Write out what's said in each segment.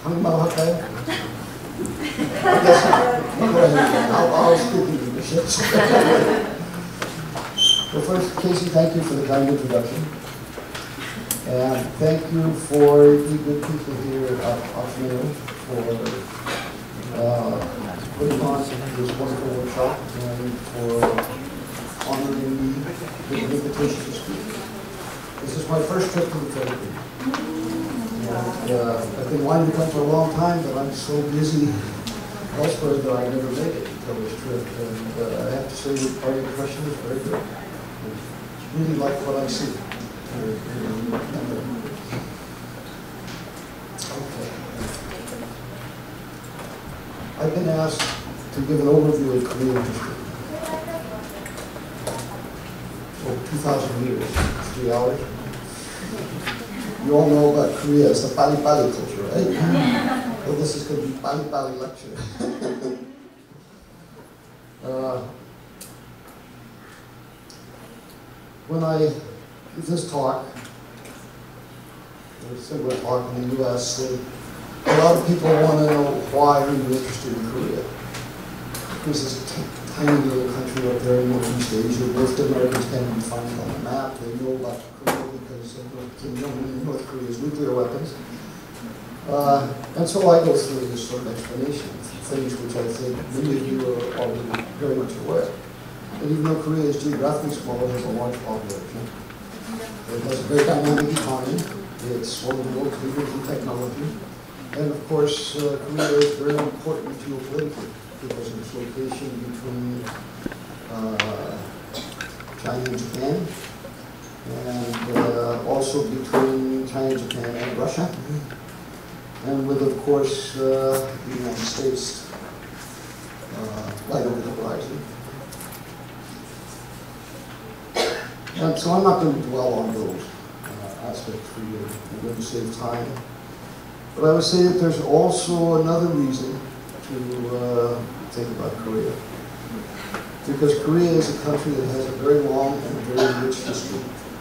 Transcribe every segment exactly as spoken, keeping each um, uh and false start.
한국말 할까요? I'll, I'll speak in English. Well, first, Casey, thank you for the kind introduction. And thank you for the good people here at Afternoon for uh, putting on this wonderful workshop and for honoring me with the invitation to speak. This is my first trip to the Philippines. And uh, I've been wanting to come for a long time, but I'm so busy elsewhere that I never made it until this trip. And uh, I have to say that our impression is very good. I really like what I see. Okay. I've been asked to give an overview of Korean history. Over two thousand years, three hours. You all know about Korea as the Pali Pali culture, right? Well, this is going to be Pali Pali lecture. uh, when I give this talk, a similar talk in the U S, that a lot of people want to know why are you interested in Korea. This is a tiny little country up there in Northeast Asia. Most Americans can't be found on the map. They know about Korea because of North, Kim Jong-un, North Korea's nuclear weapons. Uh, and so I go through this sort of explanation of things which I think many of you are already very much aware. And even though Korea is geographically small, it has a large population. It has a very dynamic economy. It's one of the world's leaders in technology. And of course, uh, Korea is very important geopolitically because of its location between uh, China and Japan, and uh, also between China, Japan, and Russia. And with, of course, uh, the United States uh, right over the horizon. And so I'm not going to dwell on those uh, aspects for you. I'm going to save time. But I would say that there's also another reason to uh, think about Korea. Because Korea is a country that has a very long and very rich history.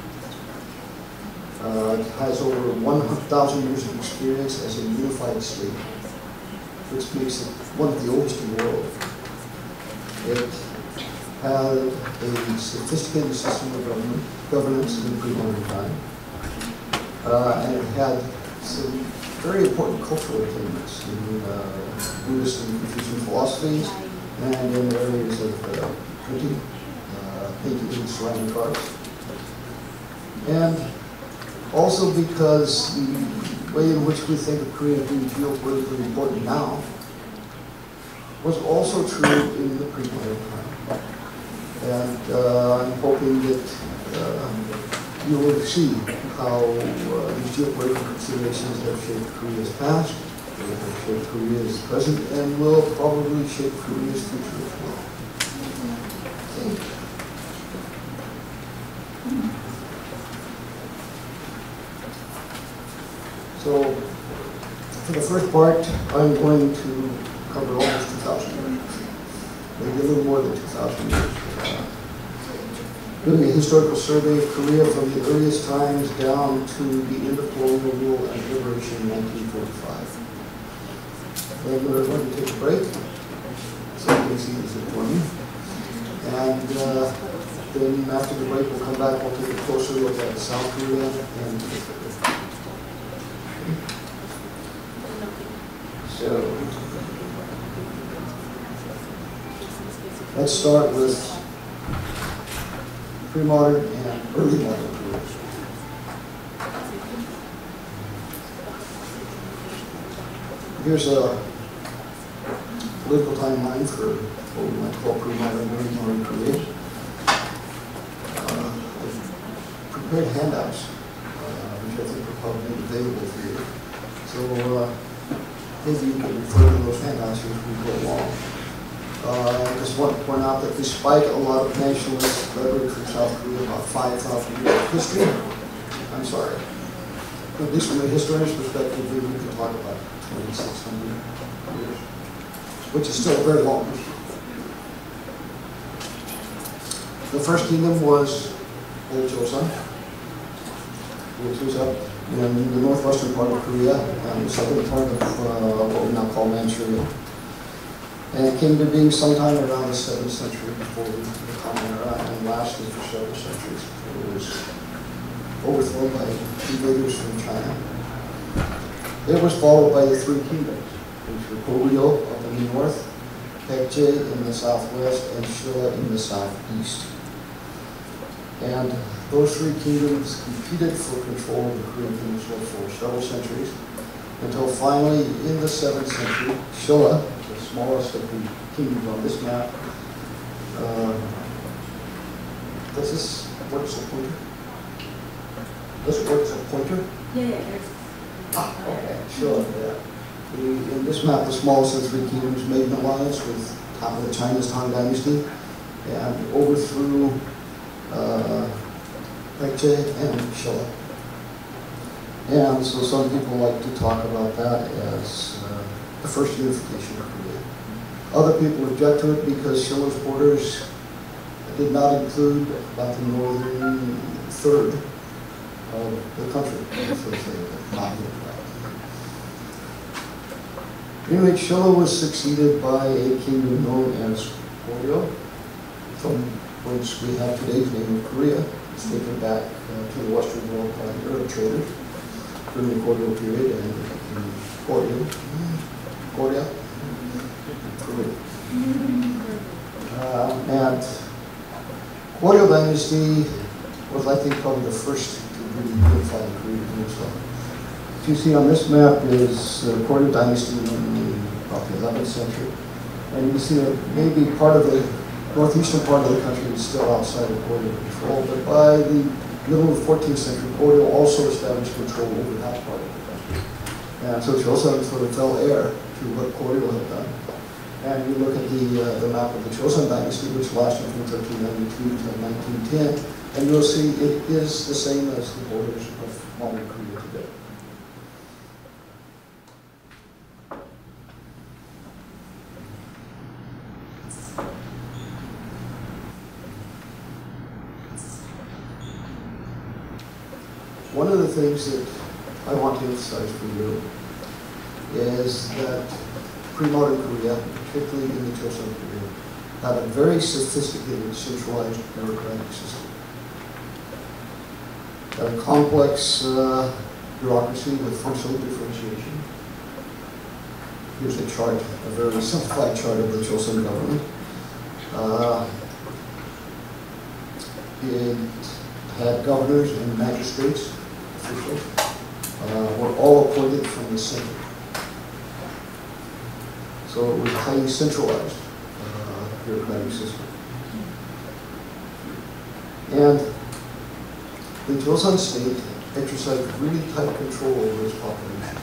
Uh, it has over one thousand years of experience as a unified state, which makes it one of the oldest in the world. It had a sophisticated system of government, governance in pre-modern time. Uh, and it had some very important cultural attainments in uh, Buddhist and Confucian philosophies and in areas of uh, printing, uh, painting, and ceramic arts. And also because the way in which we think of Korea being geopolitically important now was also true in the pre-modern time. And uh, I'm hoping that uh, you will see how uh, these geopolitical considerations have shaped Korea's past, have shaped Korea's present, and will probably shape Korea's future as well. Okay. So, for the first part, I'm going to cover almost two thousand years, maybe a little more than two thousand years. Uh, doing a historical survey of Korea from the earliest times down to the end of colonial rule and liberation in nineteen forty-five. Then we're going to take a break, so you can see this is morning. And uh, then after the break, we'll come back, we'll take a closer look at South Korea and North Korea. So, let's start with pre-modern and early modern Korea. Here's a political timeline for what we might call pre-modern and early modern Korea. Uh, I've prepared handouts, uh, which I think are probably available for you. So, uh, maybe you can refer to those handouts as we go along. Uh, I just want to point out that despite a lot of nationalist rhetoric from South Korea about five thousand years of history, I'm sorry, at least from a historian's perspective, we can talk about twenty-six hundred years, which is still very long. The first kingdom was Old Joseon, which was up in the northwestern part of Korea and the southern part of uh, what we now call Manchuria. And it came to being sometime around the seventh century before the, the Common Era, and lasted for several centuries before it was overthrown by invaders from China. It was followed by the Three Kingdoms, which were Goryeo up in the north, Baekje in the southwest, and Shilla in the southeast. And those three kingdoms competed for control of the Korean Peninsula for several centuries, until finally, in the seventh century, Shilla, the smallest of the kingdoms on this map, uh, does this work as a pointer? Does it work as a pointer? Yeah, yeah, there's. Ah, okay, Shilla, yeah. The, in this map, the smallest of the three kingdoms made an alliance with top of China's Tang Dynasty and overthrew uh, Baekje and Shilla. And so some people like to talk about that as uh, the first unification of Korea. Other people object to it because Shilla's borders did not include about the northern third of the country. So they not unified. Anyway, Shilla was succeeded by a kingdom known as Goryeo, from which we have today's name of Korea. It's taken back uh, to the Western world by Arab traders during the Goryeo period and in Goryeo, Goryeo, Korea. Uh, and Goryeo dynasty was, I think, probably the first to really unify the Korean Peninsula. What you see on this map is uh, Goryeo dynasty in the, about the eleventh century, and you see that maybe part of the northeastern part of the country is still outside of Goryeo control, but by the middle of the fourteenth century, Goryeo also established control over that part of the country. And so Joseon sort of fell heir to what Goryeo had done. And you look at the, uh, the map of the Joseon dynasty, which lasted from thirteen ninety-two to nineteen ten, and you'll see it is the same as the borders of modern Korea today. One of the things that I want to emphasize for you is that pre-modern Korea, particularly in the Joseon period, had a very sophisticated centralized bureaucratic system. Had a complex uh, bureaucracy with functional differentiation. Here's a chart, a very simplified chart of the Joseon government. Uh, it had governors and magistrates, officials, uh, were all appointed from the center. So it was a highly centralized uh, bureaucratic system. And the Joseon state exercised really tight control over its population.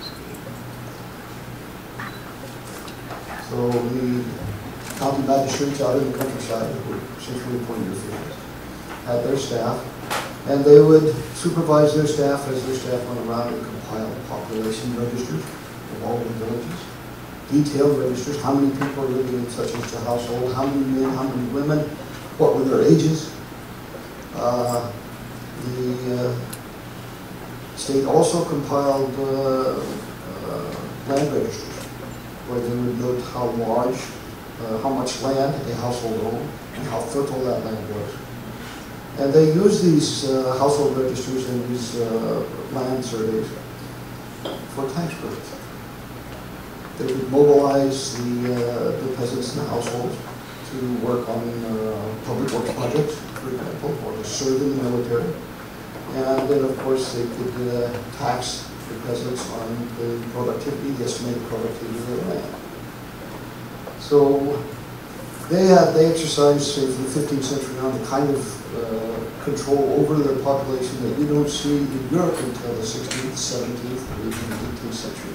So the county magistrates out in the countryside, who were centrally appointed officials, had their staff, and they would supervise their staff as their staff went around and compiled population registers of all the villages, detailed registers, how many people are living in such and such a household, how many men, how many women, what were their ages. Uh, the uh, state also compiled uh, uh, land registers, where they would note how large, uh, how much land a household owned, and how fertile that land was. And they used these uh, household registers and these uh, land surveys for tax purposes. They would mobilize the, uh, the peasants and the households to work on uh, public works projects, for example, or to serve in the military. And then, of course, they could uh, tax the peasants on the productivity, the estimated productivity of their land. So they had, they exercised, say, from the fifteenth century on, the kind of uh, control over their population that you don't see in Europe until the sixteenth, seventeenth, or even the eighteenth centuries.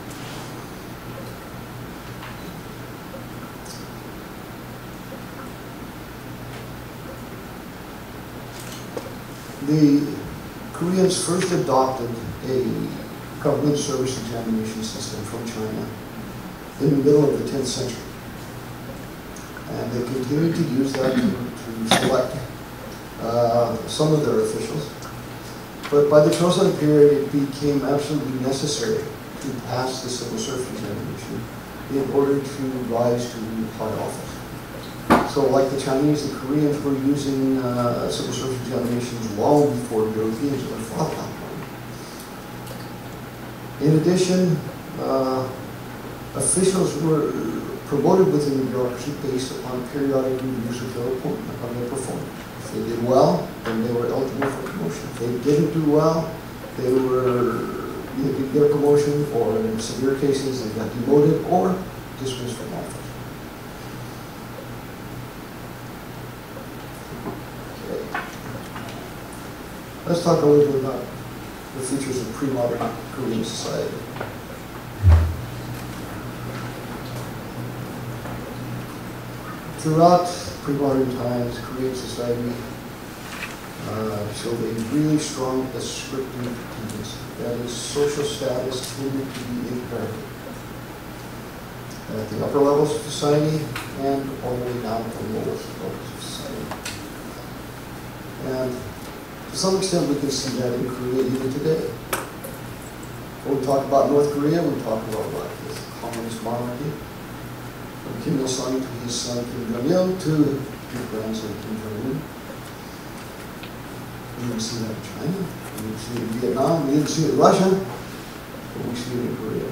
The Koreans first adopted a government service examination system from China in the middle of the tenth century. And they continued to use that to, to select uh, some of their officials. But by the Chosun period, it became absolutely necessary to pass the civil service examination in order to rise to high office. So like the Chinese, the Koreans were using uh, civil service examinations long before Europeans ever thought about them. In addition, uh, officials were promoted within the bureaucracy based upon periodic reviews of their appointment, of their performance. If they did well, then they were eligible for promotion. If they didn't do well, they were either didn't get a promotion, or in severe cases, they got demoted or dismissed from office. Okay. Let's talk a little bit about the features of pre-modern Korean society. Throughout pre-modern times, Korean society uh, showed a really strong ascriptive tendency. That is, social status tended to be imperative at the upper levels of society and all the way down to the lowest levels of society. And to some extent, we can see that in Korea even today. When we talk about North Korea, we talk about what? This communist monarchy. From Kim Il-sung to his son Kim Jong-il to his grandson Kim Jong-un. We didn't see that in China, we didn't see it in Vietnam, we didn't see it in Russia, but we see it in Korea.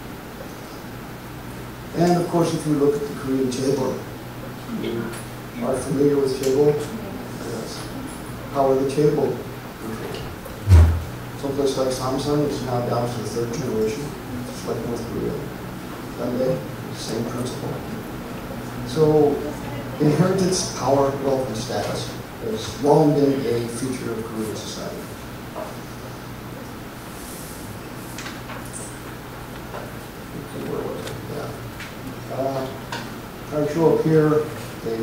And of course, if you look at the Korean chaebol, you are familiar with chaebol? Yes. How are the chaebol controlled? Someplace like Samsung is now down to the third generation, just like North Korea. Hyundai, same principle. So, inheritance, power, wealth, and status has long been a feature of Korean society. Okay, where was it? Yeah. Uh, I show up here a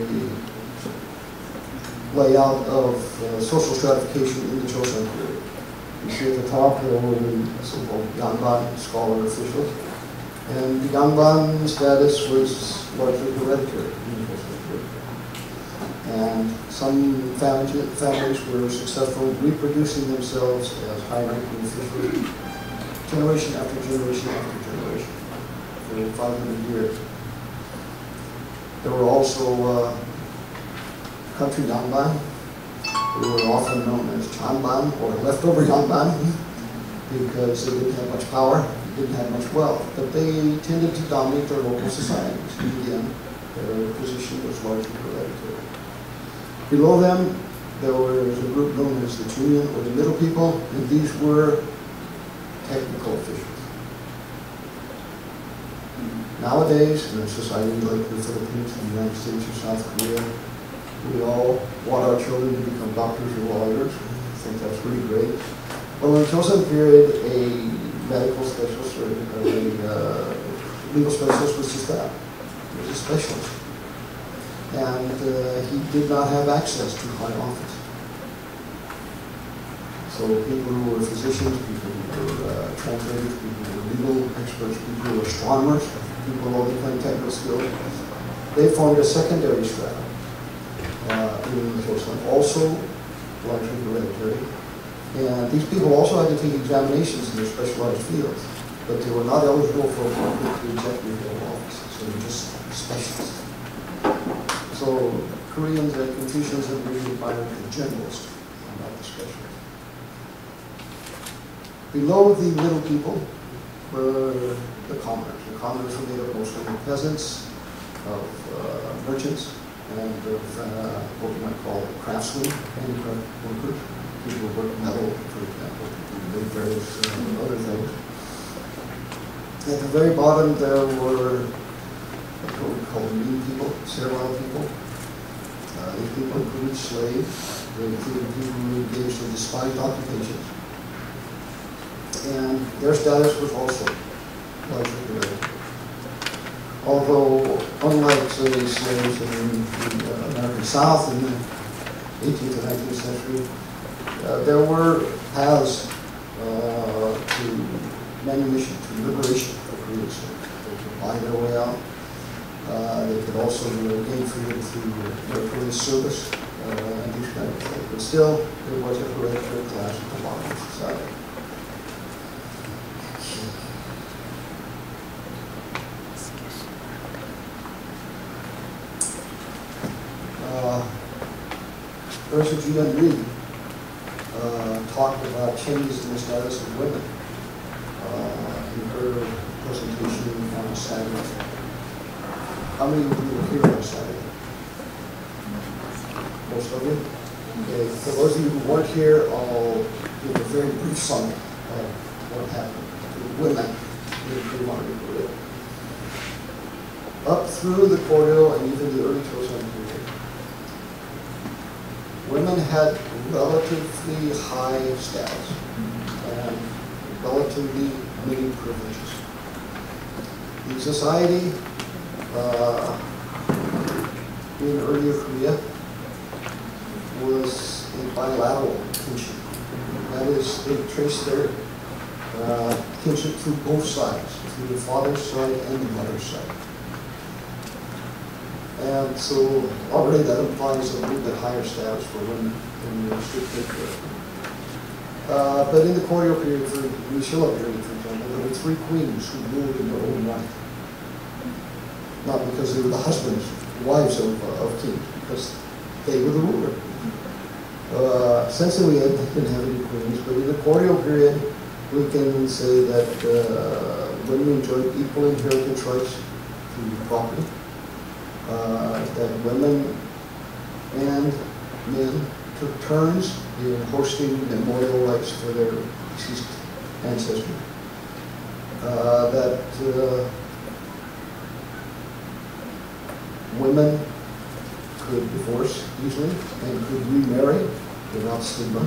layout of uh, social stratification in the Chosun period. You see at the top there were the so-called Yanban scholar officials. And the Yanban status was largely hereditary in the Chosun period. And some family, families were successful in reproducing themselves as high-ranking officials, generation after generation after generation, for five hundred years. There were also uh, country Yanban, who were often known as Chanban, or leftover Yanban, because they didn't have much power, didn't have much wealth, but they tended to dominate their local societies. And again, their position was largely hereditary. Below them, there was a group known as the Chunian, or the middle people, and these were technical officials. Nowadays, in a society like the Philippines, the United States, or South Korea, we all want our children to become doctors or lawyers. I think that's really great. Well, in the Chosun period, a medical specialist or a uh, legal specialist was just that. He was a specialist. And uh, he did not have access to high office. So people who were physicians, people who were uh, translators, people who were legal experts, people who were astronomers, people with all the kind of technical skills, they formed a secondary stratum uh, in the Chosun, also largely hereditary. And these people also had to take examinations in their specialized fields, but they were not eligible for appointment to executive level office, so they were just specialists. So Koreans and Confucians have really admired the generalist, not the specialist. Below the middle people were the commoners. The commoners were made up mostly of peasants, of uh, merchants, and of uh, what we might call craftsmen, handicraft workers. People who work metal, for example, people did various uh, other things. At the very bottom there were what we call mean people, servile people. Uh, these people included slaves, they included people who engaged in despised occupations. And their status was also largely hereditary. Although, unlike, say, slaves in the uh, American South in the eighteenth and nineteenth century, uh, there were paths uh, to manumission, to liberation for Korean slaves. They could buy their way out. Uh, they could also gain freedom through meritorious service uh, and these kind of things. But still, there was a hereditary class at the bottom of society. Uh, Ursula G. N. Reed uh, talked about changes in the status of women uh, in her presentation on Saturday. How many of you were here on Saturday? Most of you? Okay, for those of you who weren't here, I'll give a very brief summary of what happened to the women in pre-modern period. Up through the Cordero and even the early Chosun period, women had relatively high status and relatively many privileges. The society uh, in earlier Korea was a bilateral kinship. That is, they traced their uh, kinship through both sides, through the father's side and the mother's side. And so already that implies a little bit higher status for women in the restricted period. Uh, but in the Koryo period, for the Shilla period, for example, there were three queens who ruled in their own right. Not because they were the husbands, wives of, uh, of kings, because they were the ruler. Uh, since we had, didn't have any queens, but in the Koryo period, we can say that uh, women enjoyed equal inheritance rights to property. Uh, that women and men took turns in hosting memorial rites for their deceased ancestors. Uh, that uh, women could divorce easily and could remarry without stigma.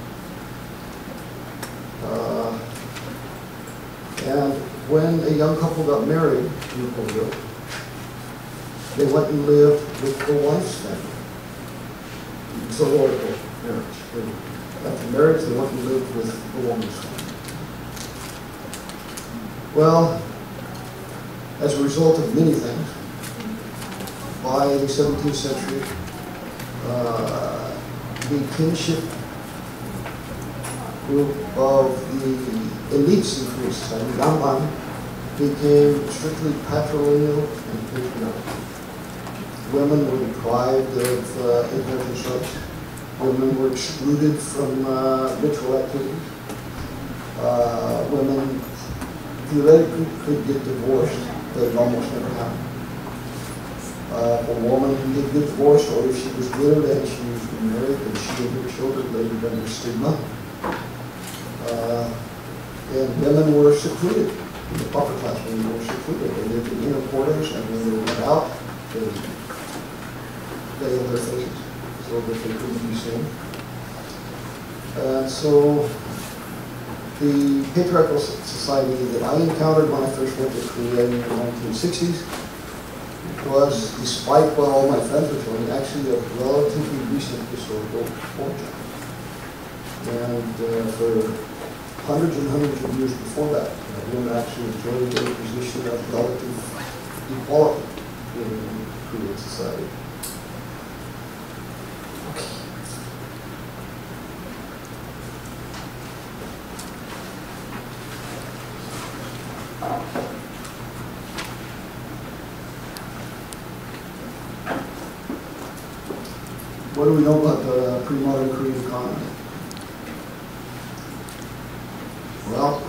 Uh, and when a young couple got married in Korea, they went and lived with the wife's family. It's a local marriage. After marriage, they went and lived with the woman's family. Well, as a result of many things, by the seventeenth century, uh, the kinship group of the elites in Korean society, Ganban, became strictly patrilineal and patriarchal. Women were deprived of uh, inheritance rights. Women were excluded from uh, ritual activities. Uh, women theoretically could get divorced, but it almost never happened. Uh, a woman who did get divorced, or if she was widowed and she was remarried, and she and her children later under stigma. Uh, and women were secluded. The upper class women were secluded. They lived in inner quarters, and when they went out, they veiled their faces so that they couldn't be seen. Uh, so the patriarchal society that I encountered when I first went to Korea in the nineteen sixties was, despite what all my friends were telling me, actually a relatively recent historical origin. And uh, for hundreds and hundreds of years before that, uh, women actually enjoyed a position of relative equality in Korean society. What do we know about the pre-modern Korean economy? Well,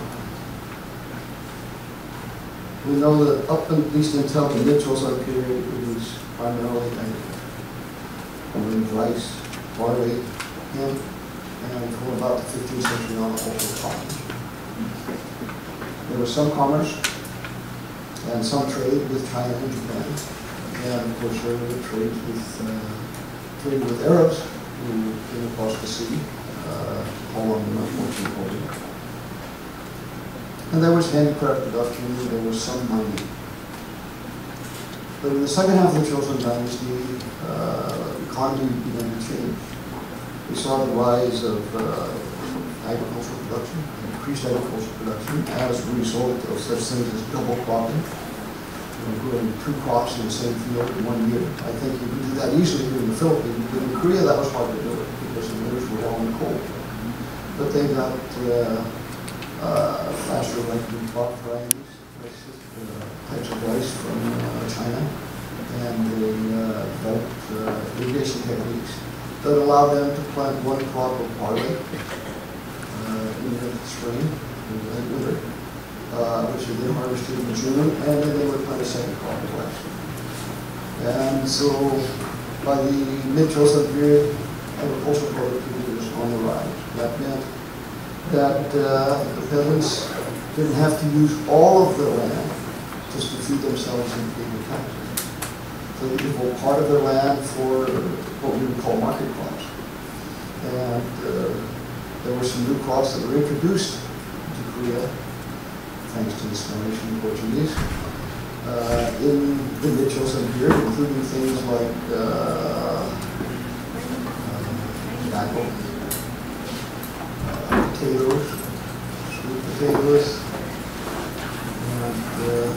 we know that up at least until the mid-Chosun period, it was primarily agriculture. Rice, barley, hemp, and from about the fifteenth century on, also cotton. There was some commerce and some trade with China and Japan, and of course there were trades with uh, trade with Arabs who came across the sea, uh, all on the North Border. And there was handicraft production, there was some mining. But in the second half of the Chosun dynasty, uh, the economy began to change. We saw the rise of uh, agricultural production, increased agricultural production as a result of such things as double cropping. you know, growing two crops in the same field in one year. I think you could do that easily here in the Philippines, but in Korea that was hard to do it because the winters were long and cold. But they got uh, uh, faster ripening crop varieties, uh, types of rice from uh, China, and they uh, developed uh, irrigation techniques that allowed them to plant one crop of barley uh, in the spring, in the late winter, uh, which they then harvested in June, and then they would plant a second crop of rice. And so by the mid-Joseon period, agricultural productivity was on the rise. That meant that uh, the peasants didn't have to use all of their land just to feed themselves and pay their taxes. So they could devote part of their land for what we would call market crops. And uh, there were some new crops that were introduced to Korea, thanks to the Spanish and Portuguese, uh, in the mid-Joseon period, including things like uh, uh, tobacco, uh, potatoes, sweet potatoes, and uh,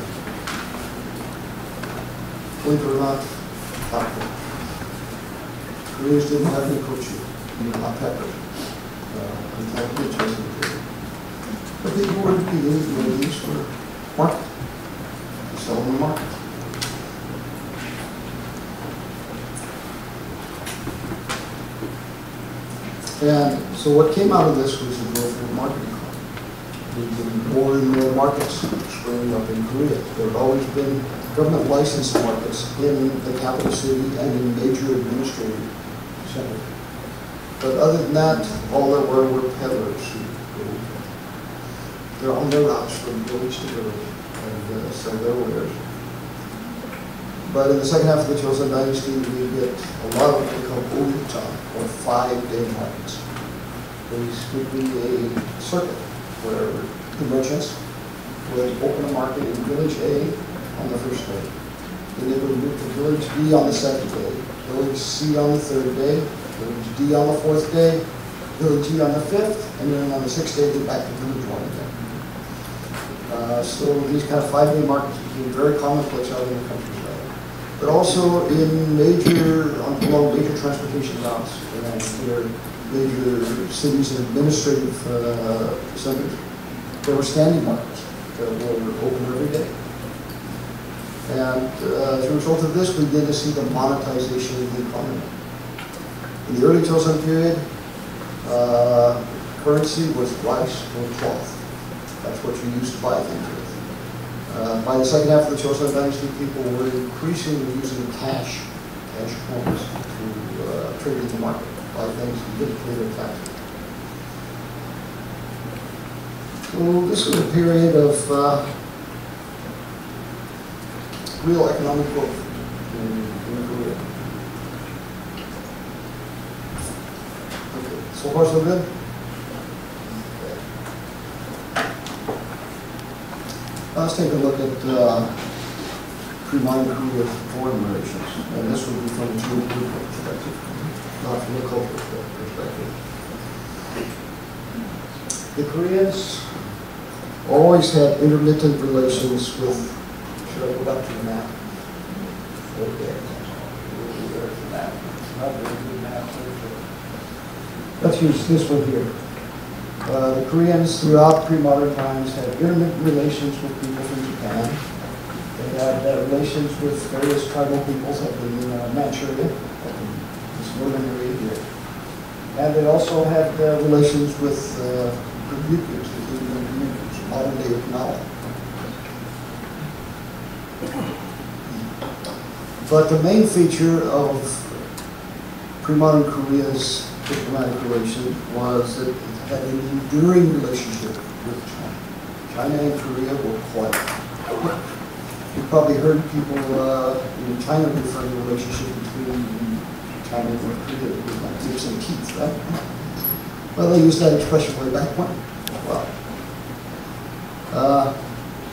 believe it or not, hot pepper. Koreans didn't have any kochu, any hot pepper, uh, until the mid-Joseon period. But they were being used for market, to sell in the market. And so what came out of this was a growth in marketing. More and more markets springing up in Korea. There had always been government licensed markets in the capital city and in major administrative centers. But other than that, all there were were peddlers who go. They're on their routes from village to village and uh, sell their wares. But in the second half of the Joseon Dynasty, we get a lot of what they call Oryutan, or five-day markets. These would be a circuit where the merchants would open a market in village A on the first day. Then they would move to village B on the second day, village C on the third day, village D on the fourth day, village E on the fifth, and then on the sixth day, go back to village one again. Uh, so these kind of five-day markets became very commonplace out in the countryside, but also in major, on along major transportation routes and here major cities and administrative uh, centers. There were standing markets that were open every day. And uh, as a result of this, we begin to see the monetization of the economy. In the early Joseon period, uh, currency was rice or cloth. That's what you used to buy things with. Uh, by the second half of the Joseon Dynasty, people were increasingly using cash, cash coins, to uh, trade in the market, buy things and didn't pay their taxes. So this was a period of uh, real economic growth in, in Korea. Okay, so far so good? Let's take a look at uh, pre-modern Korea's foreign relations, and this would be from a geopolitical perspective, not from a cultural perspective. The Koreans always had intermittent relations with, should I go back to the map? Okay. There's the map. Not very good map. Let's use this one here. Uh, the Koreans throughout pre-modern times had intermittent relations with people from Japan. They had uh, relations with various tribal peoples up in uh, Manchuria, up in this northern area here. And they also had uh, relations with uh, the Ryukyus, the Indian communities, modern day Okinawa. But the main feature of pre-modern Korea's diplomatic relation was that it had an enduring relationship with China. China and Korea were quite quick. You probably heard people uh, in China refer to the relationship between China and North Korea with like lips and teeth, right? Well, they used that expression way back when. Well, uh,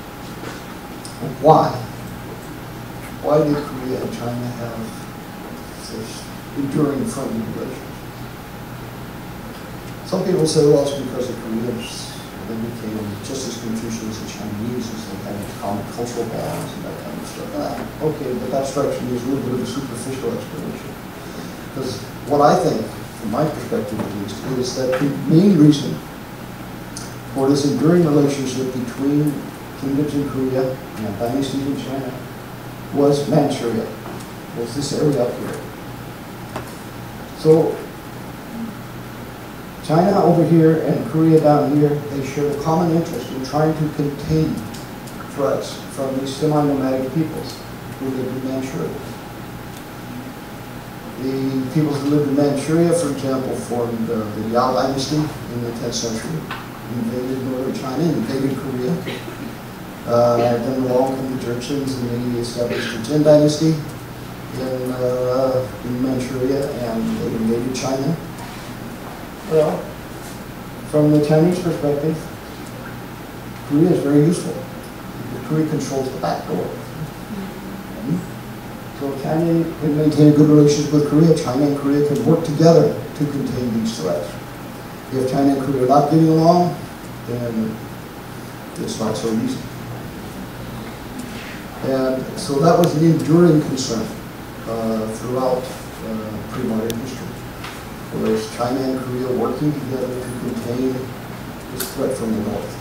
why? Why did Korea and China have such enduring friendly relations? Some people say, well, it's because the Koreans they became just as Confucian as the Chinese, as they had common cultural bonds and that kind of stuff. Ah, okay, but that strikes me as a little bit of a superficial explanation. Because what I think, from my perspective at least, is that the main reason for this enduring relationship between kingdoms in Korea and dynasties in China was Manchuria, was this area up here. So China over here and Korea down here, they share a common interest in trying to contain threats from these semi-nomadic peoples who lived in Manchuria. The peoples who lived in Manchuria, for example, formed uh, the Yao dynasty in the tenth century, invaded northern China, invaded Korea. Uh, then along came the Jurchens, and they established the Jin dynasty in, uh, in Manchuria, and they invaded China. Well, from the Chinese perspective, Korea is very useful. Korea controls the back door. So China can maintain a good relationship with Korea. China and Korea can work together to contain these threats. If China and Korea are not getting along, then it's not so easy. And so that was an enduring concern uh, throughout uh, pre-modern history. Whereas China and Korea working together to contain this threat from the north.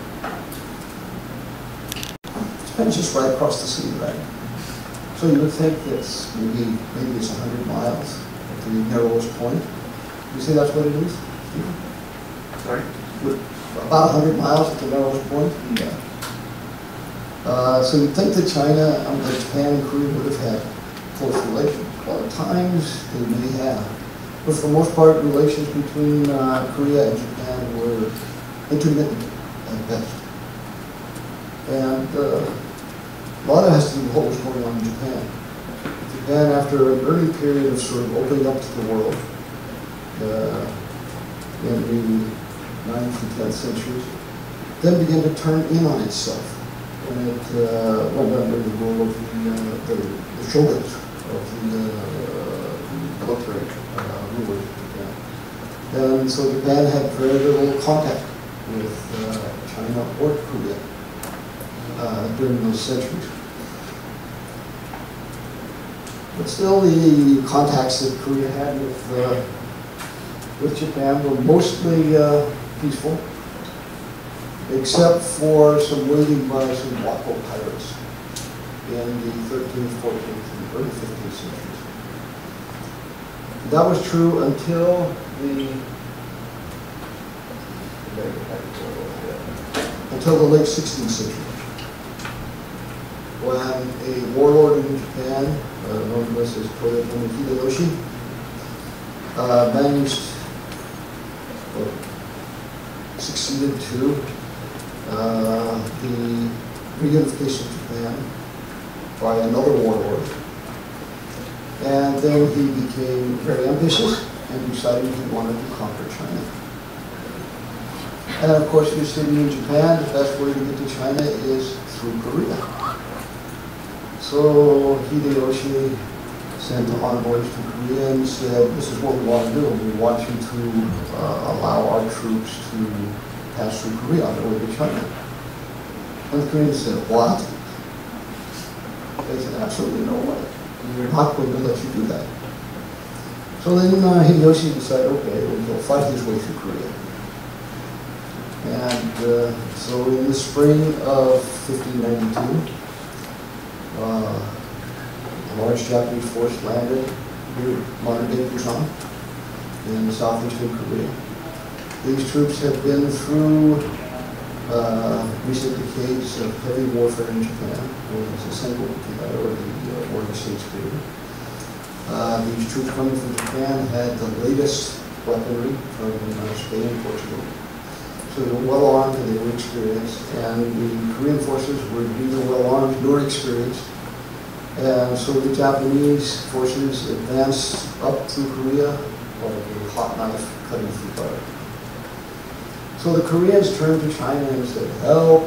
Japan's just right across the sea, right? So you would think that's maybe maybe it's a hundred miles at the narrowest point. You say that's what it is? Sorry? With about a hundred miles at the narrowest point? Yeah. Uh, so you'd think that China, um, that Japan and Korea would have had close relations. Well, at times they may have. But for the most part, relations between uh, Korea and Japan were intermittent at best. And uh, a lot of it has to do with what was going on in Japan. Japan, after an early period of sort of opening up to the world, uh, in the ninth and tenth centuries, then began to turn in on itself. And it uh, went under the rule of the, uh, the, the shoguns, of the uh, military uh, rulers of Japan. And so Japan had very little contact with uh, China or Korea uh, during those centuries. But still, the contacts that Korea had with, uh, with Japan were mostly uh, peaceful, except for some raiding by some Wako pirates in the thirteenth, fourteenth, and early fifteenth centuries. That was true until the until the late sixteenth century, when a warlord in Japan, uh, known as Toyotomi Hideyoshi, uh, managed, or succeeded to uh, the reunification of Japan by another warlord. And then he became very ambitious and decided he wanted to conquer China. And of course, if you're sitting in Japan, the best way to get to China is through Korea. So Hideyoshi sent envoys to Korea and said, this is what we want to do. We want you to uh, allow our troops to pass through Korea on their way to China. And the Koreans said, what? They said, absolutely no way. We're not going to let you do that. So then uh, Hideyoshi decided, okay, well, he'll fight his way through Korea. And uh, so in the spring of fifteen ninety-two, uh, a large Japanese force landed near modern-day Busan in southeastern Korea. These troops have been through uh, recent decades of heavy warfare in Japan, or the Sengoku or the uh, Oregon States period. Uh, these troops coming from Japan had the latest weaponry from uh, Spain and Portugal. So they were well armed and they were experienced, and the Korean forces were neither well armed nor experienced. And so the Japanese forces advanced up through Korea like a hot knife cutting through butter. So the Koreans turned to China and said, help.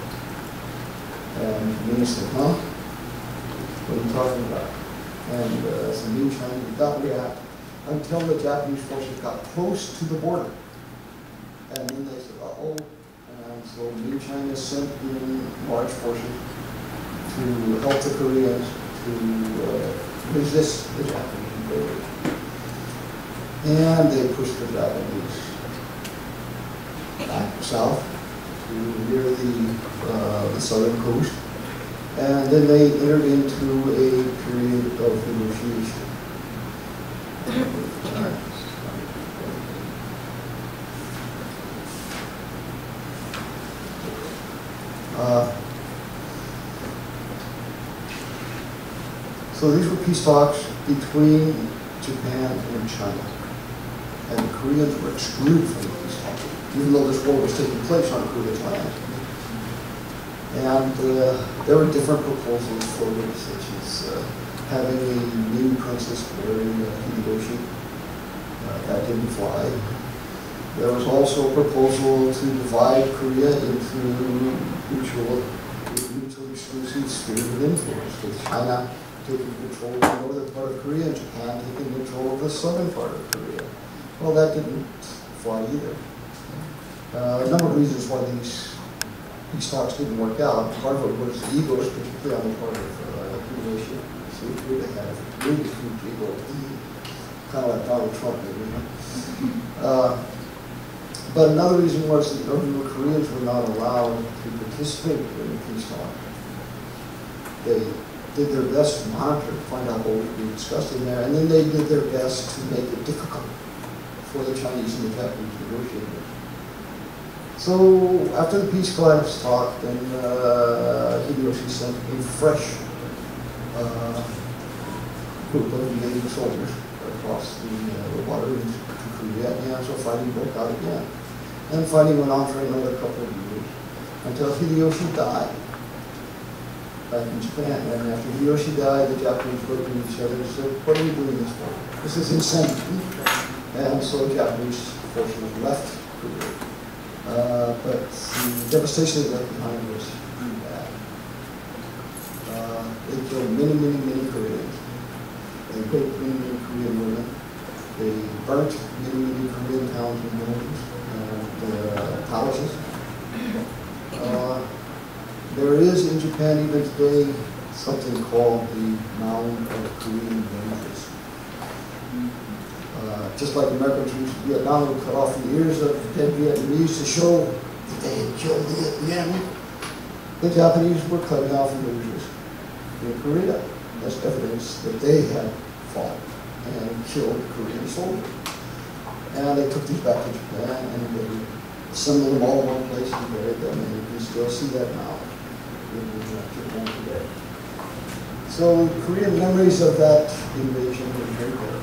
And Ming said, huh? What are you talking about? And uh, so Ming China did not react until the Japanese forces got close to the border. And then they said, uh-oh, and And so New China sent in large forces to help the Koreans to uh, resist the Japanese invaders. And they pushed the Japanese back south to near the, uh, the southern coast. And then they entered into a period of negotiation. Uh, so these were peace talks between Japan and China. And the Koreans were excluded from the peace talks, even though this war was taking place on Korea's land. And uh, there were different proposals for it, such as uh, having a new princess marry uh, Hideyoshi. Uh, that didn't fly. There was also a proposal to divide Korea into mutual, mutually exclusive spheres of influence, with China taking control of the northern part of Korea and Japan taking control of the southern part of Korea. Well, that didn't fly either. Uh, a number of reasons why these These talks didn't work out. Part of it was egos, particularly on the part of uh, Hideyoshi. So we really had a really huge ego, kind of like Donald Trump, maybe. Uh, but another reason was that Northern Koreans were not allowed to participate in the peace talks. They did their best to monitor, to find out what would be discussed in there, and then they did their best to make it difficult for the Chinese and the Japanese negotiators. So after the peace collapse talk, then uh, Hideyoshi sent a fresh uh, group of invading soldiers across the, uh, the water into Korea, and so fighting broke out again. And fighting went on for another couple of years until Hideyoshi died back in Japan. And after Hideyoshi died, the Japanese looked at each other and said, "What are we doing this for? This is insanity." And so Japanese forces left Korea. Uh, but the devastation they left behind was pretty bad. Uh, they killed many, many, many Koreans. They raped many, many Korean women. They burnt many, many Korean towns and villages and uh, palaces. Uh, there is in Japan even today something called the Mound of Korean Vengeance. Uh, just like Americans used in Vietnam would cut off the ears of dead Vietnamese to show that they had killed the Vietnamese, the Japanese were cutting off the ears in Korea. That's evidence that they had fought and killed Korean soldiers. And they took these back to Japan and they assembled them all in one place and buried them, and you can still see that now in Japan today. So Korean memories of that invasion were very good.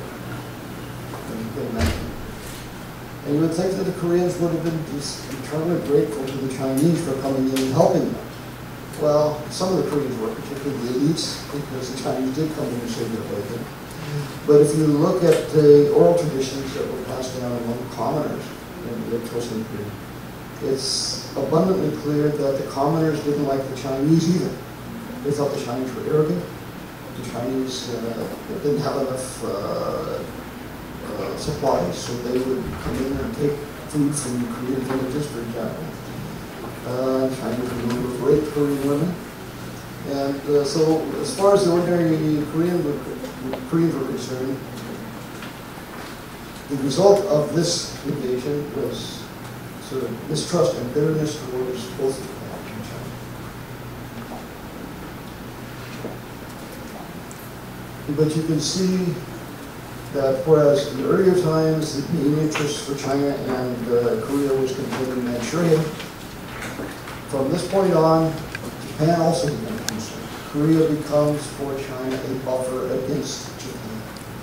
And you would think that the Koreans would have been just eternally grateful to the Chinese for coming in and helping them. Well, some of the Koreans were, particularly the elites, because the Chinese did come in and save their bacon. But if you look at the oral traditions that were passed down among commoners in the Tosin period, it's abundantly clear that the commoners didn't like the Chinese either. They thought the Chinese were arrogant. The Chinese uh, didn't have enough uh, Uh, supplies, so they would come in and take food from Korean villages, for example. Uh, Chinese would rape Korean women. And uh, so, as far as the ordinary Korean, Koreans were concerned, the result of this invasion was sort of mistrust and bitterness towards both Japan and China. But you can see that whereas in earlier times the main interest for China and uh, Korea was contained in Manchuria, from this point on, Japan also becomes concerned. Korea becomes for China a buffer against Japan.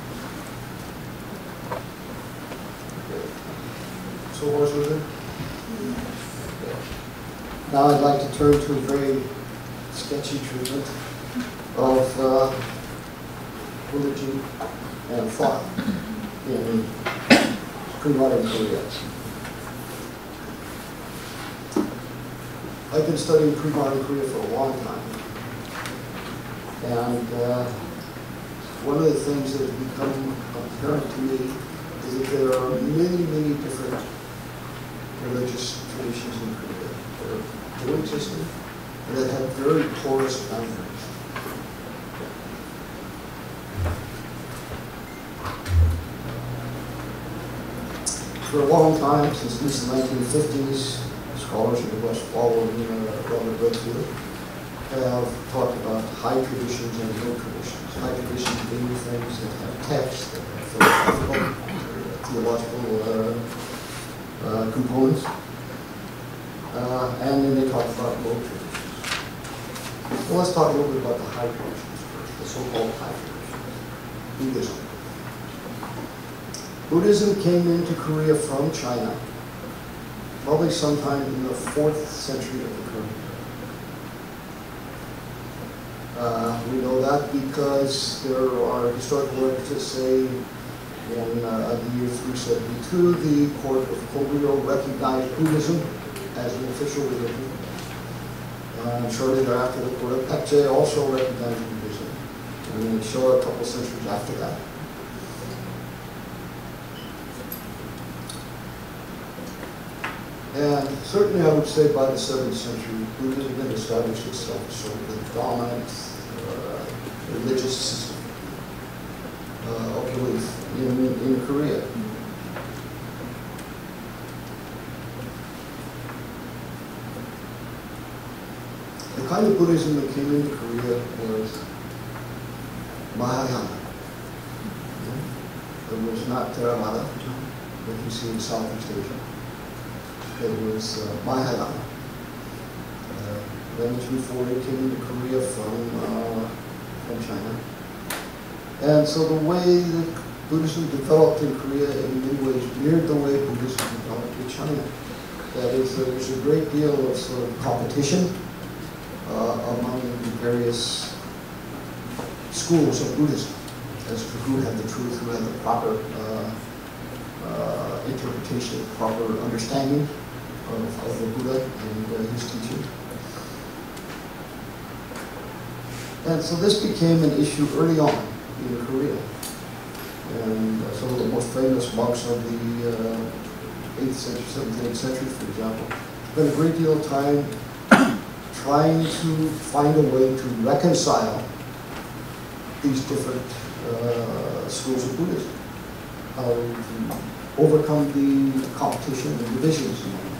Okay. So horse was it? Okay. Now I'd like to turn to a very sketchy treatment of uh, religion and thought in pre-modern Korea. I've been studying pre-modern Korea for a long time, and uh, one of the things that has become apparent to me is that there are many, many different religious traditions in Korea that are still existing and that have very porous boundaries. For a long time, since at least the nineteen fifties, scholars of the West following uh, Robert Redfield have talked about high traditions and low traditions. High traditions being things that have text, that have philosophical, theological uh, uh, components, uh, and then they talk about low traditions. Well, let's talk a little bit about the high traditions first, the so-called high traditions. Buddhism. Buddhism came into Korea from China, probably sometime in the fourth century of the current era. Uh, we know that because there are historical records that say in uh, the year three seventy-two, the court of Kogyo recognized Buddhism as an official religion. And shortly thereafter, the court of Paekje also recognized Buddhism. And then Showa a couple centuries after that. And certainly I would say by the seventh century, Buddhism had established itself as sort of the dominant uh, religious system uh, of belief in, in Korea. The kind of Buddhism that came into Korea was Mahayana. It was not Theravada, that you see in Southeast Asia. It was uh, Mahayana. Uh, then before it came into Korea from, uh, from China. And so the way that Buddhism developed in Korea in many ways mirrored the way Buddhism developed in China. That is, there was a great deal of sort of competition uh, among the various schools of Buddhism as to who had the truth, who had the proper uh, uh, interpretation, proper understanding Of, of the Buddha and uh, his teaching. And so this became an issue early on in Korea. And uh, some of the most famous monks of the uh, eighth century, seventeenth century, for example, spent a great deal of time trying to find a way to reconcile these different uh, schools of Buddhism, how to overcome the competition and divisions among them.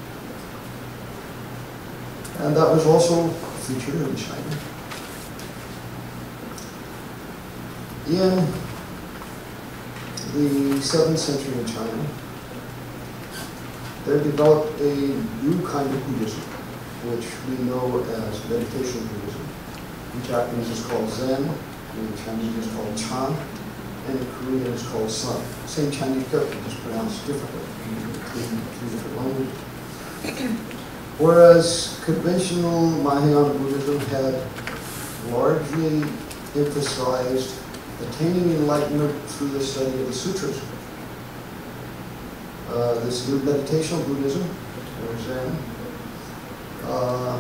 And that was also featured in China. In the seventh century in China, there developed a new kind of Buddhism, which we know as meditation Buddhism. In Japanese it's called Zen, in Chinese it's called Chan, and in Korean it's called Sun. Same Chinese character, just pronounced differently between two different languages. Whereas conventional Mahayana Buddhism had largely emphasized attaining enlightenment through the study of the sutras. Uh, this new meditational Buddhism, or Zen, uh,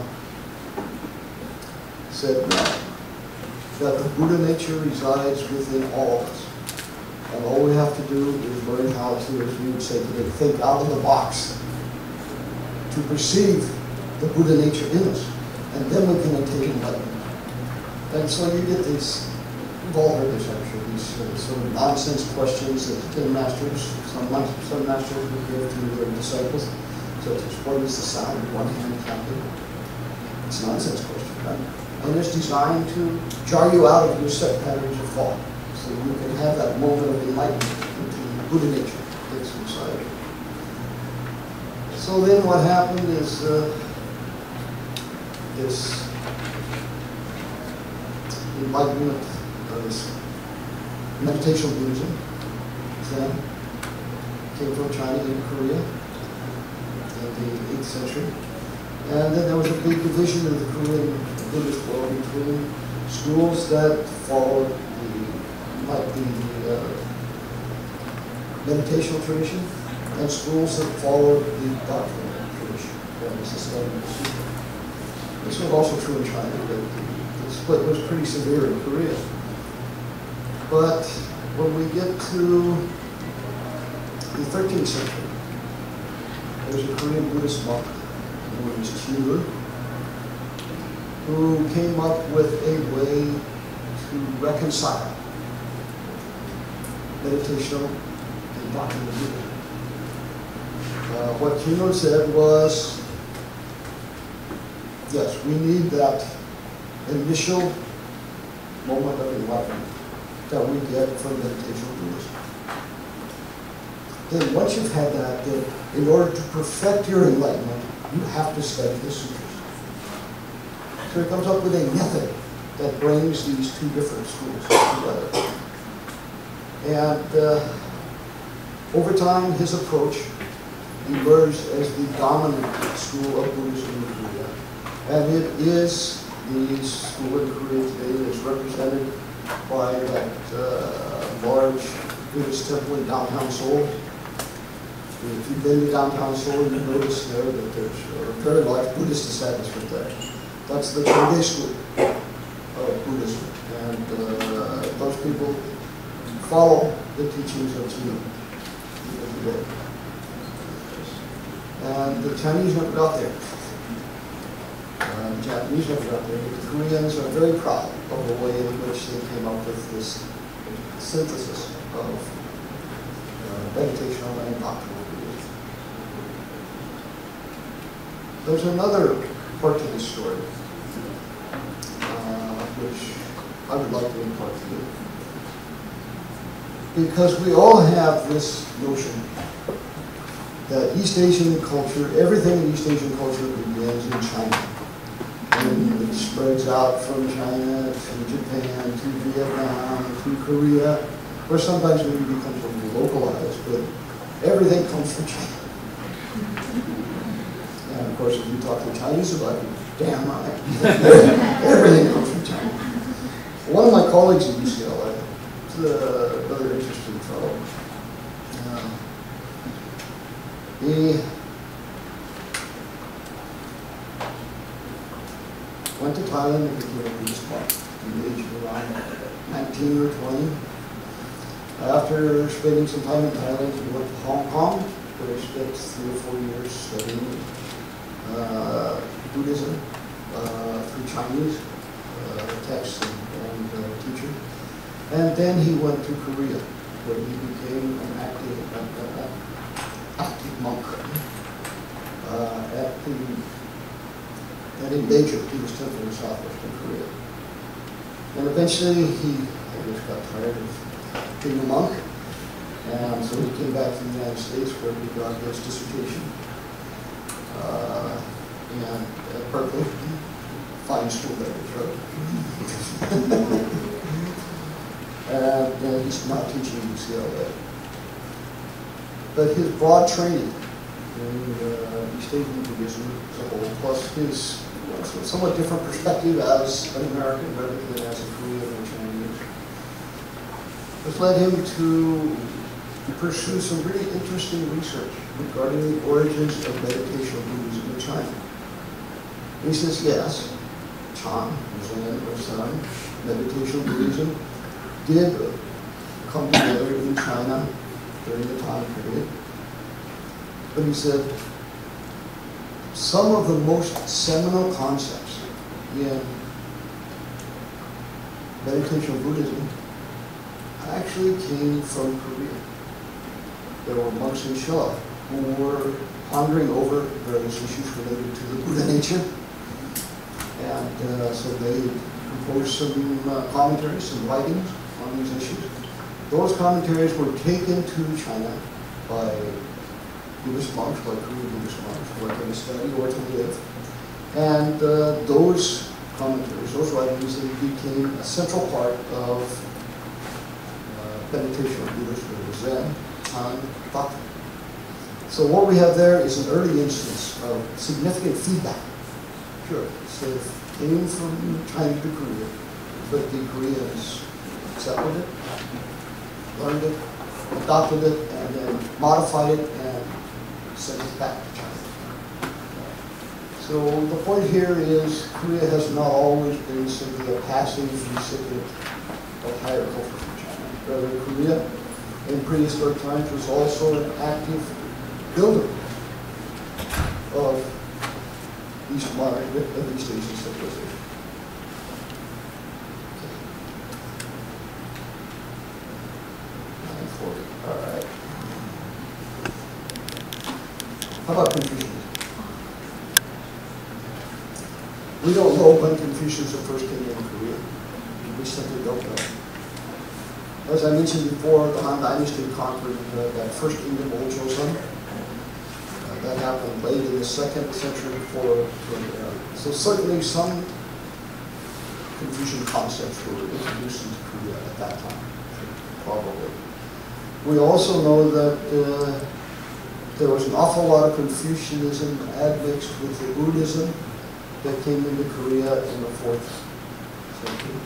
said no, that the Buddha nature resides within all of us. And all we have to do is learn how to, as we would say today, think out of the box, to perceive the Buddha nature in us, and then we can attain enlightenment. And so you get these, we've all heard this actually, these uh, sort of nonsense questions that Zen masters, some, some masters would give to their disciples, such as, what is the sound of one hand clapping? It's a nonsense question, right? And it's designed to jar you out of your set patterns of thought, so you can have that moment of enlightenment into Buddha nature that's inside you. So then what happened is uh, this enlightenment, uh, this meditation Buddhism, Zen, came from China into Korea in the eighth century. And then there was a big division of the Korean Buddhist world between schools that followed the, like the uh, meditational tradition, and schools that followed the doctrinal tradition, that was the study of the sutra. This was also true in China, but the split was pretty severe in Korea. But when we get to the thirteenth century, there's a Korean Buddhist monk known as Chilul, who came up with a way to reconcile meditation and doctrine of Buddhism. Uh, what Chilul said was, yes, we need that initial moment of enlightenment that we get from meditation Buddhism. Then once you've had that, then in order to perfect your enlightenment, you have to study the sutras. So he comes up with a method that brings these two different schools together. And uh, over time, his approach emerged as the dominant school of Buddhism in Korea. And it is the school in Korea today that is represented by that uh, large Buddhist temple in downtown Seoul. If you've been to downtown Seoul, you notice there that there's a very large Buddhist establishment there. That's the Choge school of Buddhism. And uh, those people follow the teachings of Zen today. And the Chinese never got there. Uh, the Japanese never got there. But the Koreans are very proud of the way in which they came up with this synthesis of uh, meditational and doctrinal Buddhism. There's another part to this story, uh, which I would like to impart to you. Because we all have this notion that East Asian culture, everything in East Asian culture begins in China. And it spreads out from China to Japan to Vietnam to Korea, or sometimes maybe becomes a little localized, but everything comes from China. And of course, if you talk to Chinese about it, damn right. Everything comes from China. One of my colleagues at U C L A, uh, another interesting fellow, uh, he went to Thailand and became a Buddhist monk at the age of around nineteen or twenty. After spending some time in Thailand, he went to Hong Kong, where he spent three or four years studying uh, Buddhism uh, through Chinese uh, texts and, and uh, teachers. And then he went to Korea, where he became an active, uh, uh, active monk uh, at the at in Daejeon, Buddhist temple in southwestern Korea. And eventually he, I guess, got tired of being a monk, and so he came back to the United States where he got his dissertation uh, and at Berkeley. Fine school there, right? And uh, he's not teaching at U C L A. But his broad training in uh, East Asian Buddhism as a whole, plus his you know, somewhat different perspective as an American rather than as a Korean or Chinese, has led him to pursue some really interesting research regarding the origins of meditational Buddhism in China. And he says, yes, Chan, Zen, or Sun, meditational Buddhism did come together in China during the time period. But he said, some of the most seminal concepts in meditational Buddhism actually came from Korea. There were monks in Shilla who were pondering over various issues related to the Buddha nature. And uh, so they composed some uh, commentaries, some writings on these issues. Those commentaries were taken to China by Buddhist monks, by Korean Buddhist monks, who were going to study or to live. And uh, those commentaries, those writings, they became a central part of uh, meditation of Buddhism, or Zen, Chan doctrine. So what we have there is an early instance of significant feedback. Sure, so it came from China to Korea, but the Koreans accepted it, learned it, adopted it, and then modified it and sent it back to China. So the point here is Korea has not always been simply a passive recipient of higher culture from China. Rather, Korea in prehistoric times was also an active builder of East modern, of East Asian civilization. nine forty, all right. How about Confucianism? We don't know when Confucianism first came in Korea. We simply don't know. As I mentioned before, the Han Dynasty conquered uh, that first kingdom, Old Joseon. Uh, that happened late in the second century before. Uh, so certainly some Confucian concepts were introduced into Korea at that time, probably. We also know that uh, there was an awful lot of Confucianism admixed with the Buddhism that came into Korea in the fourth century.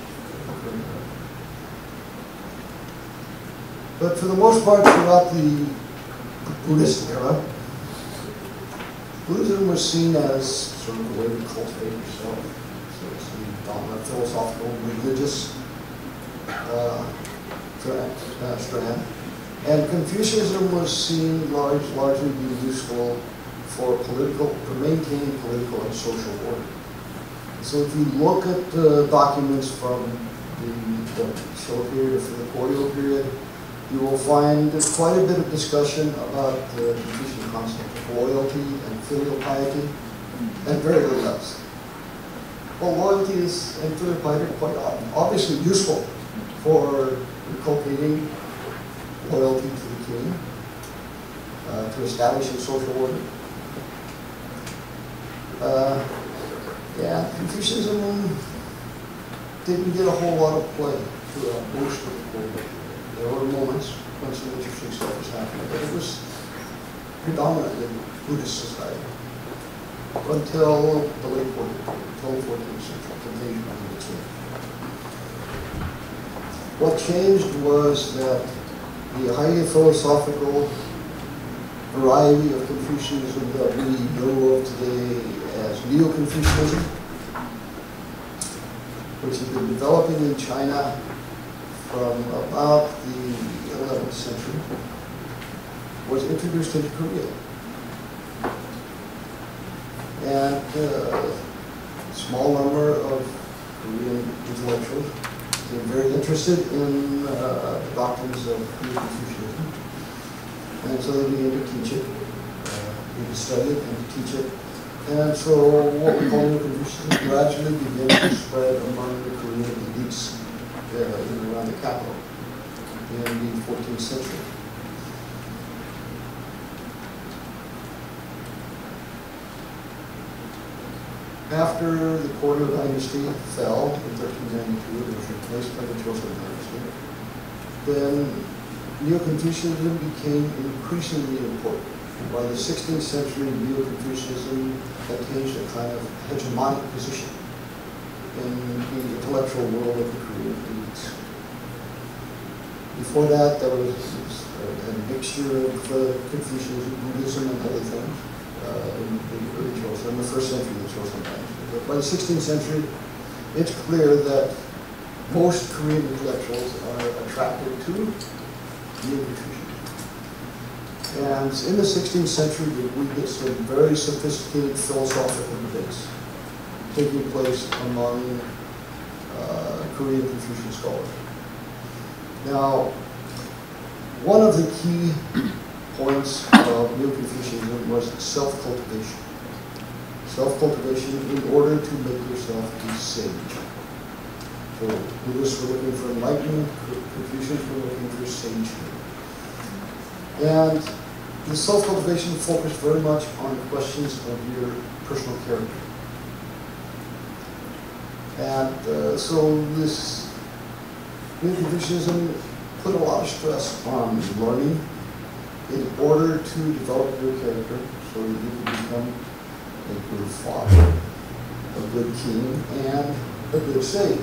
But for the most part, throughout the Buddhist era, Buddhism was seen as sort of a way to cultivate yourself. So it's the dominant philosophical, religious uh, strand, uh, strand. And Confucianism was seen large, largely being useful for political, to maintain political and social order. So if you look at the documents from the, the Shou period or from the Goryeo period, you will find quite a bit of discussion about the Confucian concept of loyalty and filial piety, and very little else. Well, loyalty is, and filial piety are quite obviously useful for inculcating loyalty to the king, uh, to establishing social order. Uh, yeah, Confucianism didn't get a whole lot of play throughout most of the Cold War. There were moments when some interesting stuff was happening, but it was predominantly Buddhist society until the late fourteenth, until the fourteenth century, contagion of the king. What changed was that the highly philosophical variety of Confucianism that we know of today as Neo-Confucianism, which has been developing in China from about the eleventh century, was introduced into Korea. And uh, a small number of Korean intellectuals became very interested in uh, the doctrines of Neo-Confucianism. And so they began to teach it, uh, began to study it and to teach it. And so what we call Neo-Confucianism gradually began to spread among the Korean elites uh, in and around the capital in the fourteenth century. After the Goryeo dynasty fell in thirteen ninety-two, it was replaced by the Joseon dynasty, then Neo-Confucianism became increasingly important. And by the sixteenth century, Neo-Confucianism attained a kind of hegemonic position in the intellectual world of the Korean elites. Before that, there was a mixture of uh, Confucianism, Buddhism, and other things uh, in the early Joseon, in the first century of the Joseon dynasty. But by the sixteenth century, it's clear that most Korean intellectuals are attracted to Neo-Confucianism. And in the sixteenth century, we get some very sophisticated philosophical debates taking place among uh, Korean Confucian scholars. Now, one of the key points of Neo-Confucianism was self-cultivation. Self-cultivation in order to make yourself a sage. So Buddhists were looking for enlightenment, Confucians were looking for sagehood. And the self-cultivation focused very much on questions of your personal character. And uh, so this Neo-Confucianism put a lot of stress on learning in order to develop your character so that you can become a good father, a good king, and a good sage.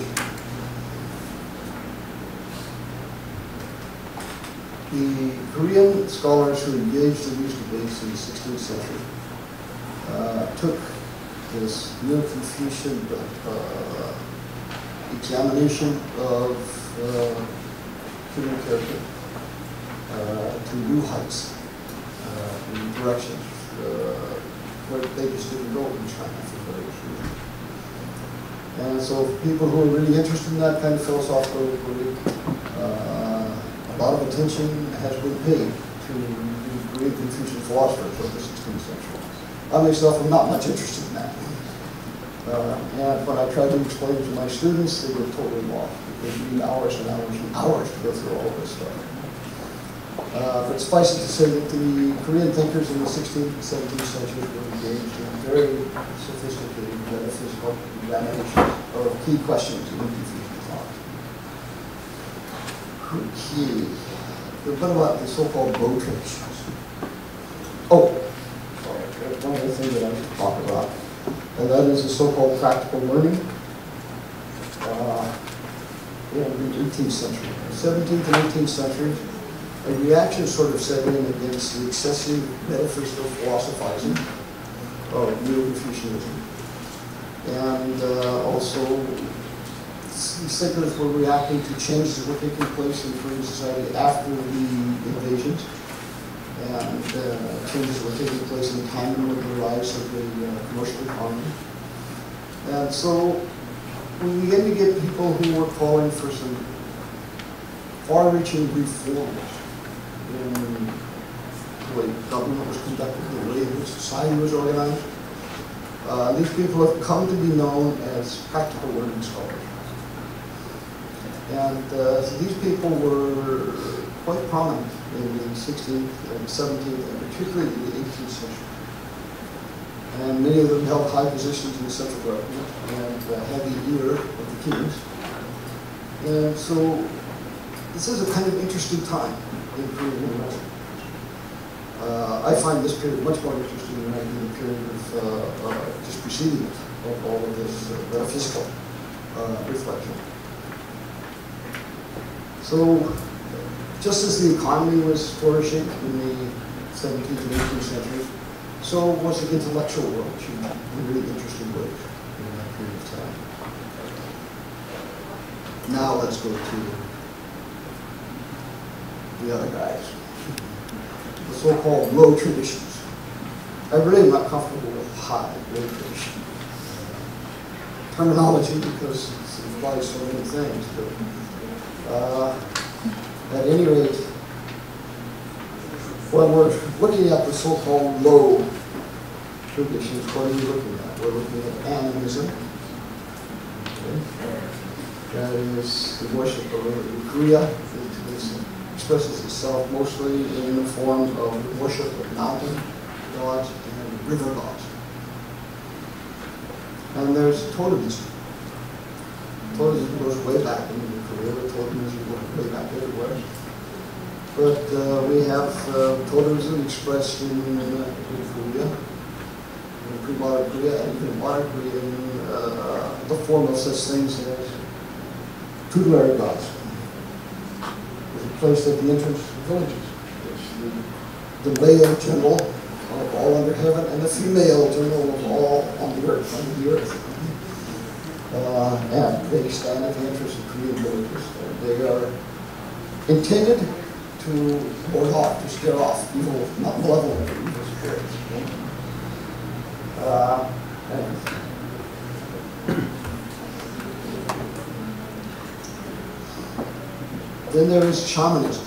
The Korean scholars who engaged in these debates in the sixteenth century uh, took this Neo-Confucian uh, examination of uh, human character uh, to new heights, uh, new directions. Uh, where they just didn't go in China for various reasons. And so people who are really interested in that kind of philosophical inquiry, uh, a lot of attention has been paid to the great Confucian philosophers of the sixteenth century. I myself am not much interested in that. Uh, and when I tried to explain it to my students, they were totally lost. Because you need hours and hours and hours to go through all this stuff. Uh, but suffice it to say that the Korean thinkers in the sixteenth and seventeenth centuries were engaged in very sophisticated metaphysical examinations of key questions in Confucian thought. Okay. But what about the so-called Lo traditions? Oh, sorry, there's one other thing that I should talk about, and that is the so-called practical learning. Uh, in the eighteenth century, seventeenth and eighteenth centuries, a reaction sort of set in against the excessive metaphysical philosophizing of Neo-Confucianism. And uh, also, the secularists were reacting to changes that were taking place in Korean society after the invasions, and uh, changes were taking place in tandem with the rise of the uh, commercial economy. And so we began to get people who were calling for some far-reaching reforms in the way government was conducted, the way in which society was organized. Uh, these people have come to be known as practical learning scholars. And uh, so these people were quite prominent in the sixteenth and seventeenth and particularly in the eighteenth century. And many of them held high positions in the central government and uh, had the ear of the kings. And so this is a kind of interesting time in Korean history. Uh, I find this period much more interesting than I do the period of uh, uh, just preceding it, of all of this uh, metaphysical uh, reflection. So, just as the economy was flourishing in the seventeenth and eighteenth centuries, so was the intellectual world in really interesting ways in that period of time. Now let's go to the other guys, the so-called low traditions. I'm really not comfortable with high, low tradition terminology because it implies so many things. But uh, at any rate, when we're looking at the so-called low traditions, what are we looking at? We're looking at animism. Okay. That is the worship of Korea. It is, expresses itself mostly in the form of worship of mountain gods and river gods. And there's totemism. Totemism goes way back into Korea, but totemism goes way back everywhere. But uh, we have uh, totemism expressed in, uh, in Korea, in pre-modern Korea, and even modern Korea in uh, the form of such things as tutelary gods. There's a place at the entrance of villages. There's the, the male general of all under heaven and the female general of all on the earth, under the earth. Uh, and they stand at the entrance of Korean villages. They are intended to ward off, to scare off evil, not malevolent, evil spirits. Uh, and then there is shamanism.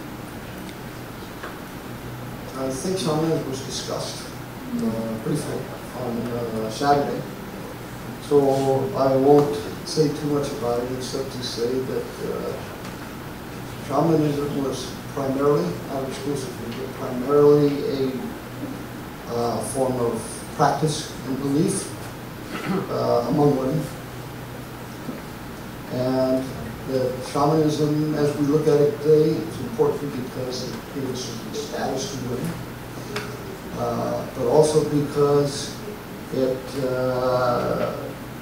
I think shamanism was discussed uh, briefly on uh, Saturday. So I won't say too much about it except to say that uh, shamanism was primarily, not exclusively, but primarily a uh, form of practice and belief uh, among women. And that shamanism, as we look at it today, is important because it gives status to women, uh, but also because it uh,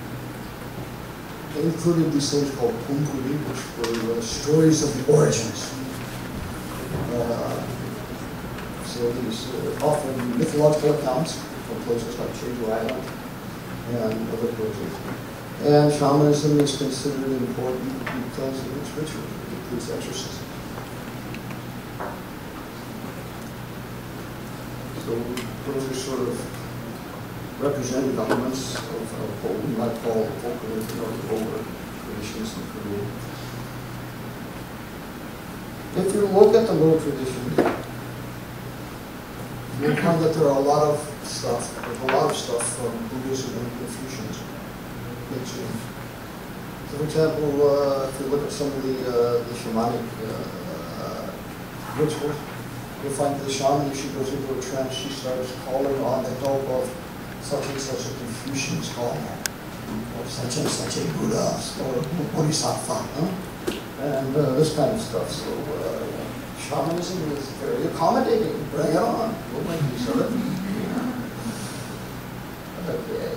included these things called kumburi, which were uh, stories of the origins. Uh, so these uh, often mythological accounts from places like Jeju Island and other places. And shamanism is considered important because of its rituals. It includes exorcism. So those are sort of represented elements of, of what we might call folkloric or older traditions in Korea. If you look at the Lo tradition, you'll find that there are a lot of stuff, there's a lot of stuff from Buddhism and Confucianism mixed in. So for example, uh, if you look at some of the, uh, the shamanic uh, uh, rituals, you'll find that the shaman, she goes into a trance, she starts calling on the help of such and such a Confucianist god, or such and such a Buddha, or Bodhisattva, huh? and uh, this kind of stuff. So uh, shamanism is very accommodating. Bring it on. We'll make use of it. Okay.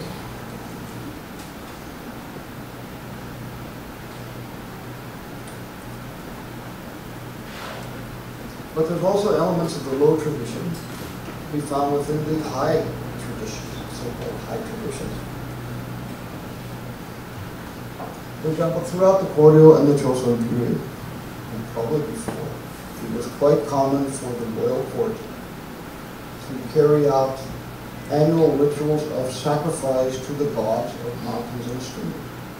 But there's also elements of the Lo tradition we found within the High tradition, so-called High traditions. For example, throughout the Koryo and the Joseon period, and probably before, it was quite common for the royal court to carry out annual rituals of sacrifice to the gods of mountains and streams.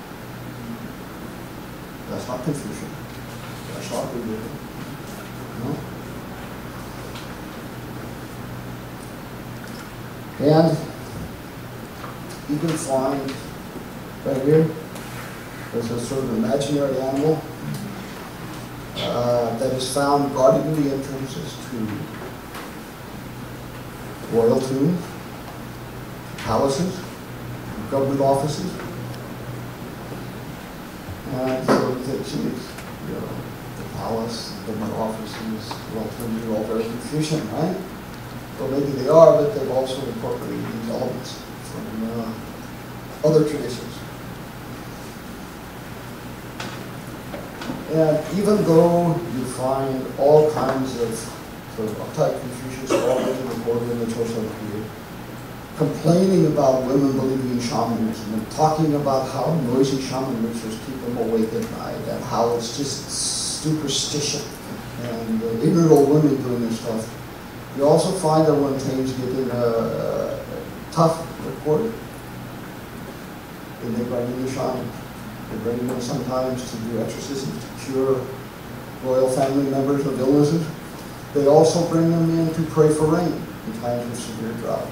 That's not Confucian. That's not Buddhism. No? And you can find right here, there's a sort of imaginary animal uh, that is found guarding the entrances to royal tombs, palaces, government offices. And so you think, geez, you know, the palace, the government offices, royal tombs are all very Confucian, right? Well, maybe they are, but they've also incorporated these elements from uh, other traditions. And even though you find all kinds of sort of uptight Confucians all into the Koryo and the Joseon period, complaining about women believing in shamanism and talking about how noisy shaman rituals keep them awake at night and how it's just superstition and uh, ignorant old women doing this stuff, you also find that when things get in a, a tough report, then they bring in the shaman. They bring them in sometimes to do exorcisms, to cure royal family members of illnesses. They also bring them in to pray for rain in times of severe drought.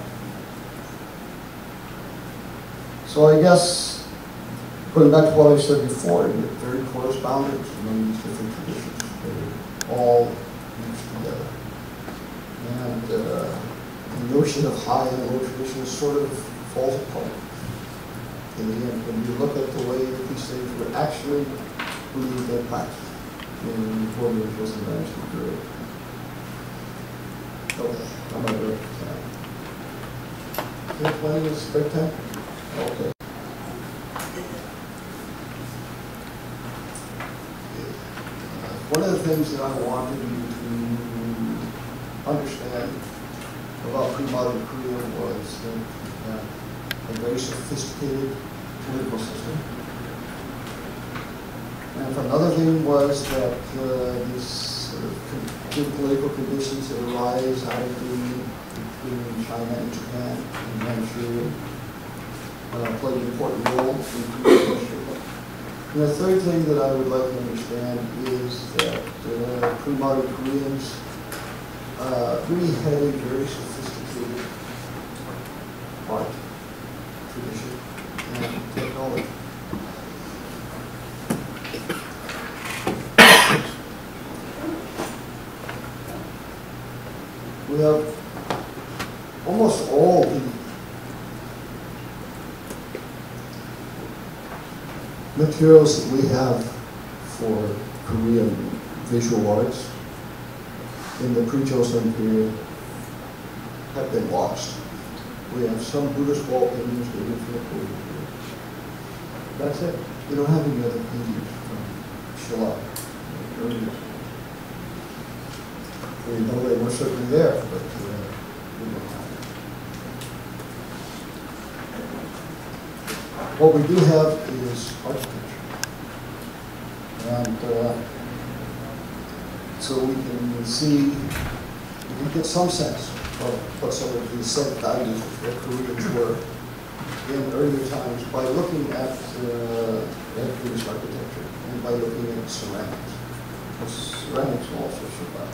So I guess, going back to what I said before, you're very close boundaries among these different traditions. They're all mixed together. And uh, the notion of high and low tradition sort of falls apart in the end when you look at the way that these things were actually believed and practiced in the Koryo and Joseon dynasty period. Okay, I'm going to break time. Is it twenty minutes break time? Okay. One of the things that I wanted you to understand about pre-modern Korea was that uh, a very sophisticated political system. And another thing was that uh, these sort of good political conditions that arise out of the between China and Japan and Manchuria uh, played an important role in Korean history. And the third thing that I would like to understand is that uh, pre-modern Koreans uh, really had a very sophisticated art, tradition, and technology. We have almost all the materials that we have for Korean visual arts in the pre-Joseon period have been lost. We have some Buddhist wall paintings dated from the Korean period. That's it. We don't have any other paintings from Shilla. We know they were certainly there, but uh, we don't have them. What we do have is architecture. And uh, so we can see, we can get some sense of what some of these set values of what Koreans were in earlier times by looking at, uh, at Buddhist architecture and by looking at ceramics. Because ceramics will also survive.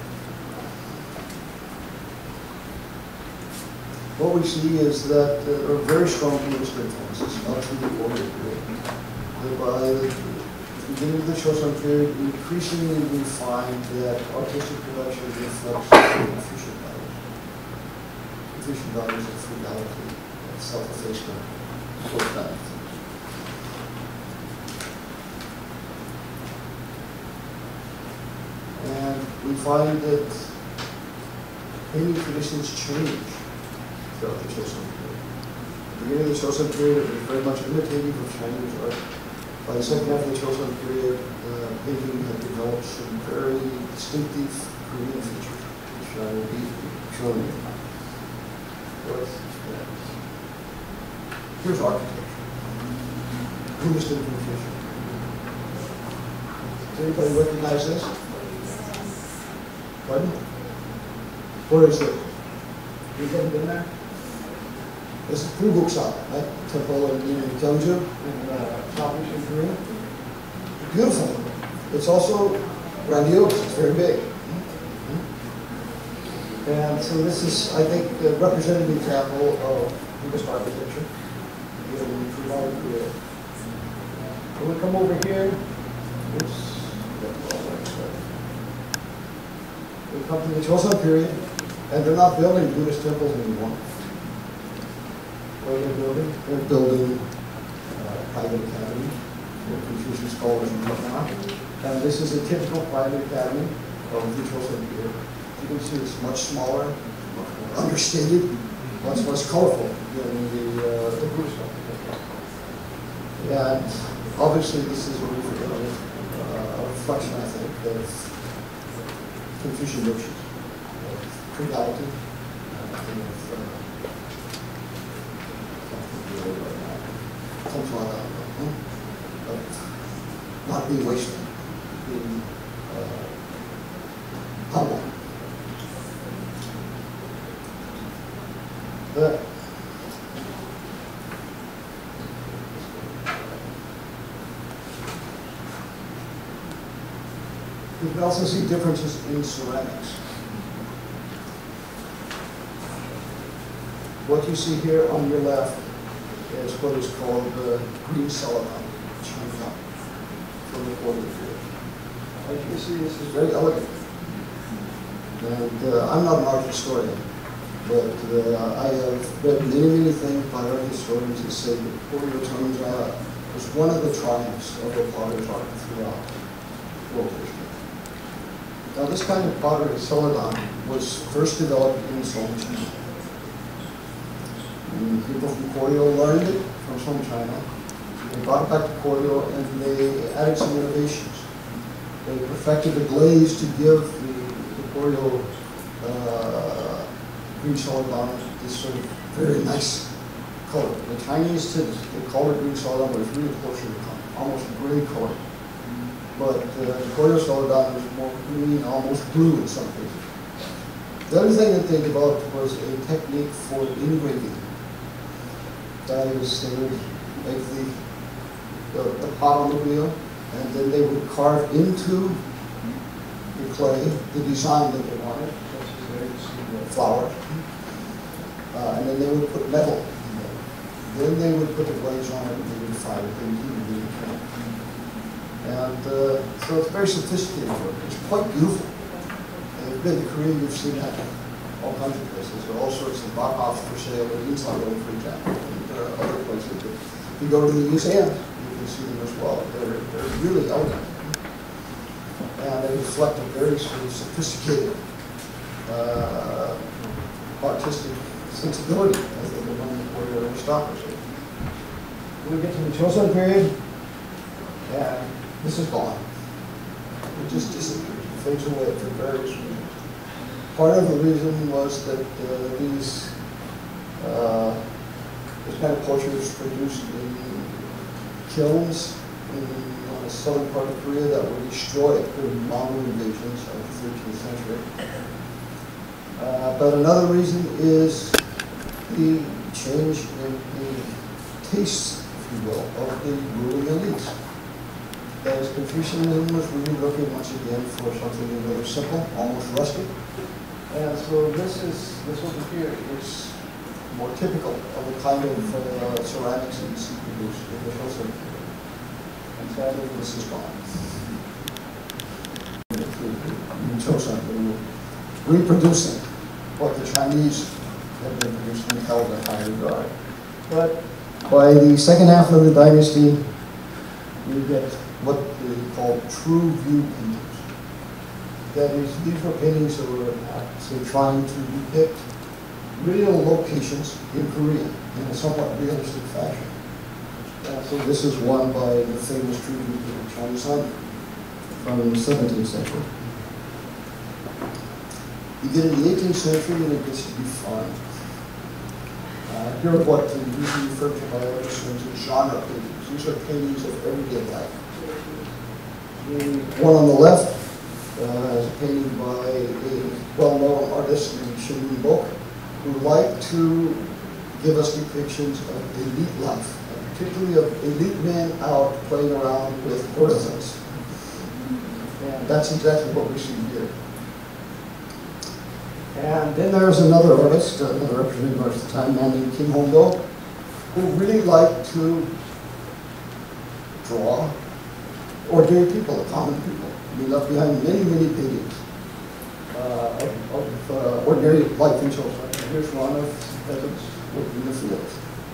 What we see is that uh, there are very strong Buddhist influences up through the Goryeo period. That by the beginning of the Chosun period, increasingly we find that artistic production reflects Confucian values. Confucian values of frugality, self-effacement, those kind of things. And we find that painting traditions change throughout the Chosun period. At the beginning of the Chosun period, it was very much imitative of Chinese art. By the second half of the Chosun period, uh, painting had developed some very distinctive Korean features, which I will be showing you. First, yeah. Here's architecture. Buddhist and Confucian. Does anybody recognize this? Pardon? Where is it? You haven't been there? This is Puguksa, right? Temple in, in Gyeongju, in uh, southeastern Korea. Beautiful. It's also grandiose. It's very big. And so this is, I think, a representative example of Buddhist architecture in Korea. When we come over here, oops, we come to the Chosun period, and they're not building Buddhist temples anymore. What are they building? They're building uh, private academy for Confucian scholars and whatnot. And this is a typical private academy of the Chosun period. You can see it's much smaller, much more understated, much less colorful than the, uh, the Buddhist architecture. And obviously this is a, uh, a reflection, I think, of Confucian virtues, of frugality, and of uh, of not being wasteful, being uh, humble. But you can also see differences in ceramics. What you see here on your left is what is called the green celadon, China, from the Goryeo period. As you can see, this is very elegant. And uh, I'm not an art historian, but uh, I have read many, many things by art historians that say that Goryeo turns out was one of the triumphs of the potter's art throughout world history. Now, this kind of pottery, celadon, was first developed in Song China. And people from Goryeo learned it from Song China. They brought it back to Goryeo and they added some innovations. They perfected the glaze to give the, the Goryeo uh, green celadon this sort of very nice color. The Chinese, they call it green celadon, but it's really closer to almost a gray color. But uh, the Goryeo celadon was more green, almost blue in some cases. The other thing that they developed was a technique for engraving. That is, they would make the, the, the pot on the wheel, and then they would carve into the clay the design that they wanted, such as there you see the flowers. Uh, and then they would put metal in there. Then they would put the glaze on it, and they would fire it, and heat it in the can. And uh, so it's very sophisticated work. It's quite beautiful. And if you've been to Korea, you've seen that all kinds of places. There are all sorts of bauhaus for sale in Incheon, for example, and uh, other places. But if you go to the museum, you can see them as well. They're, they're really elegant. And they reflect a very sort of sophisticated uh, artistic sensibility as they belong to the aristocracy. When we get to the Chosun period, and this is gone. It just disappears, it fades away for various reasons. Part of the reason was that uh, these uh, this kind of culture is produced in kilns in uh, the southern part of Korea that were destroyed during Mongol invasions of the thirteenth century. Uh, but another reason is the change in the tastes, if you will, of the ruling elites. As Confucianism was really looking once again for something really simple, almost rustic. And so this is, this over here is more typical of the kind of uh, ceramics that you see produced in the hill century. And sadly, this is gone. You show something, reproducing what the Chinese had been producing and held in high regard. But by the second half of the dynasty, you get what they call true view paintings. That is, these were paintings that were actually trying to depict real locations in Korea in a somewhat realistic fashion. Uh, so this is one by the famous true view painter Chinese Army from the seventeenth century. You get in the eighteenth century and it gets to be fun. Uh, here are what we usually refer to by our terms as genre paintings. These are paintings of everyday life. The one on the left uh, is a painting by a well-known artist named Shin Min-bok, who liked to give us depictions of elite life, and particularly of elite men out playing around with courtesans. And that's exactly what we see here. And then there's another artist, uh, another representative artist at the time, a man named Kim Hong-do, who really liked to draw ordinary people, common people. He left behind many, many paintings uh, of, of uh, ordinary life in children. Here's one of peasants working in the fields.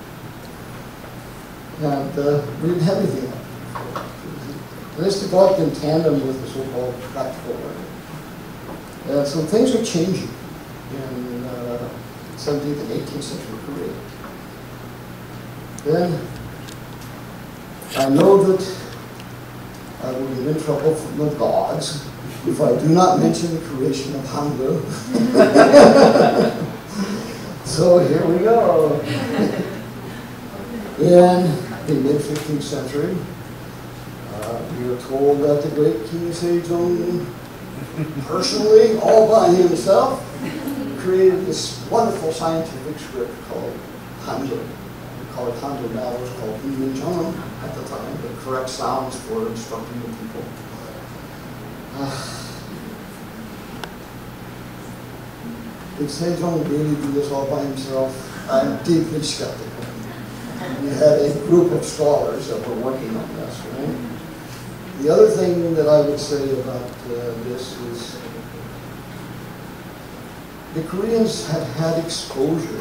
And uh, we didn't have anything like that. And this developed in tandem with the so-called practical learning. And so things are changing in uh, seventeenth and eighteenth century Korea. Then I know that I will get in trouble from the gods if I do not mention the creation of Hangul. So here we go. In the mid fifteenth century, uh, we are told that the great King Sejong personally, all by himself, created this wonderful scientific script called Hangul. We call it Hangul now, it was called Minjong at the time, the correct sounds for instructing the people. Uh, Did Sejong really do this all by himself? I'm deeply skeptical. We had a group of scholars that were working on this, right? The other thing that I would say about uh, this is the Koreans had had exposure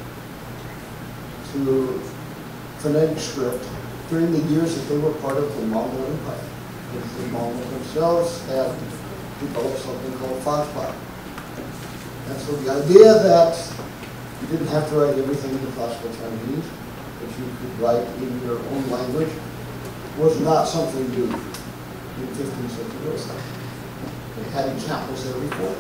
to phonetic script during the years that they were part of the Mongol Empire. The Mongols themselves had developed something called Foxtrot. And so the idea that you didn't have to write everything in classical Chinese, that you could write in your own language, was not something new in fifteenth century Russia. They had examples there before.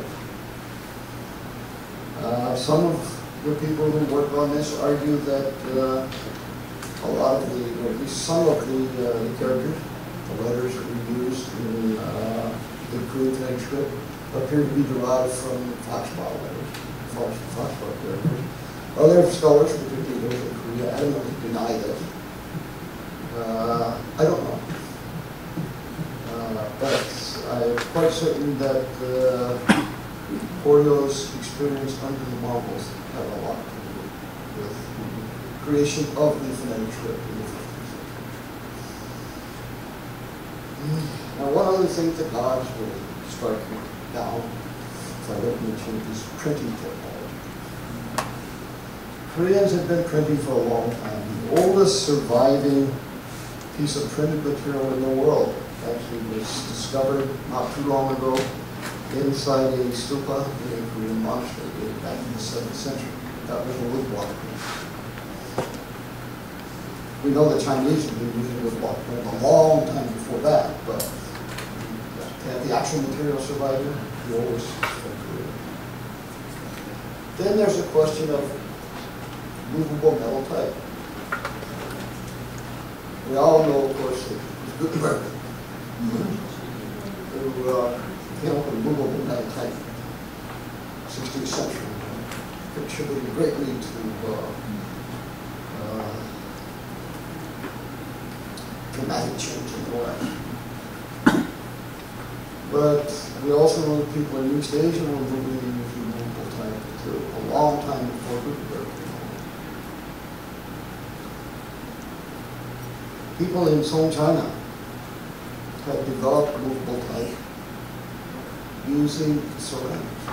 Uh, some of the people who work on this argue that uh, a lot of the, or at least some of the, uh, the characters, the letters that we used in uh, the Korean phonetic script, appear to be derived from Foxtrot letters, Foxtrot characters. Other scholars, particularly those in Korea, adamantly deny this. Uh, I don't know. Uh, but I'm quite certain that uh, Koryo's experience under the Mongols had a lot to do with the creation of the phonetic script in the fifteenth century. Now, one other thing that gods will strike me down, if I don't mention, is printing technology. Koreans have been printing for a long time. The oldest surviving piece of printed material in the world actually was discovered not too long ago inside a stupa in a Korean monastery dated back in the seventh century. That was a wood block print. We know the Chinese have been using wood block print a long time before that, but uh, the actual material surviving, the oldest is from Korea. Then there's a question of movable metal type. We all know, of course, that Gutenberg, who uh, came up with movable metal type, sixteenth century, contributed greatly to uh, uh, dramatic change in the West. But we also know that people in East Asia were moving using movable type too, a long time before Gutenberg. People in Song China have developed movable type using ceramics.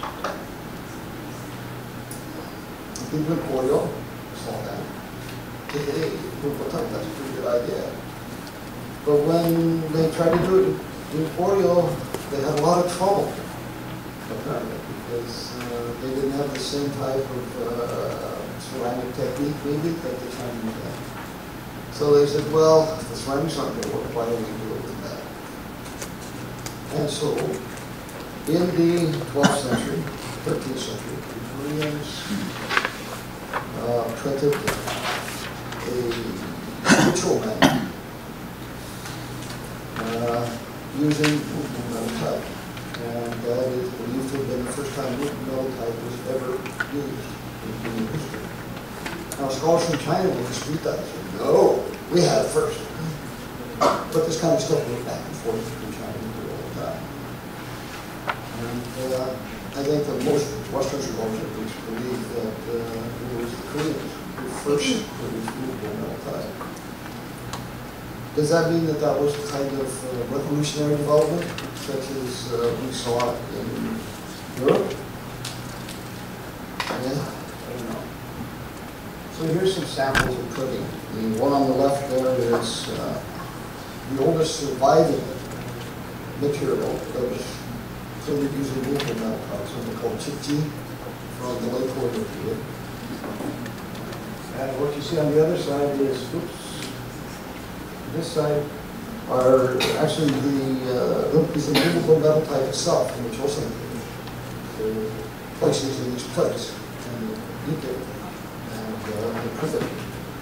People in Korea saw that. Hey, movable type, that's a pretty good idea. But when they tried to do it in Korea, they had a lot of trouble, apparently, because uh, they didn't have the same type of uh, ceramic technique, maybe, that the Chinese had. So they said, well, if the ceramics aren't going to work, why don't we do it with that? And so, in the twelfth century, thirteenth century, the Koreans uh, printed a ritual manual uh, using movable metal type. And that is believed to have been the first time movable metal type was ever used in human history. Now, scholars from China will dispute that. They say, no, we had it first. But this kind of stuff goes back and forth between China and Korea all the time. And uh, I think that most Western scholars at least believe that uh, it was the Koreans who first produced movable metal type. Does that mean that that was a kind of uh, revolutionary development, such as uh, we saw in Europe? Yeah, I don't know. So here's some samples of printing. The one on the left there is uh, the oldest surviving material that was printed using movable metal type, something called chikji from the late Korean period. And what you see on the other side is, oops, this side are actually the uh, is the movable metal type itself, which also the places in these plates and heat it and uh, they print it.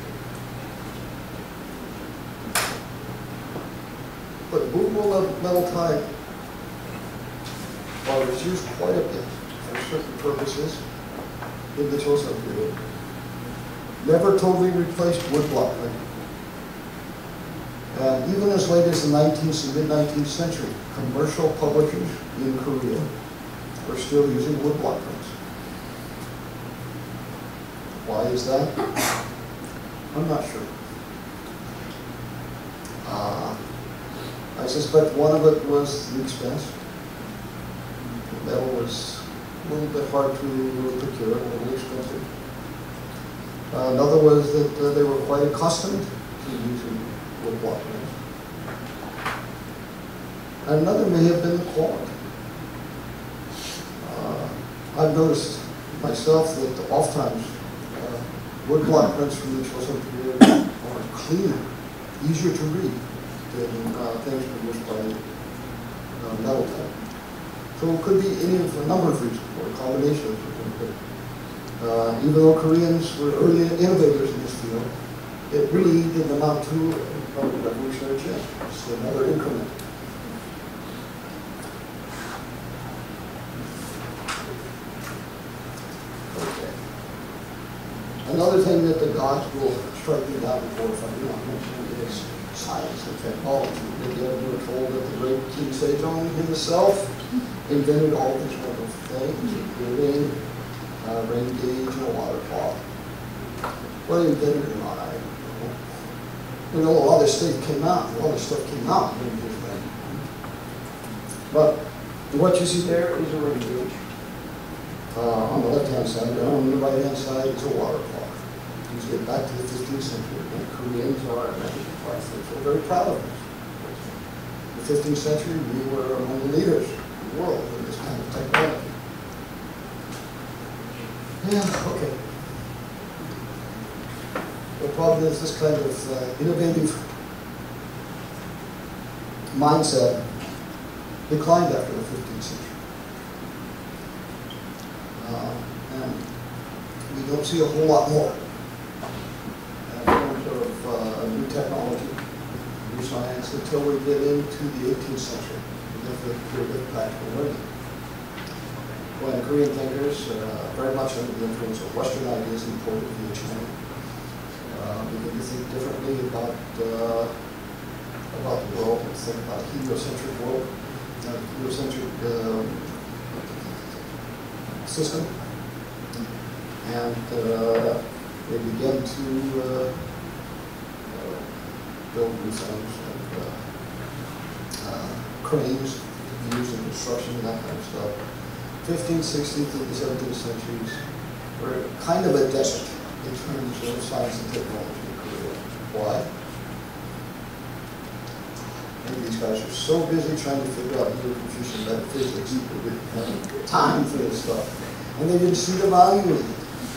But movable metal type, while it was used quite a bit for certain purposes in the Joseon period, never totally replaced woodblock printing. And even as late as the nineteenth and mid-nineteenth century, commercial publishers in Korea were still using woodblock prints. Why is that? I'm not sure. Uh, I suspect one of it was the expense. The metal was a little bit hard to procure, a little expensive. Uh, another was that uh, they were quite accustomed to using woodblock prints. And another may have been the quality. Uh, I've noticed myself that oftentimes uh, woodblock prints from the Joseon period are cleaner, easier to read than uh, things produced by uh, metal type. So it could be any of a number of reasons, or a combination of them. Uh, even though Koreans were early innovators in this field, it really didn't amount to a revolutionary change. It's another increment. Okay. Another thing that the gods will strike me down before if I do not mention is science and technology. Maybe we were told that the great King Sejong himself invented all these wonderful things, including uh, rain gauge and a water clock. Whether he invented it or not, I don't know. You know, a lot of this stuff came out. A lot of stuff came out during his reign. But what you see there is a rain gauge. Uh, on the left-hand side, and on the right-hand side is a water clock. You get back to the fifteenth century, and Koreans are so very proud of this. In the fifteenth century, we were among the leaders in the world in this kind of technology. Yeah, okay. The problem is this kind of uh, innovative mindset declined after the fifteenth century. Uh, and we don't see a whole lot more in terms of uh, new technology, new science, until we get into the eighteenth century, the period of practical learning. When Korean thinkers, uh, very much under the influence of Western ideas imported via China, uh, begin to think differently about uh, about the world and think about a heliocentric world, a heliocentric um, system. And uh, they began to uh, uh, build new things, like uh, uh, cranes used in construction and that kind of stuff. fifteenth, sixteenth, and seventeenth centuries were kind of a desert in terms of science and technology in Korea. Why? And these guys are so busy trying to figure out Neo-Confucian metaphysics, they didn't have time for this stuff. And they didn't see the value in it.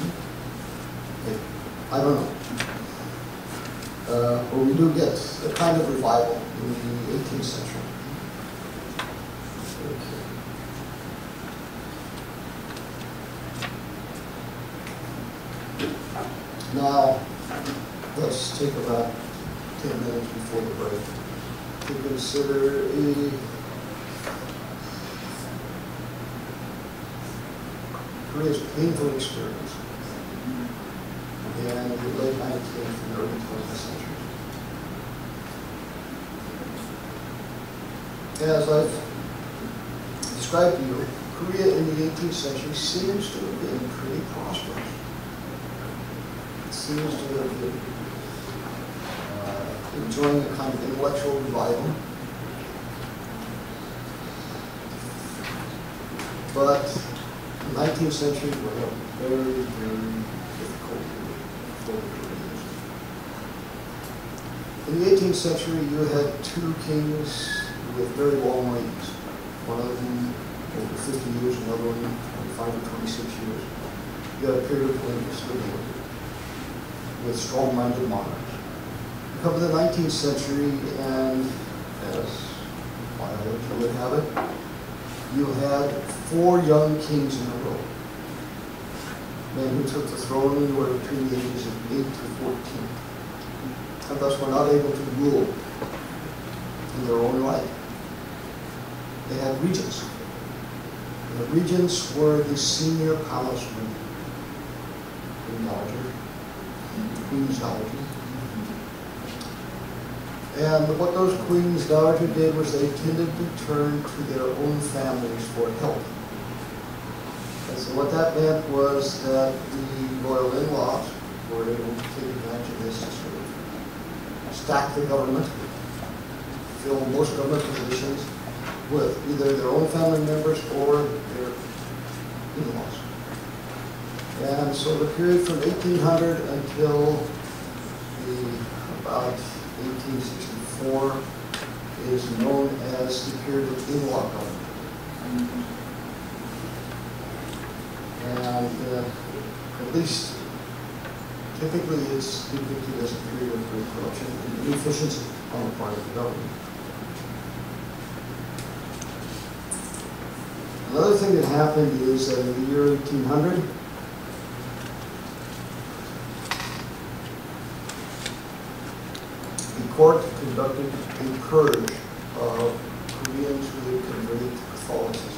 I don't know. Uh, but we do get a kind of revival in the eighteenth century. Okay. Now, let's take about ten minutes before the break to consider a Korea's painful experience in the late nineteenth and early twentieth century. As I've described to you, Korea in the eighteenth century seems to have been pretty prosperous. It seems to have been uh, enjoying a kind of intellectual revival. But the nineteenth century was a very, very difficult period for the Koreans. In the eighteenth century, you had two kings with very long reigns. One of them over fifty years, another one twenty-five or twenty-six years. You had a period of political stability with strong-minded monarchs. You come to the nineteenth century, and as biology would have it, you had four young kings in a row. Men who took the throne were between the ages of eight to fourteen, and thus were not able to rule in their own right. They had regents. And the regents were the senior palace women, Queen Dowager, Queen's Dowager. And what those Queens Dowager did was they tended to turn to their own families for help. And so what that meant was that the royal in-laws were able to take advantage of this to sort of stack the government, fill most government positions with either their own family members or their in-laws. And so the period from eighteen hundred until the about eighteen sixty-four is known as the period of in-law government. Mm-hmm. And uh, at least typically it's depicted as a period of great corruption and inefficiency on the part of the government. Another thing that happened is that in the year eighteen hundred, the court conducted a purge of Koreans who had converted to Catholicism.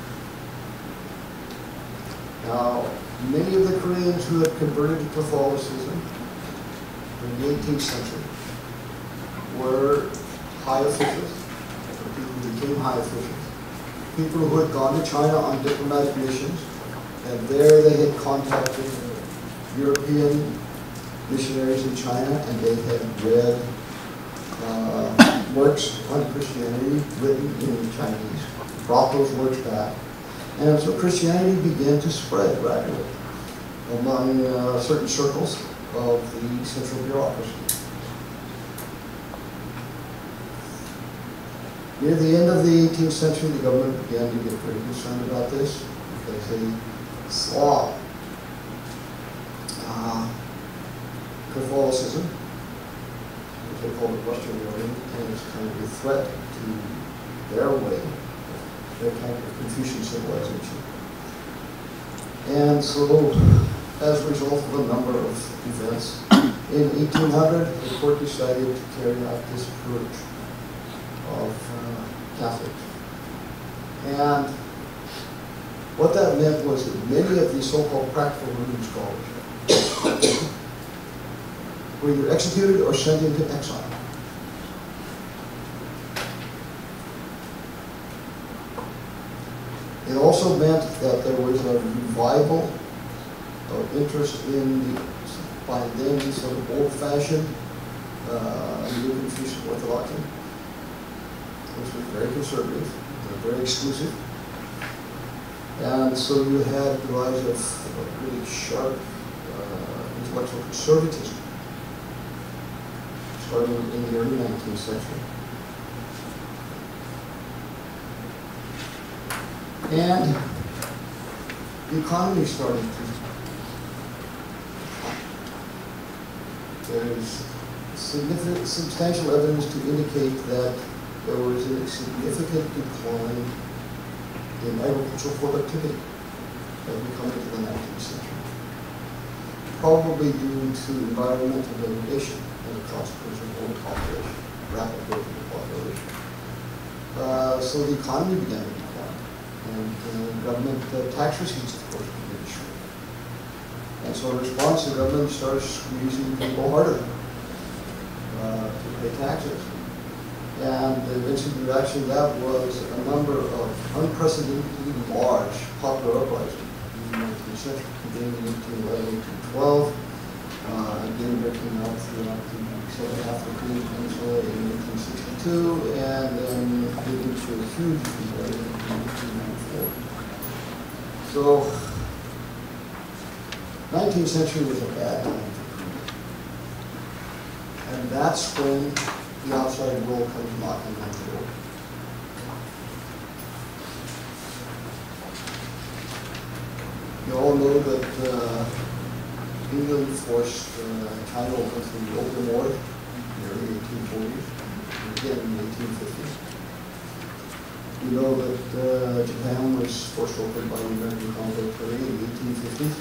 Now, many of the Koreans who had converted to Catholicism in the eighteenth century were high officials, or people who became high officials. People who had gone to China on diplomatic missions, and there they had contacted European missionaries in China, and they had read uh, works on Christianity written in Chinese, brought those works back. And so Christianity began to spread gradually among uh, certain circles of the central bureaucracy. Near the end of the eighteenth century, the government began to get very concerned about this because they saw uh, Catholicism, which they called the Western Orient, as kind of a threat to their way, their kind of Confucian civilization. And so, as a result of a number of events, in eighteen hundred, the court decided to carry out this purge of uh, Catholics. And what that meant was that many of these so-called practical religion scholars were either executed or sent into exile. It also meant that there was a revival of interest in the, by then, sort of old-fashioned uh, Anglican Ephesian Orthodoxy, which was very conservative, uh, very exclusive. And so you had the rise of uh, really sharp uh, intellectual conservatism, starting in the early nineteenth century. And the economy started to. There's significant, substantial evidence to indicate that there was a significant decline in agricultural productivity as we come into the nineteenth century, probably due to environmental degradation as a consequence of old population, rapid growth of the population. Uh, so the economy began to decline, and uh, government uh, tax receipts, of course, began to shrink. And so in response, the government started squeezing people harder uh, to pay taxes. And the eventual reaction to that was a number of unprecedentedly large popular uprisings in the nineteenth century, beginning in eighteen eleven, eighteen twelve, uh, again breaking out throughout the southern half of the Korean Peninsula in eighteen sixty-two, and then leading to a huge rebellion in eighteen ninety-four. So, nineteenth century was a bad time for Korea. And that's when the outside world comes knocking on the door. You all know that uh, England forced uh, China over to the Opium War in the early eighteen forties, and again in the eighteen fifties. You know that uh, Japan was forced open by the American conquest in the eighteen fifties.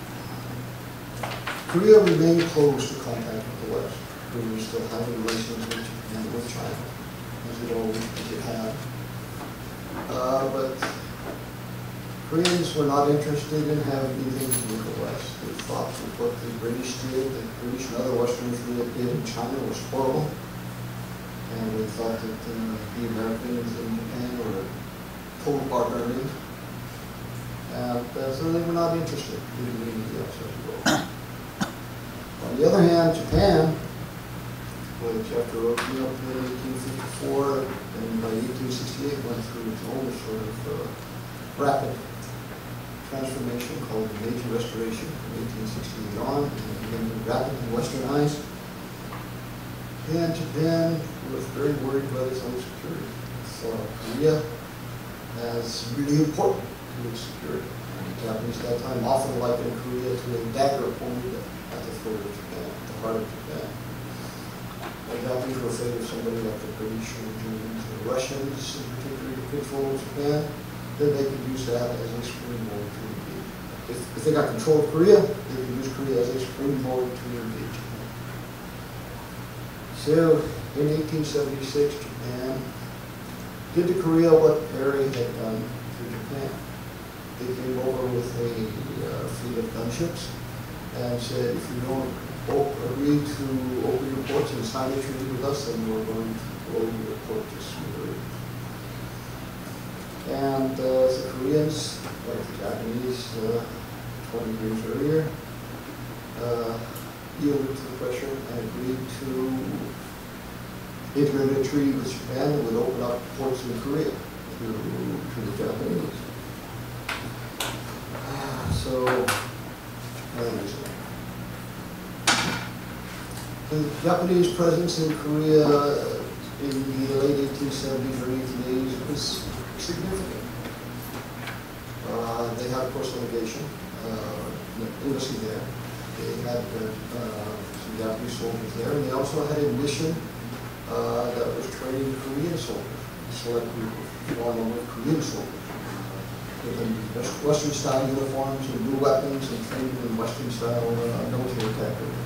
Korea remained close to contact with the West. Korea still having relations with Japan, with China, as it always as it had. Uh, but Koreans were not interested in having anything to do with the West. They thought that what the British did, the British and other Westerners did in China was horrible. And they thought that uh, the Americans in Japan were total barbarians. And uh, so they were not interested in meeting the outside world. On the other hand, Japan, which after opening up in eighteen fifty-four and by eighteen sixty-eight went through its own sort of uh, rapid transformation called the Meiji Restoration from eighteen sixty-eight on, and began to rapidly westernize. And Japan was very worried about its own security. So Korea as really important to its security. And the Japanese at that time often likened Korea to a dagger pointed at the throat of Japan, at the heart of Japan. The Japanese were afraid of somebody like the British or the Germans, the Russians in particular, to control Japan. Then they could use that as a springboard to invade. If, if they got control of Korea, they could use Korea as a springboard to invade Japan. So in eighteen seventy-six, Japan did to Korea what Perry had done to Japan. They came over with a uh, fleet of gunships and said, if you don't agree to open your ports and sign a treaty with us, then we're going to blow your port to smithereens. And uh, the Koreans, like the Japanese uh, twenty years earlier, uh, yielded to the pressure and agreed to integrate a treaty with Japan that would open up ports in Korea to, to the Japanese. Uh, so, uh, the Japanese presence in Korea in the late eighteen seventies, early eighteen eighties was significant. Uh, they had, of course, a legation, uh, an embassy there. They had uh, uh, some Japanese soldiers there, and they also had a mission uh, that was training Korean soldiers, a select group of one of Korean soldiers. With them Western-style uniforms and new weapons and trained in Western-style uh, military tactics.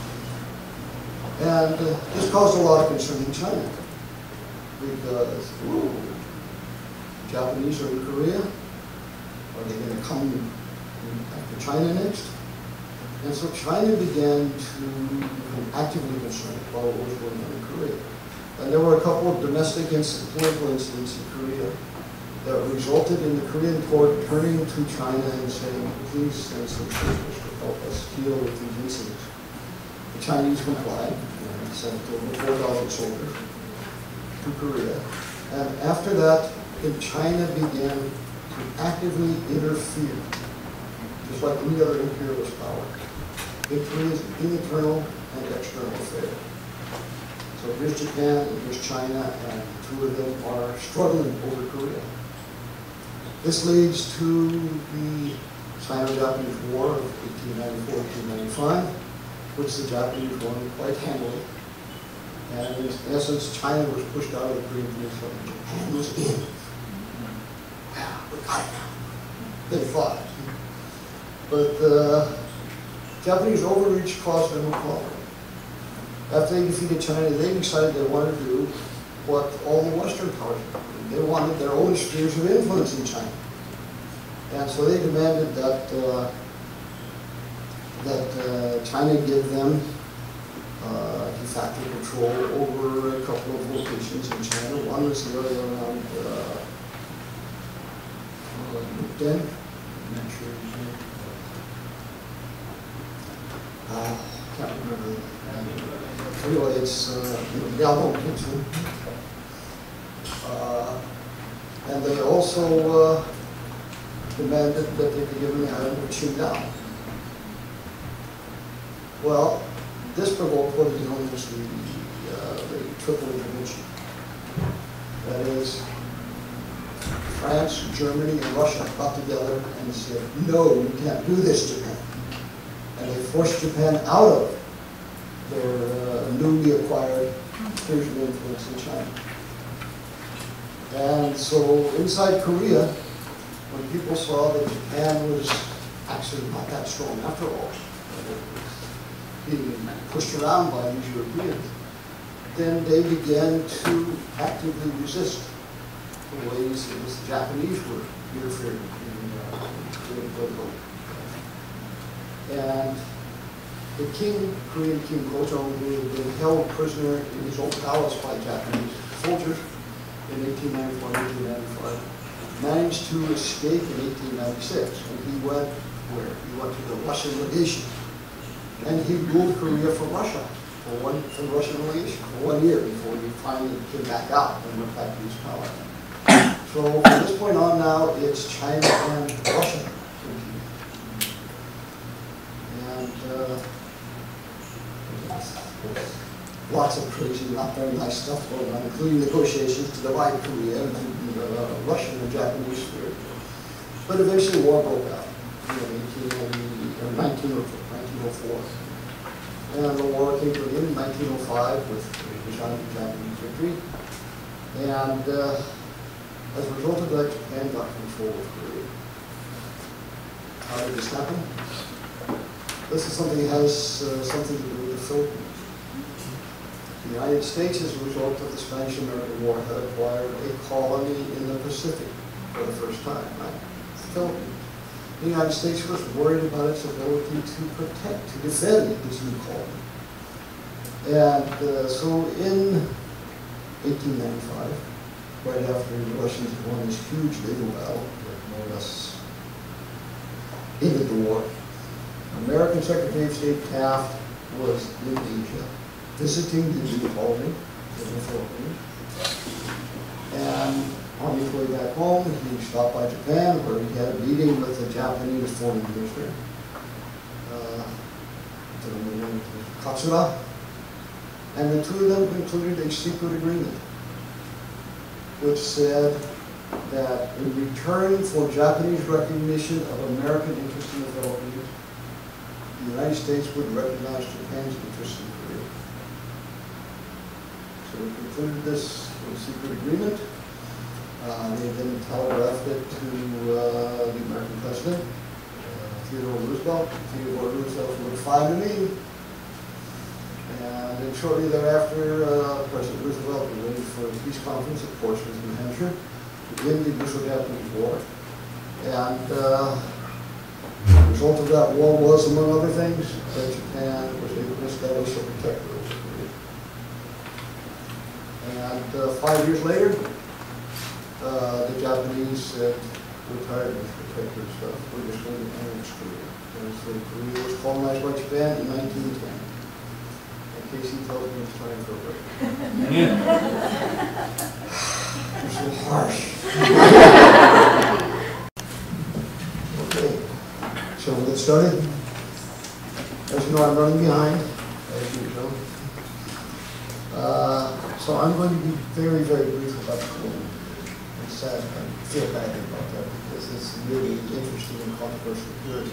And uh, this caused a lot of concern in China, because, ooh, the Japanese are in Korea. Are they going to come after China next? And so China began to become actively concerned about what was going on in Korea. And there were a couple of domestic and political incidents in Korea that resulted in the Korean court turning to China and saying, please send some soldiers to help us deal with these incidents. The Chinese complied and sent over four thousand soldiers to Korea. And after that, China began to actively interfere, just like any other imperialist power, in Korea's internal and external affairs. So here's Japan and here's China, and two of them are struggling over Korea. This leads to the Sino-Japanese War of eighteen ninety-four to eighteen ninety-five, which the Japanese won quite handily. And in essence, China was pushed out of the Korean Peninsula. Japan was in. Yeah, we got it now. They fought. But the Japanese overreach caused them a problem. After they defeated China, they decided they wanted to do what all the Western powers did. They wanted their own spheres of influence in China. And so they demanded that, uh, that uh, China give them uh, de facto control over a couple of locations in China. One was the area around uh, Mukden. I'm not sure his name. Uh, can't remember. Anyway, it's uh, Liaodong Peninsula. Uh, and they also uh, demanded that they could give them the island of Qingdao. Well, this provoked what is known as the, uh, the Triple Intervention. That is, France, Germany, and Russia got together and said, no, you can't do this, Japan. And they forced Japan out of their uh, newly acquired spheres of influence in China. And so inside Korea, when people saw that Japan was actually not that strong after all, being pushed around by these Europeans, then they began to actively resist the ways in which the Japanese were interfering in uh, Korean political. And the king, Korean King Gojong, who had been held prisoner in his own palace by Japanese soldiers in eighteen ninety-four and eighteen ninety-five, managed to escape in eighteen ninety-six. And he went where? He went to the Russian legation. And he ruled Korea for Russia, for one, for the Russian legation, for one year before he finally came back out and went back to his palace. So from this point on now, it's China and Russia. And uh, lots of crazy, not very nice stuff going on, including negotiations to divide Korea into uh, Russian and Japanese sphere. But eventually war broke out in nineteen oh four. And the war came to an end in nineteen oh five with the Japanese victory. And uh, as a result of that, Japan got control of Korea. How did this happen? This is something that has uh, something to do with the Philippines. The United States, as a result of the Spanish-American War, had acquired a colony in the Pacific for the first time, right? The Philippines. The United States was worried about its ability to protect, to defend this new colony. And uh, so in eighteen ninety-five, right after the Russians had won this huge naval battle that more or less ended the war, American Secretary of State Taft was in Asia, visiting the new colony in the Philippines. And on his way back home, he stopped by Japan, where he had a meeting with the Japanese foreign minister, uh, Katsura, and the two of them concluded a secret agreement, which said that in return for Japanese recognition of American interest in the Philippines, the United States would recognize Japan's interest in Korea. So we concluded this secret agreement. Uh, they then telegraphed it to uh, the American president, uh, Theodore Roosevelt. Theodore Roosevelt would fly to me. And then shortly thereafter, uh, President Roosevelt arranged for a peace conference at Portsmouth, New Hampshire, to end the Russo-Japanese War. And uh, the result of that war was, among other things, that Japan was able to establish a protectorate over Korea. And uh, five years later, uh, the Japanese said, we're tired of protective stuff, we're just going to annex Korea. And so Korea was colonized by Japan in nineteen ten. And Casey tells me it's time for a break. Yeah. You're so harsh. Okay, so we'll get started. As you know, I'm running behind, as usual. Uh, so I'm going to be very, very brief about the Korean. It's sad, I feel badly about that because it's really interesting and controversial period.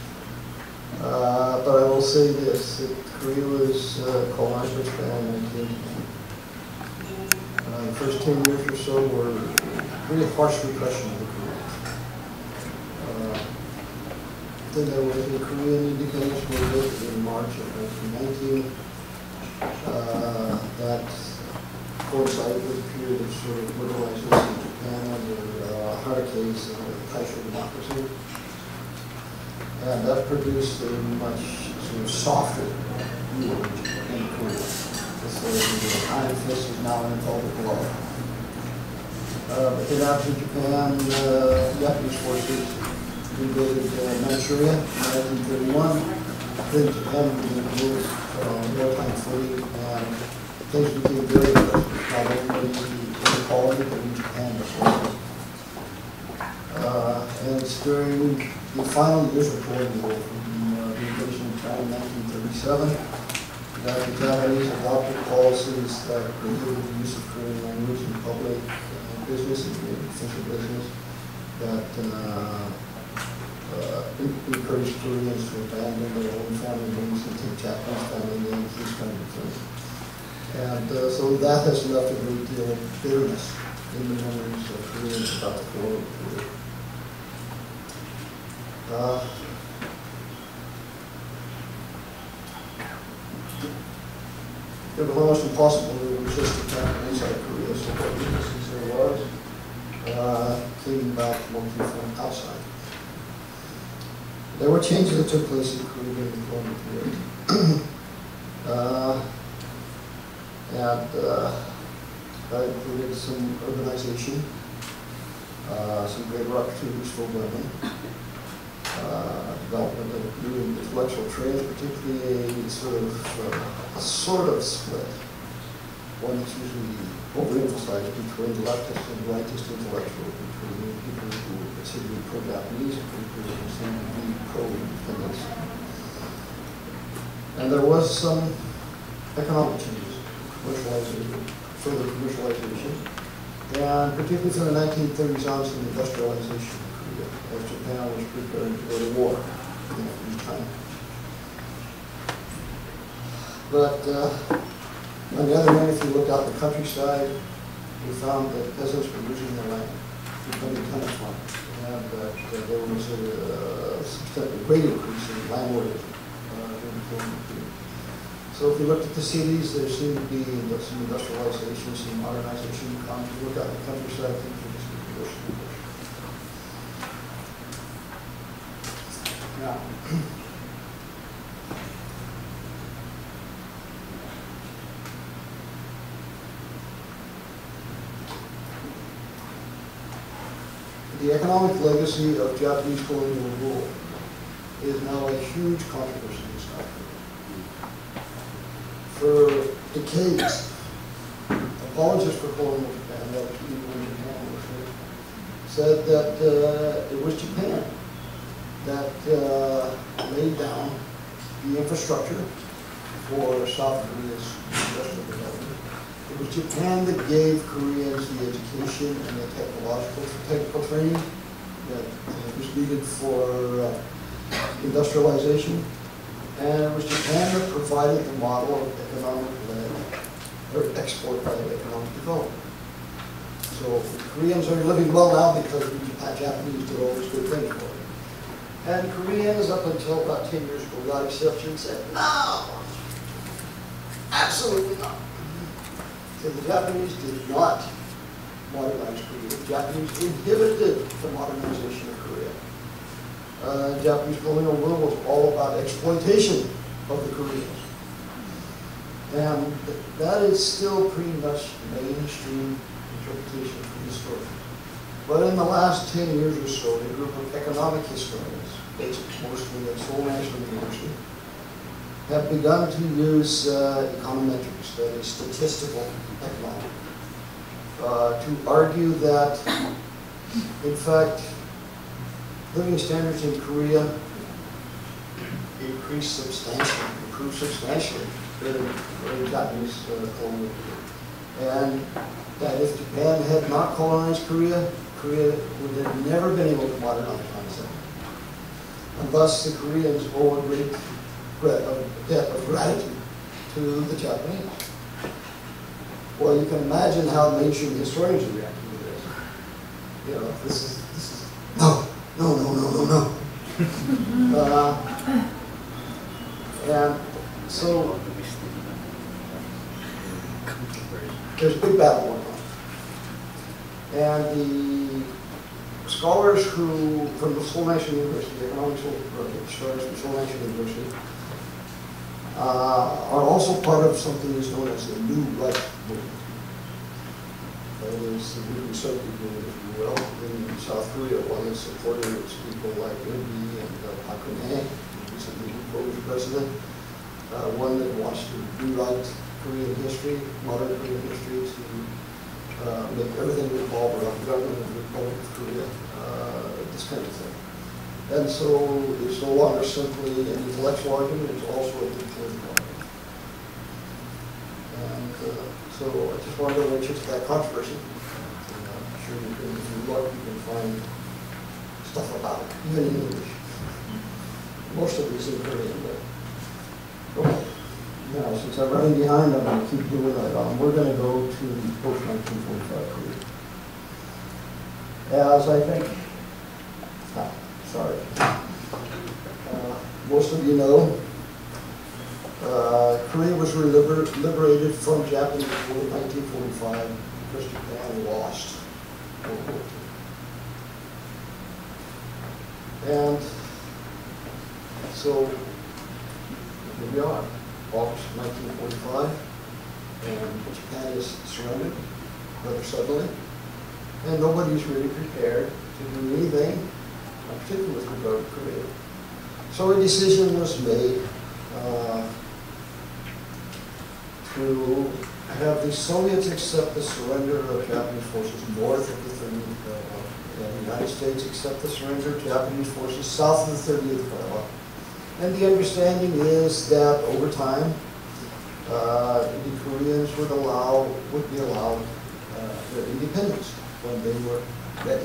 Uh, but I will say this, that Korea was uh, colonized by Japan in nineteen ten. Uh, the first ten years or so were really harsh repression of the Koreans. Uh, then there was the Korean independence movement in March of nineteen nineteen. Uh, that coincided with a period of sort of liberalization in Japan under uh, hurricanes and the Taisho democracy. And that produced a much sort of softer view in Korea. So the Iron Fist is now in public law. Uh, but then after Japan, uh, Japanese forces invaded uh, Manchuria in nineteen thirty-one. Then Japan began to move from wartime free, and things became very aggressive, not only in the colony, but in Japan as well. Uh, and it's during the final years of Cold War, from uh, the invasion of China in nineteen thirty-seven, that the Japanese adopted policies that prohibited the use of Korean language in public uh, business and official business, that uh, uh, encouraged Koreans to abandon their own family names and take Japanese family names, this kind of thing. And uh, so that has left a great deal of bitterness in the memories of Koreans about the Cold War period. Uh, it was almost impossible to resist the Japanese out of Korea, so what weaknesses there was uh, came back mostly from outside. There were changes that took place in Korea during the colonial period. uh, and uh, that included some urbanization, uh, some greater opportunities for women, Uh, development of new intellectual trades, particularly a sort of uh, a sort of split, one that's usually overemphasized between leftist and rightist intellectuals, between people who are considered pro-Japanese and people who are considered to be pro-independence. And there was some economic changes, commercialization, further commercialization, and particularly from the nineteen thirties on, some industrialization. As Japan was preparing to go to war in time. But uh, on the other hand, if you looked out the countryside, you found that peasants were losing their land, becoming tenants on it, and that uh, there was a uh, substantial great increase in landlordism uh, in the colonial period. So if you looked at the cities, there seemed to be some industrialization, some modernization. If you look out the countryside, things were just getting worse and worse. Now, the economic legacy of Japanese colonial rule is now a huge controversy in South Korea. For decades, apologists for colonial Japan, that people in Japan said that uh, it was Japan that uh, laid down the infrastructure for South Korea's industrial development. It was Japan that gave Koreans the education and the technological, technical training that uh, was needed for uh, industrialization. And it was Japan that provided the model of economic-led, or export-led economic development. So the Koreans are living well now because the Japanese did all these good things for them. And Koreans, up until about ten years ago, without exception, said, no, absolutely not. So the Japanese did not modernize Korea. The Japanese inhibited the modernization of Korea. Uh, Japanese colonial rule was all about exploitation of the Koreans. And th that is still pretty much mainstream interpretation from historians. But in the last ten years or so, a group of economic historians, based mostly at Seoul National University, have begun to use uh, econometrics, that is statistical economics, uh, to argue that, in fact, living standards in Korea increased substantially, improved substantially during the Japanese uh, colonial period. And that if Japan had not colonized Korea, Korea would have never been able to modernize on its own. And thus the Koreans owe a great debt of gratitude to the Japanese. Well, you can imagine how mainstream historians are reacting to this. You know, this is, this is, no, no, no, no, no, no. uh, and so, there's a big battle going on. And the scholars who, from the Seoul National University, the economics historians from Seoul National University, uh, are also part of something that's known as the New Right movement. That is the New Conservative movement, if you will, in South Korea. One that supported people like Lee and uh, Park Geun-hye, who recently proposed president. Uh, one that wants to rewrite Korean history, modern Korean history, to uh, make everything revolve around the government of the Republic of Korea, uh, this kind of thing. And so it's no longer simply an intellectual argument, it's also a political argument. And uh, so I just wanted to mention to that controversy. And I'm sure you can, if you look, you can find stuff about it, even in English. Most of it is in Korean, but okay. Now, since I'm running behind, I'm going to keep doing that. Um, we're going to go to the post nineteen forty-five Korea. As I think, ah, sorry, uh, most of you know, uh, Korea was liber liberated from Japanese rule in nineteen forty-five because Japan lost World War Two. And so, here we are. August nineteen forty-five, and Japan is surrendered rather suddenly, and nobody's really prepared to do anything, particularly with regard to Korea. So a decision was made uh, to have the Soviets accept the surrender of Japanese forces north of the thirtieth parallel, and the United States accept the surrender of Japanese forces south of the thirtieth parallel. And the understanding is that over time, uh, the Koreans would allow, would be allowed uh, their independence when they were ready.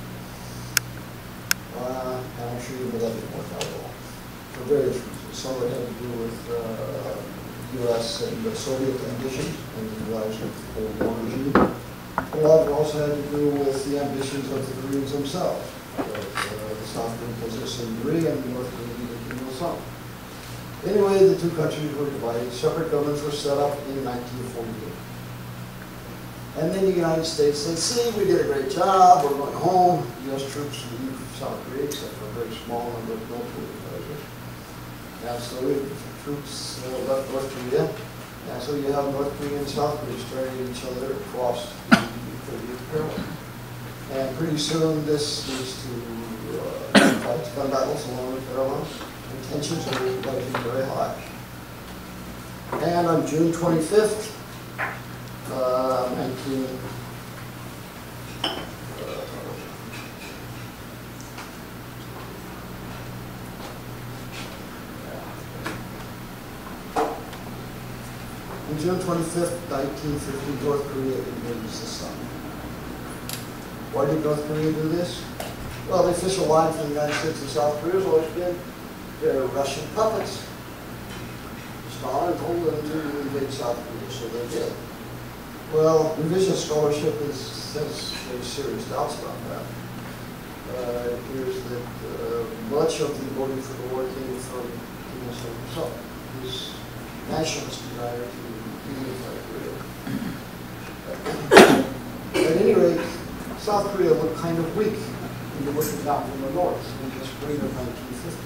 Uh, and I'm sure you know that didn't work out at all, for various reasons. Some of it had to do with uh, U S and the Soviet ambitions and the rise of the Cold War regime. A lot of it also had to do with the ambitions of the Koreans themselves. Uh, the South Korean possessed Korea and the North Korean some. Anyway, the two countries were divided. Separate governments were set up in nineteen forty-eight. And then the United States said, see, we did a great job, we're going home. U S troops leave South Korea, except for a very small number of military advisors. And so the troops uh, left North Korea. And so you have North Korea and South Korea staring at each other across the thirtieth parallel. And pretty soon this leads to uh, fights, gun battles along the parallel. Tensions are rising very high. And on June twenty-fifth, uh, nineteen, uh, on June twenty-fifth, nineteen fifty, North Korea invades the sun. Why did North Korea do this? Well, the official line for the United States and South Korea has always been, they're Russian puppets. Stalin told them to invade South Korea, so they did. Well, revisionist scholarship is, has very serious doubts about that. Uh, it appears that uh, much of the motive for the war came from Kim Il-sung himself, his nationalist desire to unify Korea. At any rate, South Korea looked kind of weak when you look down from the north in the spring of nineteen fifty.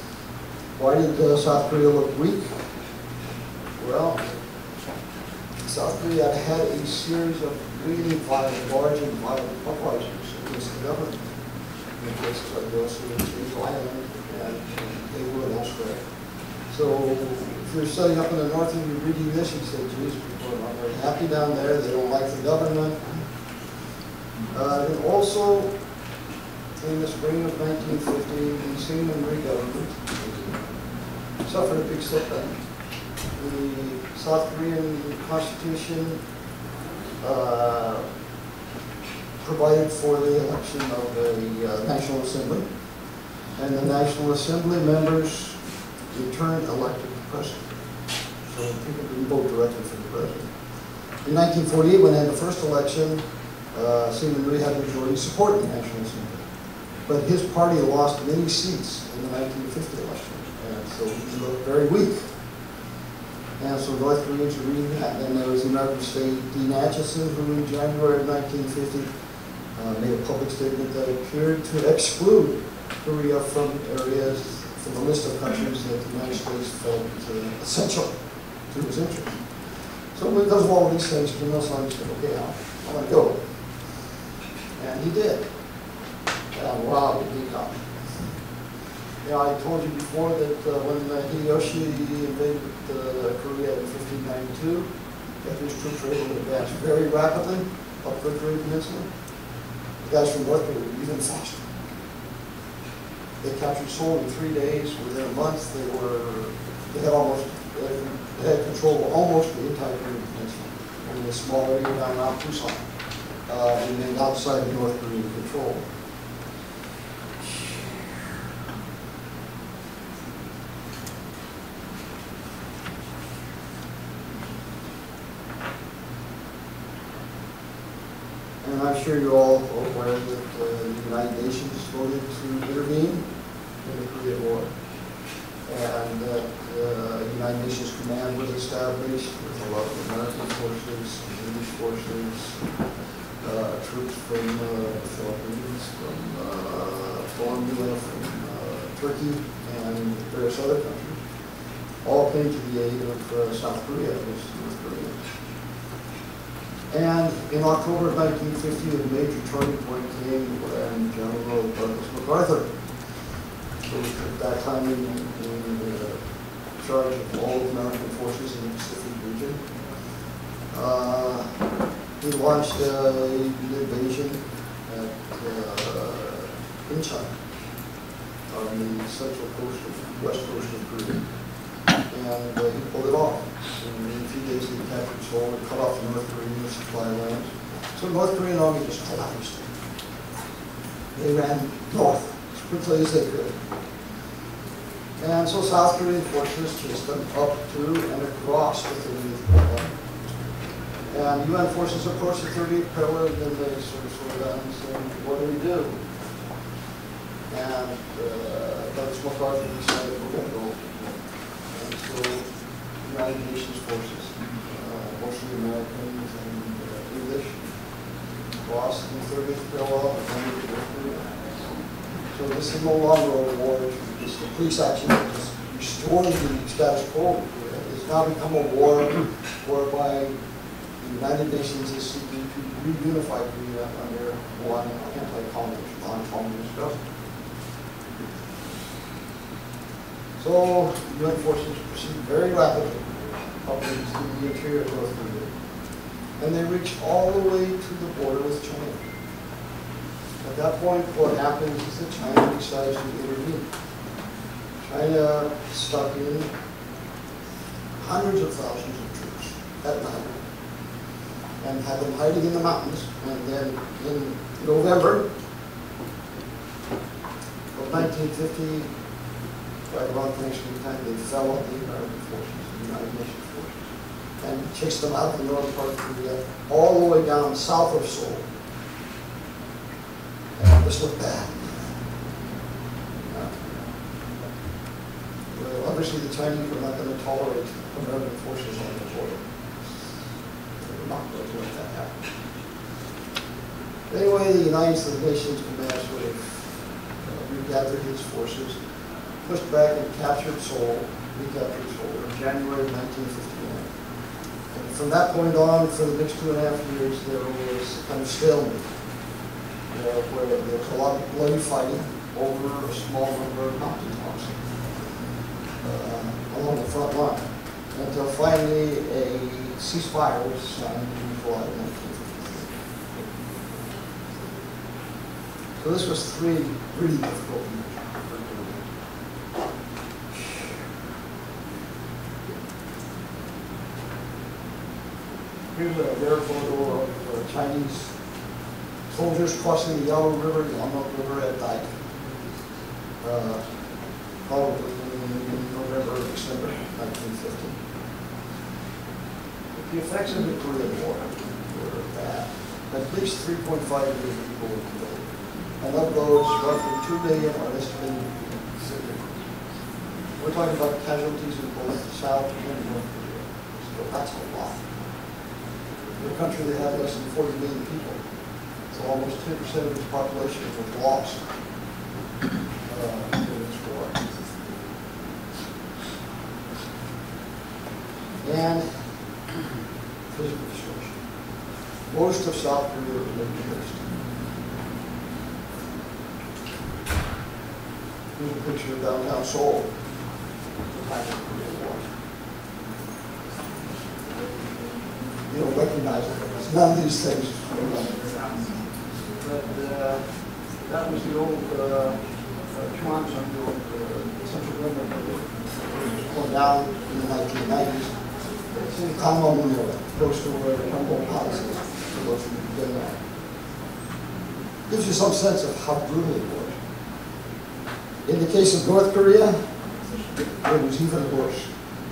Why did uh, South Korea look weak? Well, South Korea had a series of really violent, large and violent uprisings against the government in places like Yosu and Jeju Island and Daewoo and elsewhere. So if you're setting up in the north and you're reading this, you say, geez, people are not very happy down there, they don't like the government. Uh, and also, in the spring of nineteen fifty, the Syngman Rhee government suffered a big setback. The South Korean Constitution uh, provided for the election of the uh, National Assembly, and the National Assembly members in turn elected the president. So people didn't vote directly for the president. In nineteen forty-eight, when they had the first election, uh, Syngman Rhee had majority support in the National Assembly. But his party lost many seats in the nineteen fifty election, and so he looked very weak. And so North Koreans were reading that. And then there was the American State Dean Acheson, who in January of nineteen fifty uh, made a public statement that appeared to exclude Korea from areas, from the list of countries that the United States felt uh, essential to his interests. So because of all of these things, Kim Il-sung said, okay, I'm going to go. And he did. And wow, did he come. You know, I told you before that uh, when uh, Hideyoshi invaded uh, Korea in fifteen ninety-two, Japanese troops were able to advance very rapidly up the Korean Peninsula. The guys from North Korea were even faster. They captured Seoul in three days. Within a month, they were they had almost they had control of almost the entire Korean Peninsula, only a small area down around Busan, uh, and then outside the North Korean control. And I'm sure you're all aware that uh, the United Nations voted to intervene in the Korean War. And that uh, the United Nations Command was established with a lot of American forces, British forces, uh, troops from uh, the Philippines, from uh, Colombia, from uh, Turkey, and various other countries. All came to the aid of uh, South Korea, against North Korea. And in October of nineteen fifty, a major turning point came when General Douglas MacArthur, who was at that time in, in uh, charge of all American forces in the Pacific region, uh, he launched uh, an invasion at uh, Incheon on the central coast of west coast of Korea. And uh, he pulled it off. And in a few days he captured Seoul and cut off the North Korean supply lines. So the North Korean army just collapsed. They ran north as quickly as they could. And so South Korean forces chased them up to and across the thirtieth parallel. And U N forces approached the thirtieth parallel, and then they sort of slowed down and said, what do we do? And uh, Douglas MacArthur decided we're going to go. So, United Nations forces, uh, mostly Americans and uh, English, crossed the thirtieth parallel and then to North Korea. So this is no longer a war. It's the police action that just restored the status quo in Korea. It's now become a war whereby the United Nations is seeking to reunify Korea under one anti-communist, non-communist government. So U N forces proceeded very rapidly up into the interior of North Korea. And they reached all the way to the border with China. At that point, what happens is that China decides to intervene. China stuck in hundreds of thousands of troops at night and had them hiding in the mountains. And then in November of nineteen fifty, right around Thanksgiving time, they fell on the American forces, the United Nations forces, and chased them out of the northern part of Korea, all the way down south of Seoul. And this looked bad. Uh, well, obviously the Chinese were not going to tolerate American forces on the border. They were not going to let that happen. Anyway, the United Nations Command sort of uh, regathered its forces, pushed back and captured Seoul, recaptured Seoul in January of nineteen fifty-one. And from that point on, for the next two and a half years, there was a kind of stalemate, uh, where there was a lot of bloody fighting over a small number of mountaintops uh, along the front line, until finally a ceasefire was signed in July nineteen fifty-three. So this was three really difficult years. Here's a rare photo of uh, Chinese soldiers crossing the Yellow River, the Yellow River at night, uh, probably in November or December nineteen fifty. The effects of the Korean War were bad. At least three point five million people were killed, and of those, roughly two million are estimated to be civilians. We're talking about casualties in both South and North Korea, so that's a lot. In a country that had less than forty million people, so almost ten percent of its population was lost uh, in this war. And physical destruction. Most of South Korea was militarized. Here's a picture of downtown Seoul, the time of the Korean War. You don't recognize it, because none of these things were done. But uh, that was the old uh, uh, Cheongsam, the old uh, central government building. It was torn down in the nineteen nineties. It's in Gangwon-area, close to where the Gangwon Palace is, for those of you who've been there. Gives you some sense of how brutal it was. In the case of North Korea, it was even worse.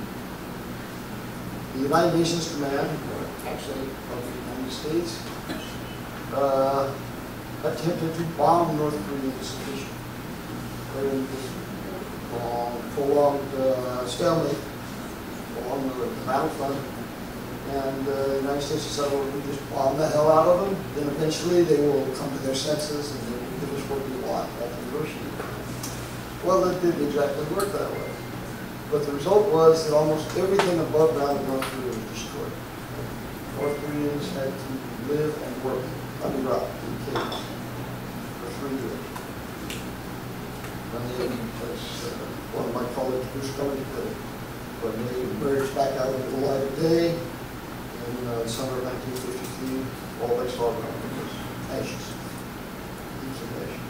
The United Nations Command, actually of the United States, uh, attempted to bomb North Korean institutions during this long, prolonged uh, stalemate along the battlefront. And uh, the United States decided, well, we just bomb the hell out of them, then eventually they will come to their senses and they will give us what we want at Hiroshima. Well, it didn't exactly work that way. But the result was that almost everything above ground in North Korea was destroyed. North Koreans had to live and work underground in caves for three years. And then, as uh, one of my colleagues, Bruce Cummings, put it, when they emerged back out into the light of day in uh, the summer of nineteen fifty-three, all they saw around them was ashes, heaps of ashes.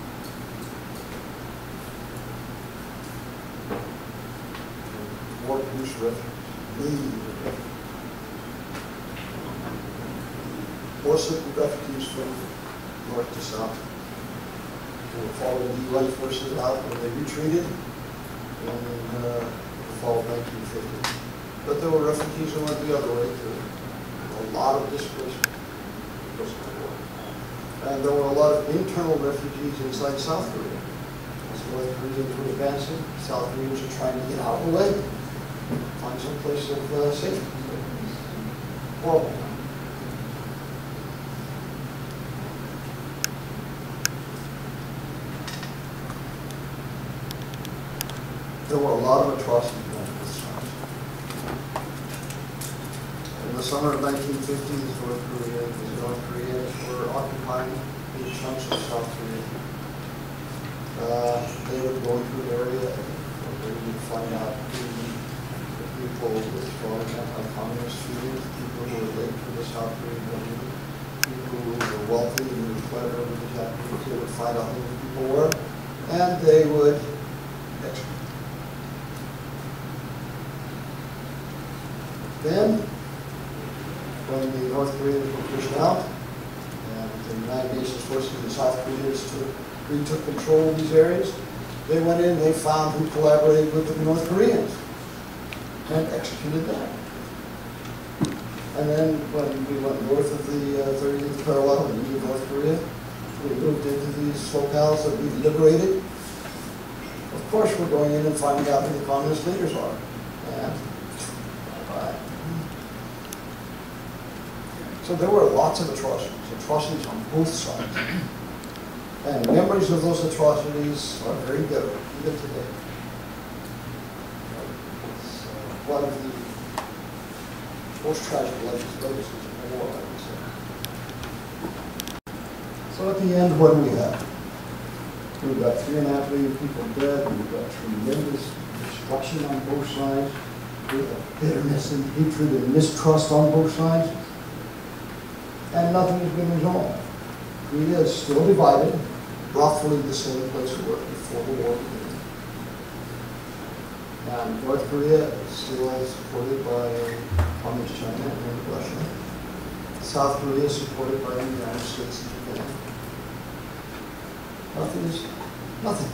War produced refugees, millions of refugees. Most of the refugees from north to south. They were following the U N forces out when they retreated in uh, the fall of nineteen fifty. But there were refugees who went the other way too. A lot of displacement because of the war. And there were a lot of internal refugees inside South Korea. As North Koreans were advancing, South Koreans were trying to get out of the way, find some place of uh, safety. Horrible. There were a lot of atrocities on both sides. In the summer of nineteen fifty, North Korea, the North Koreans were occupying big chunks of South Korea. Uh, they would go into an area where they would find out who the people with strong anti-communist feelings, people who were linked to the South Korean government, people who were wealthy and who were clever with the Japanese. They would find out who the people were, and they would execute. Then, when the North Koreans were pushed out, and the United Nations forces and South Koreans took, retook control of these areas, they went in, they found who collaborated with the North Koreans, and executed them. And then, when we went north of the uh, thirtieth parallel into North Korea, we moved into these locales that we liberated. Of course, we're going in and finding out who the communist leaders are. And bye-bye. So there were lots of atrocities, atrocities on both sides. And memories of those atrocities are very bitter, even today. It's uh, one of the most tragic legislation in the war, I would say. So at the end, what do we have? We've got three and a half million people dead. We've got tremendous destruction on both sides. We've got bitterness and hatred and mistrust on both sides. And nothing has been resolved. Korea is still divided, roughly the same place it was before the war began. And North Korea is still supported by Communist China and Russia. South Korea is supported by the United States and Japan. Nothing is, nothing.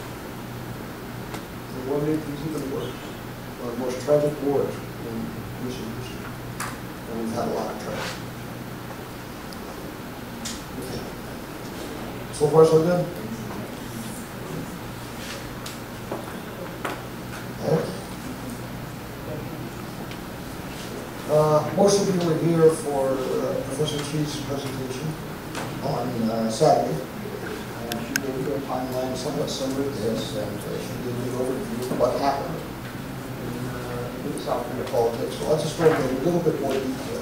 The war made things even worse. One of the most tragic wars in recent history. And we've had a lot of tragedy. Okay. So far, so good? Okay. Uh, most of you were here for uh, Professor Chi's presentation on uh, Saturday. And she gave you a timeline somewhat similar to this, and uh, she gave you an overview of what happened in, uh, in South Korea politics. So I'll just go into a little bit more detail.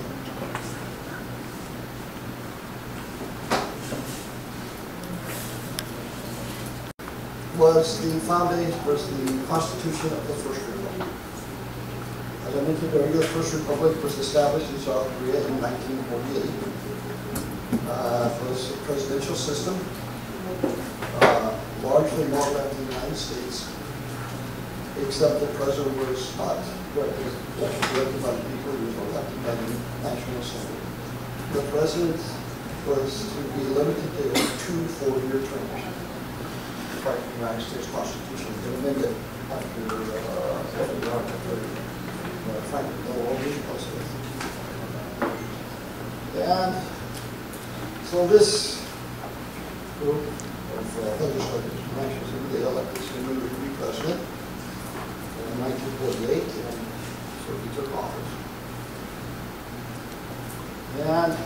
Was the foundation, was the Constitution of the First Republic. As I mentioned earlier, the First Republic was established in South Korea in nineteen forty-eight. Uh, it was a presidential system, uh, largely modeled after the United States, except the president was not elected by the people, he was elected by the National Assembly. The president was to be limited to two four-year terms. Like the United States Constitution, they amended after uh, after the after uh, Franklin Delano Roosevelt. And so this group of uh, legislators, National Assembly, they elected Seymour to be president in nineteen forty-eight, and so he took office. And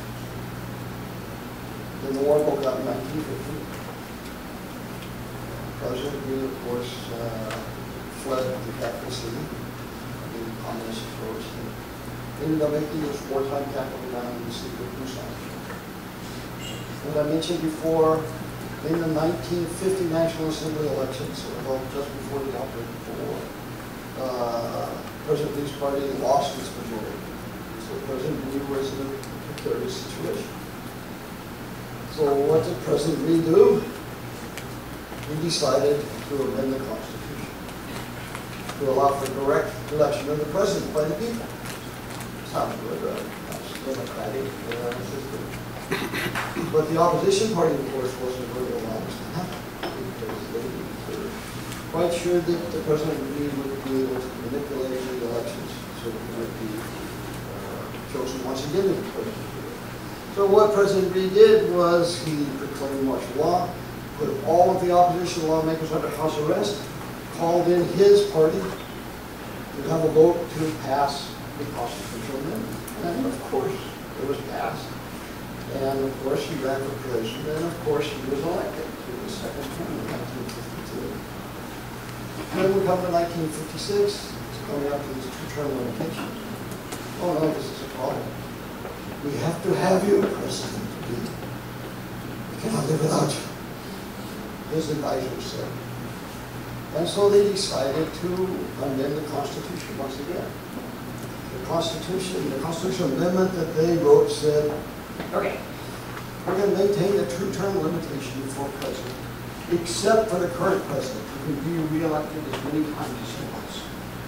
then the war broke out in nineteen fifty. President Lee, of course, uh, fled the capital city, the communist approach, and ended up making his wartime capital down in the city of Busan. As I mentioned before, in the nineteen fifty National Assembly elections, so held just before the outbreak of the war, uh, President Lee's party lost its majority. So President Lee was in a precarious situation. So what did President Lee do? He decided to amend the Constitution to allow for direct election of the president by the people. Sounds good, right? That's democratic uh, system. But the opposition party, of course, wasn't going to allow this to happen because they were quite sure that the president would be able to manipulate the elections so he would be uh, chosen once again as president. So what President Lee did was he proclaimed martial law, put all of the opposition lawmakers under house arrest, called in his party to have a vote to pass the constitutional amendment. And of course, it was passed. And of course, he ran for president, and of course, he was elected to the second term in nineteen fifty-two. And then we come to nineteen fifty-six, it's coming up to these two-term limitations. Oh no, this is a problem. We have to have you, President Lee. We cannot live without you, his advisors said. And so they decided to amend the Constitution once again. The Constitution, the constitutional amendment that they wrote said, okay, we're going to maintain the two-term limitation for president, except for the current president, who can be re-elected as many times as he wants.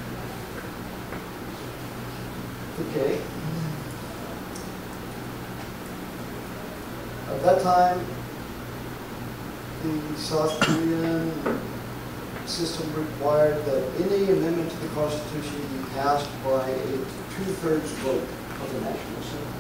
Okay. At that time, the South Korean system required that any amendment to the Constitution be passed by a two-thirds vote of the National Assembly.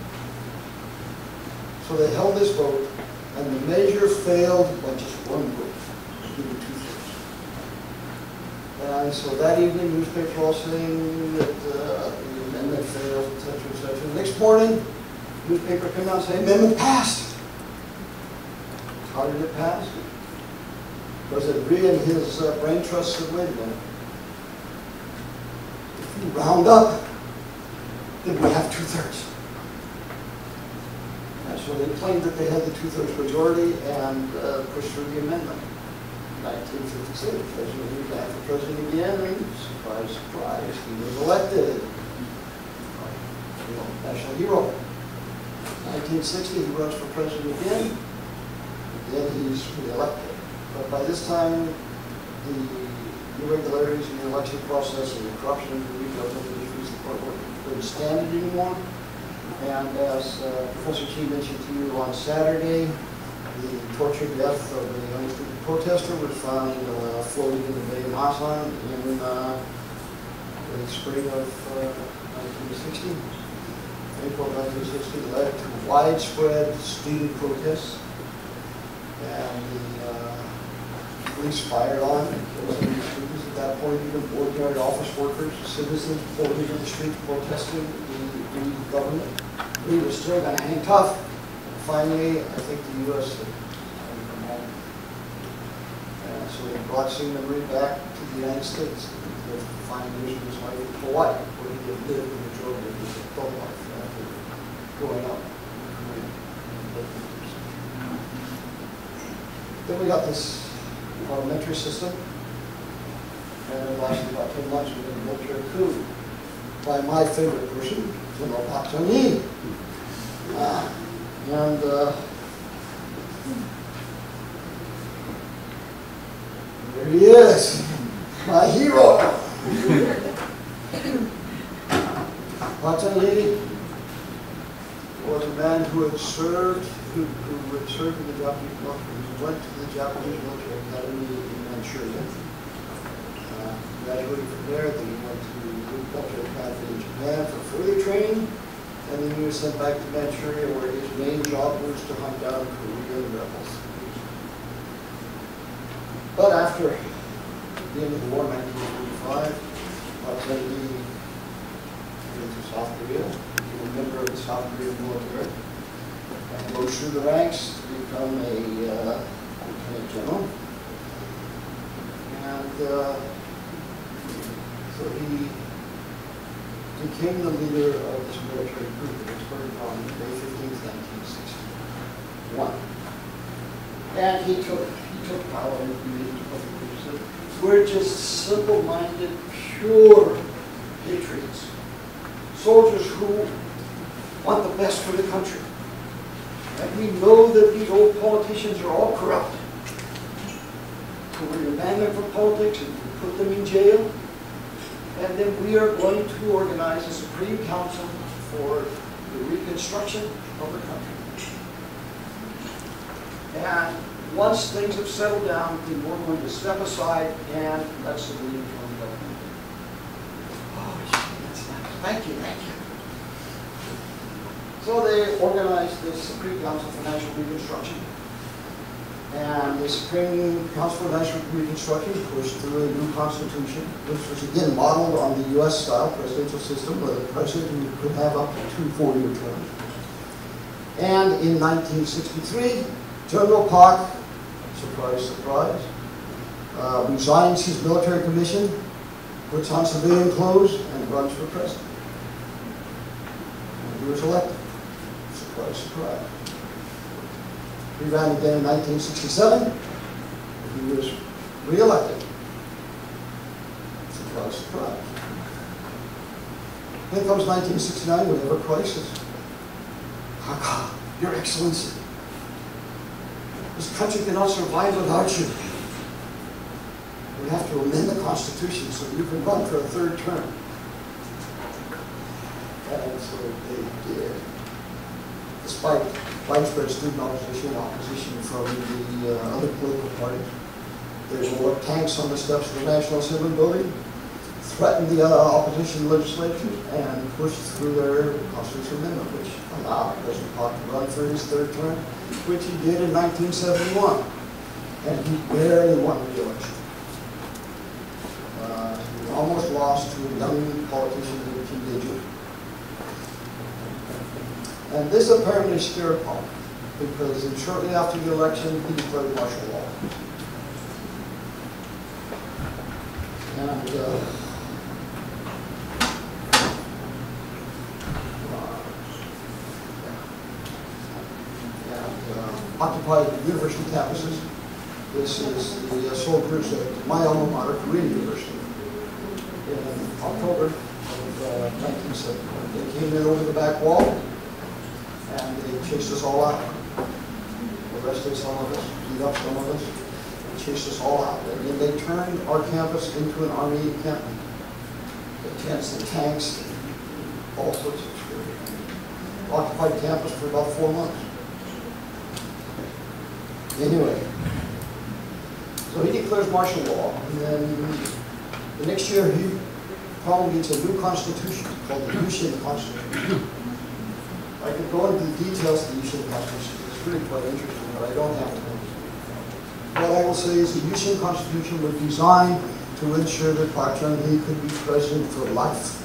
So they held this vote, and the measure failed by just one vote, due to two-thirds. And so that evening, newspapers were all saying that uh, the amendment failed, et cetera, et cetera. The next morning, the newspaper came out and said, amendment passed. How did it pass? President Lee and his uh, brain trust said, wait a minute. If you round up did we have two-thirds? And so they claimed that they had the two-thirds majority and uh, pushed through the amendment. nineteen fifty-six, President Lee ran for president again, and surprise, surprise, he was elected. You know, national hero. nineteen sixty, he runs for president again, then he's re-elected. But by this time, the irregularities in the election process and the corruption in the retail industries, the court couldn't stand it anymore. And as uh, Professor Chi mentioned to you on Saturday, the tortured death of a young student protester was found uh, floating in the Bay of Mazatlan in uh, the spring of uh, nineteen sixty. April nineteen sixty led to widespread student protests, and the uh, police fired on and killed some of the students. At that point, even ordinary office workers, citizens, poured into the streets protesting the, the government. We were still going to hang tough. Finally, I think the U S had come home. And so they brought Syngman Rhee back to the United States. The final years of his life in Hawaii, where he had lived the majority of his adult life after growing up. Then we got this parliamentary system, and it lasted about ten months. We had a military coup by my favorite person, General Pak Chung-hee. Uh, and uh, there he is, my hero. Pak Chung-hee was a man who had served, who, who had served in the Japanese military. He went to the Japanese military academy in Manchuria. Uh, graduated from there, then he went to the military academy in Japan for further training. And then he was sent back to Manchuria, where his main job was to hunt down Korean rebels. But after the end of the war, nineteen forty-five, Pak Chung-hee went to South Korea, became a member of the South Korean military, and rose through the ranks to become a uh, lieutenant general. And uh, so he became the leader of this military group that was started on May fifteenth, nineteen sixty-one. And he took, he took power and he made it public. We're just simple-minded, pure patriots. Soldiers who want the best for the country. And we know that these old politicians are all corrupt. So we're going to ban them from politics and put them in jail. And then we are going to organize a Supreme Council for the reconstruction of the country. And once things have settled down, then we're going to step aside and let civilian government. Oh, that's nice. Thank you, thank you. So they organized the Supreme Council for National Reconstruction. And the Supreme Council for National Reconstruction pushed through a new constitution, which was again modeled on the U S style presidential system, where the president could have up to two four-year terms. And in nineteen sixty-three, General Pak, surprise, surprise, uh, resigns his military commission, puts on civilian clothes, and runs for president. And he was elected. Surprise, surprise. He ran again in nineteen sixty-seven. He was re-elected. Surprise, surprise. Then comes nineteen sixty-nine, we have a crisis. Kaka, Your Excellency, this country cannot survive without you. We have to amend the Constitution so you can run for a third term. And so they did. Despite widespread student opposition, opposition from the uh, other political parties, they rolled up tanks on the steps of the National Assembly building, threatened the uh, opposition legislatures, and pushed through their constitutional amendment, which allowed President Pak to run for his third term, which he did in nineteen seventy-one. And he barely won re-election. Uh, he almost lost to a young politician named Kim Dae-jung. And this apparently scared Pak, because shortly after the election, he declared martial law. And uh, occupied university campuses. This is the uh, soldiers at my alma mater, Korean University, in October of uh, nineteen seventy-one. They came in over the back wall, and they chased us all out. Arrested some of us, beat up some of us, and chased us all out. And then they turned our campus into an army encampment. The tents and tanks, and all sorts of stuff. Occupied campus for about four months. Anyway, so he declares martial law, and then the next year he promulgates a new constitution called the Yushin Constitution. I could go into the details of the Yushin Constitution. It's really quite interesting, but I don't have to. What I will say is the Yushin Constitution was designed to ensure that Park Chung-hee could be president for life.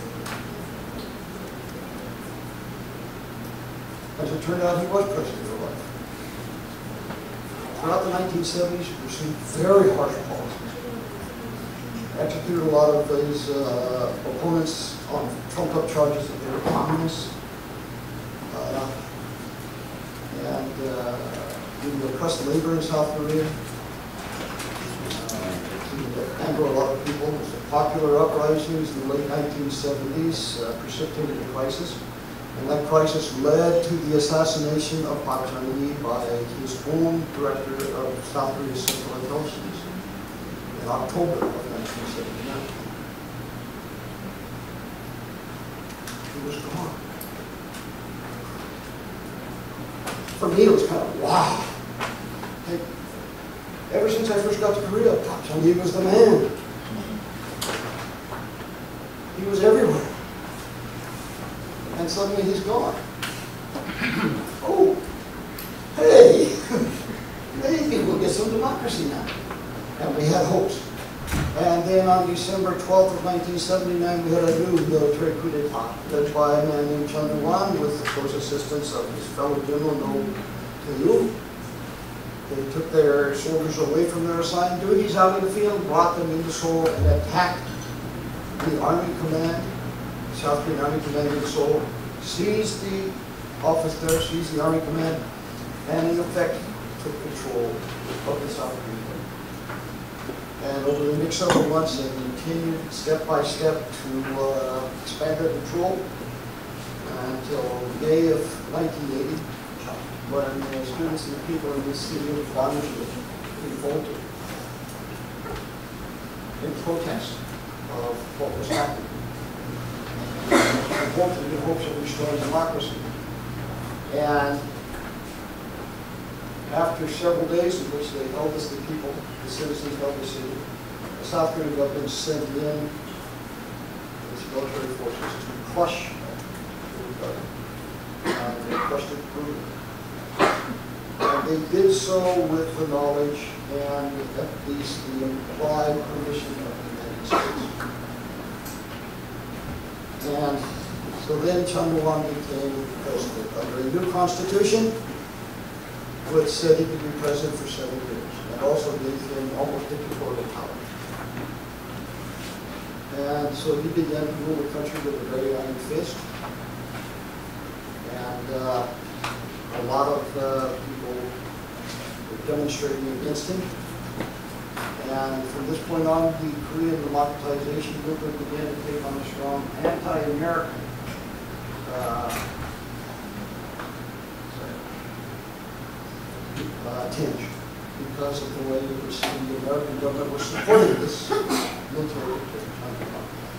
As it turned out, he was president for life. Throughout the nineteen seventies, he pursued very harsh policies. Executed a lot of his uh, opponents on trumped-up charges that they were communists. Uh, and uh, he oppressed labor in South Korea. Uh, angered a lot of people. There was popular uprisings in the late nineteen seventies, uh, precipitated a crisis. And that crisis led to the assassination of Park Chung-hee by his own director of South Korea's Central Intelligence in October of nineteen seventy-nine. He was gone. For me, it was kind of, wow. Hey, ever since I first got to Korea, Park Chung-hee was the man. He was everywhere. And suddenly he's gone. Oh, hey, maybe we'll get some democracy now. And we had hopes. And then on December twelfth of nineteen seventy-nine, we had a new military coup d'etat led by a man named Chun Doo-hwan with the close assistance of his fellow general, No Tae-yoo. They took their soldiers away from their assigned duties out in the field, brought them into Seoul, and attacked the Army Command, South Korean Army Command in Seoul, seized the office there, seized the Army Command, and in effect took control of the South Korean. And over the next several months, they continued step by step to uh, expand their control until May of nineteen eighty, when the students and the people in this city of Gwangju revolted in protest of what was happening. Revolted in hopes of restoring democracy. And after several days in which they held us, the people, the citizens held the city, the South Korean government sent in its military forces to crush the rebellion. And they crushed it brutally. And they did so with the knowledge and at least the implied permission of the United States. And so then Chun Doo-hwan became president under a new constitution, which said he could be president for seven years, and also gave him almost dictatorial power. And so he began to rule the country with a very iron fist. And uh, a lot of uh, people were demonstrating against him. And from this point on, the Korean democratization movement began to take on a strong anti-American uh, uh, tinge because of the way in which the American government was supporting this military dictatorship.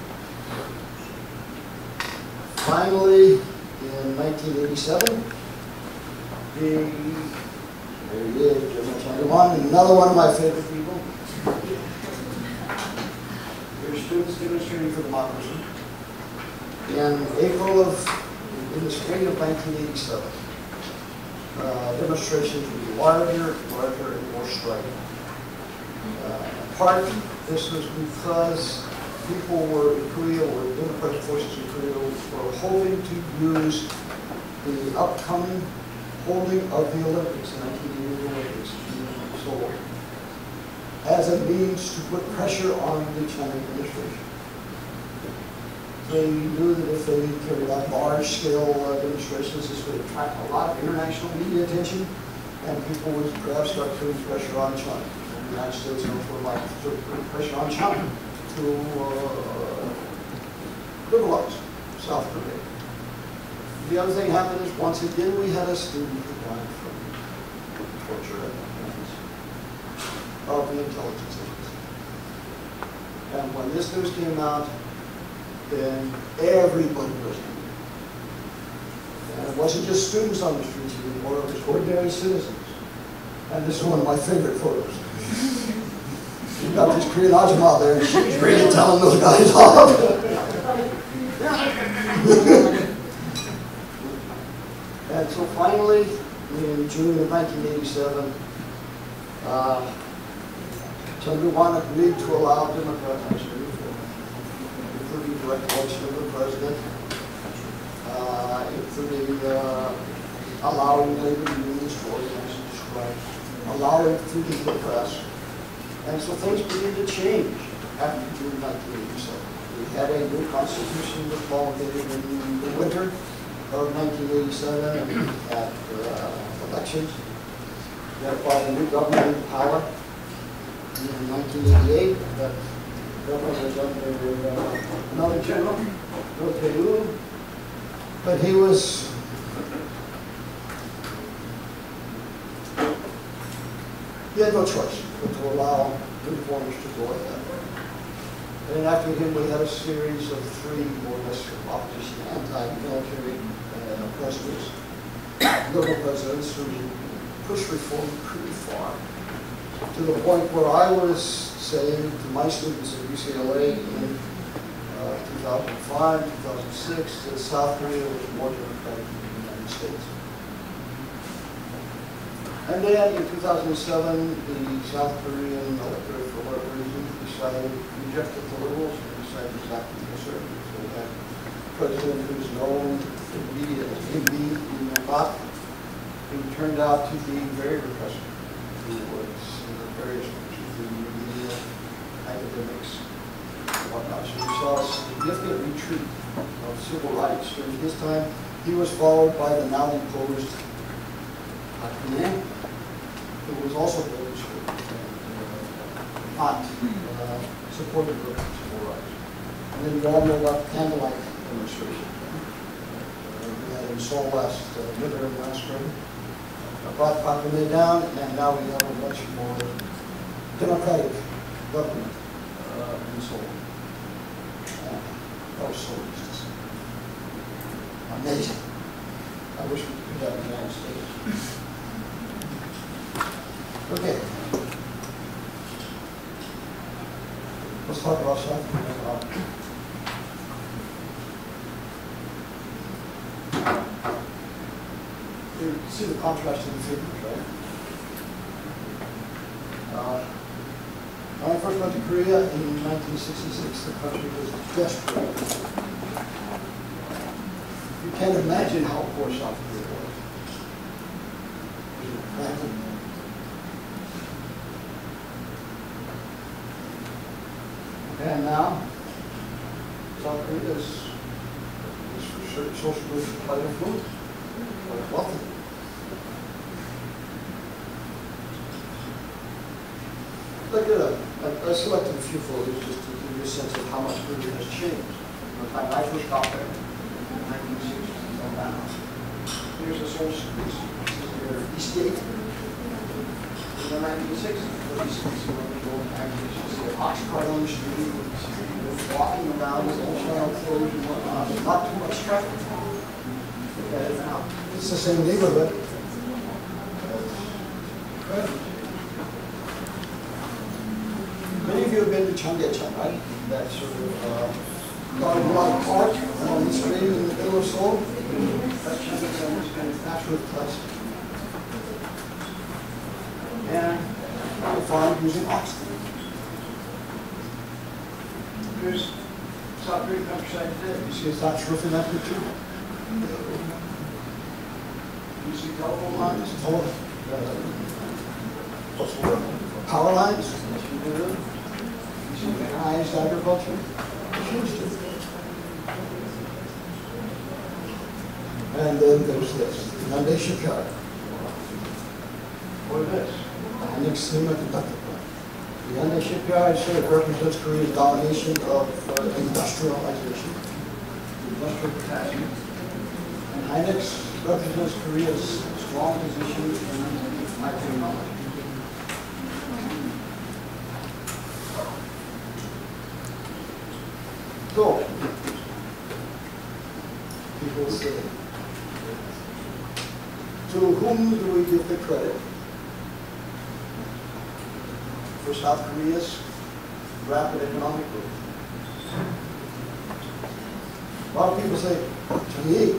Finally, in nineteen eighty-seven, the, there he is, General Chun Doo-hwan, another one of my favorite people. There's students demonstrating for democracy. In April of, in the spring of nineteen eighty-seven, uh, demonstrations would be larger, larger, and more striking. Uh, in part, this was because people were in Korea, or democratic forces in Korea, were hoping to use the upcoming holding of the Olympics, the nineteen eighty Olympics in Seoul, as a means to put pressure on the Chinese administration. They knew that if they carried out large-scale uh, demonstrations, this would attract a lot of international media attention, and people would perhaps start putting pressure on China. The United States and for like put pressure on China to uh, liberalize South Korea. The other thing happened is once again we had a student who died from torture at the hands of the intelligence agency. And when this news came out, then everybody was angry. And it wasn't just students on the streets anymore, it was ordinary citizens. And this is one of my favorite photos. You've got this Korean Ajumma there, and she's really telling those guys off. And so finally, in June of nineteen eighty-seven, uh, Chandrawan agreed to allow Democrats, including direct election of the president, uh, including uh, allowing labor unions to organize and strike, allowing freedom of the press. And so things began to change after June nineteen eighty-seven. We had a new constitution that was promulgated in the winter of nineteen eighty-seven at uh, elections. Thereby a new government in power. In nineteen eighty-eight, that government was under uh, another general, Roh Tae-woo, but he was he had no choice but to allow reformers to go ahead. And after him, we had a series of three more or less opposition, anti-military uh, presidents, liberal presidents who pushed reform pretty far, to the point where I was saying to my students at U C L A in uh, two thousand five, two thousand six, that South Korea was more democratic than the United States. And then in two thousand seven, the South Korean electorate, for whatever reason, decided, rejected the liberals and decided to act the conservatives. So we had a president who was known to be a Hindi in Myanmar, who turned out to be very repressive, who was in the various the media, academics, and whatnot. So we saw a significant retreat of civil rights during his time. He was followed by the now deposed Park Geun-hye, who was also very strict and not uh, supportive of civil rights. And then you all know about the candlelight demonstration uh, we had in Seoul last uh, winter and last spring. I brought Park Geun-hye down, and now we have a much more democratic government uh, in Seoul. Uh, that was so easy. Amazing. I wish we could do that in the United States. Okay. Let's talk about South Korea. You see the contrast in the figures, right? Uh, when I first went to Korea in nineteen sixty-six, the country was desperate. You can't imagine how poor South Korea was. And now, South Korea is, is for certain social groups quite affluent, quite wealthy. Look at that. I, I selected a few photos just to give you a sense of how much Korea has changed. From the time I first got there in the nineteen sixties until now. Here's the social streets. This is their East Gate. In the nineteen sixties, you see when we go back, you see a box cart on the street, walking around with all channel clothes and whatnot. There's not too much traffic. Look at it now. It's the same neighborhood. Many of you have been to Cheonggyecheon, right? That sort of uh, lot park on the street in the middle of Seoul. That's Cheonggyecheon, is kind of natural place. And the farm using oxen. Here's South Korean countryside today. You see a thatch roof in that picture? You see telephone lines, tele, uh, power lines. You see mechanized agriculture. Huge difference. And then there's this, Hyundai shipyard. what it is. The Hynix semiconductor plant. The Hyundai shipyard sort of represents Korea's domination of uh, industrialization, industrial capacity. And Hynix represents Korea's strong position in high technology. So, people say, to whom do we give the credit for South Korea's rapid economic growth? A lot of people say, Chung Yi.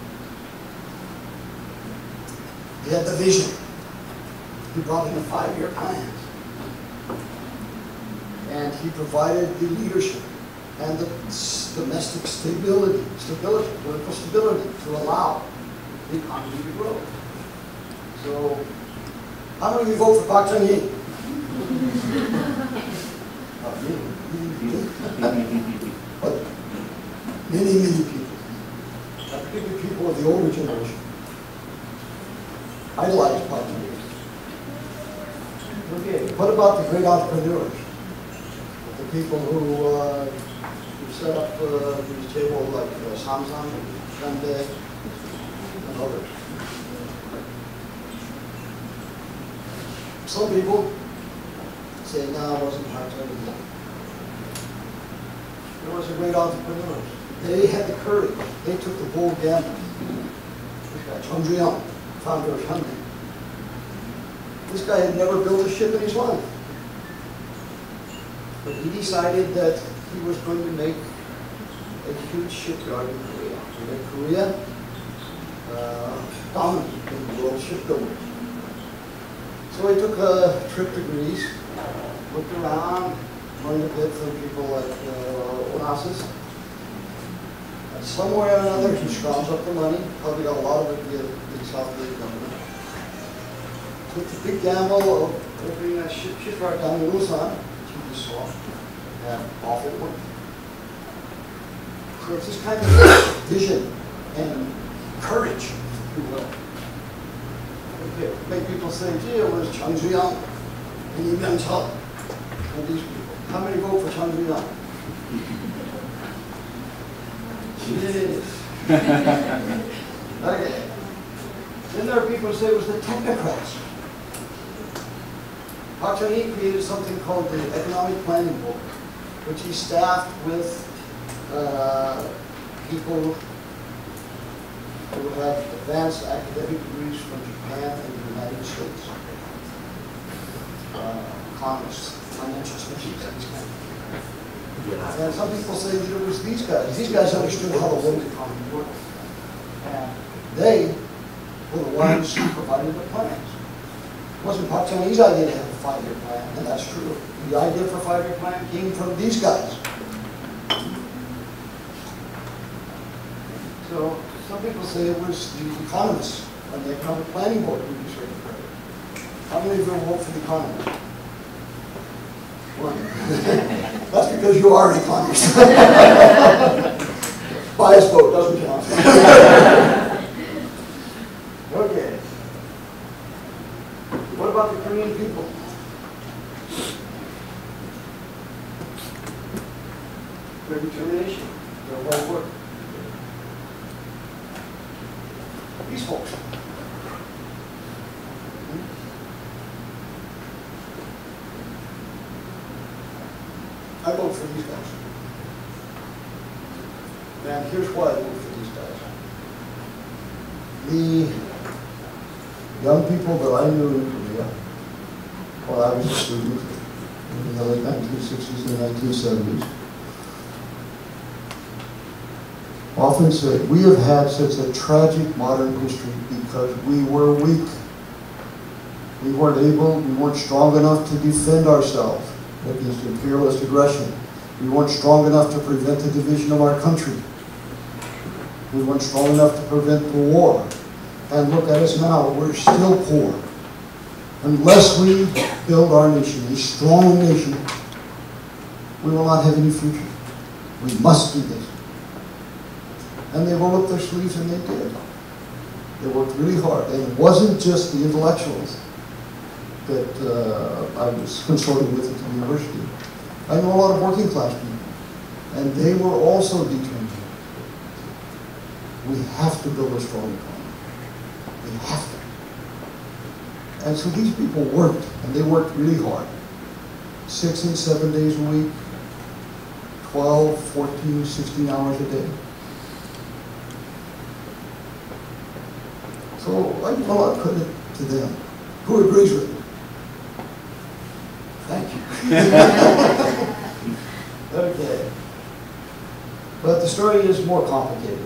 He had the vision. He brought in a five-year plan. And he provided the leadership and the domestic stability, stability, political stability to allow the economy to grow. So, how many of you vote for Park Chung-hee? Not me. But many, many people, particularly people of the older generation, idolize Park Chung-hee. Okay, what about the great entrepreneurs? The people who, uh, who set up uh, these tables like uh, Samsung, Hyundai, and others. Some people say, no, it wasn't Park Chung-hee. There was a great entrepreneurs. They had the courage. They took the bold gamble. This guy, Chung Ji-young, founder of Hyundai. This guy had never built a ship in his life. But he decided that he was going to make a huge shipyard in Korea. To make Korea uh, dominant in the world shipbuilding. So he took a trip to Greece, looked around, learned a bit from people like uh, Onassis. And somewhere or another he scrounged up the money, probably got a lot of it via the South Korean government. Took the big gamble of opening a ship, shipyard down in Ulsan, which you just saw, and off it went. So it's this kind of vision and courage, if you will. Okay, make people say, gee, it was Chung Ji-young and Lee Myung-chul and these people. How many vote for Chung Ji-young? Yes. Okay. Then there are people who say it was the technocrats. Park Chung-hee created something called the Economic Planning Board, which he staffed with uh, people who had advanced academic degrees from Japan and the United States. Uh, economists, financial specialists. And some people say that it was these guys. These guys understood how the world economy worked. And they were the ones who provided the plans. It wasn't Park Chung-hee's idea to have a five-year plan, and that's true. The idea for a five-year plan came from these guys. So some people say it was the economists and the Economic Planning Board who deserved the credit. How many of you vote for the economists? One. That's because you are an economist. Biased vote doesn't count. Okay. What about the Korean people? Their determination, their hard work. These folks. I vote for these guys. And here's why I vote for these guys. The young people that I knew in Korea, while I was a student in the late nineteen sixties and nineteen seventies, often say, we have had such a tragic modern history because we were weak. We weren't able, we weren't strong enough to defend ourselves against imperialist aggression. We weren't strong enough to prevent the division of our country. We weren't strong enough to prevent the war. And look at us now, we're still poor. Unless we build our nation, a strong nation, we will not have any future. We must do this. And they rolled up their sleeves and they did. They worked really hard. And it wasn't just the intellectuals. that uh, I was consorting with at the university. I know a lot of working class people, and they were also determined. We have to build a strong economy. We have to. And so these people worked, and they worked really hard. Six and seven days a week, twelve, fourteen, sixteen hours a day. So I give a lot of credit to them. Who agrees with me? Thank you. Okay. But the story is more complicated.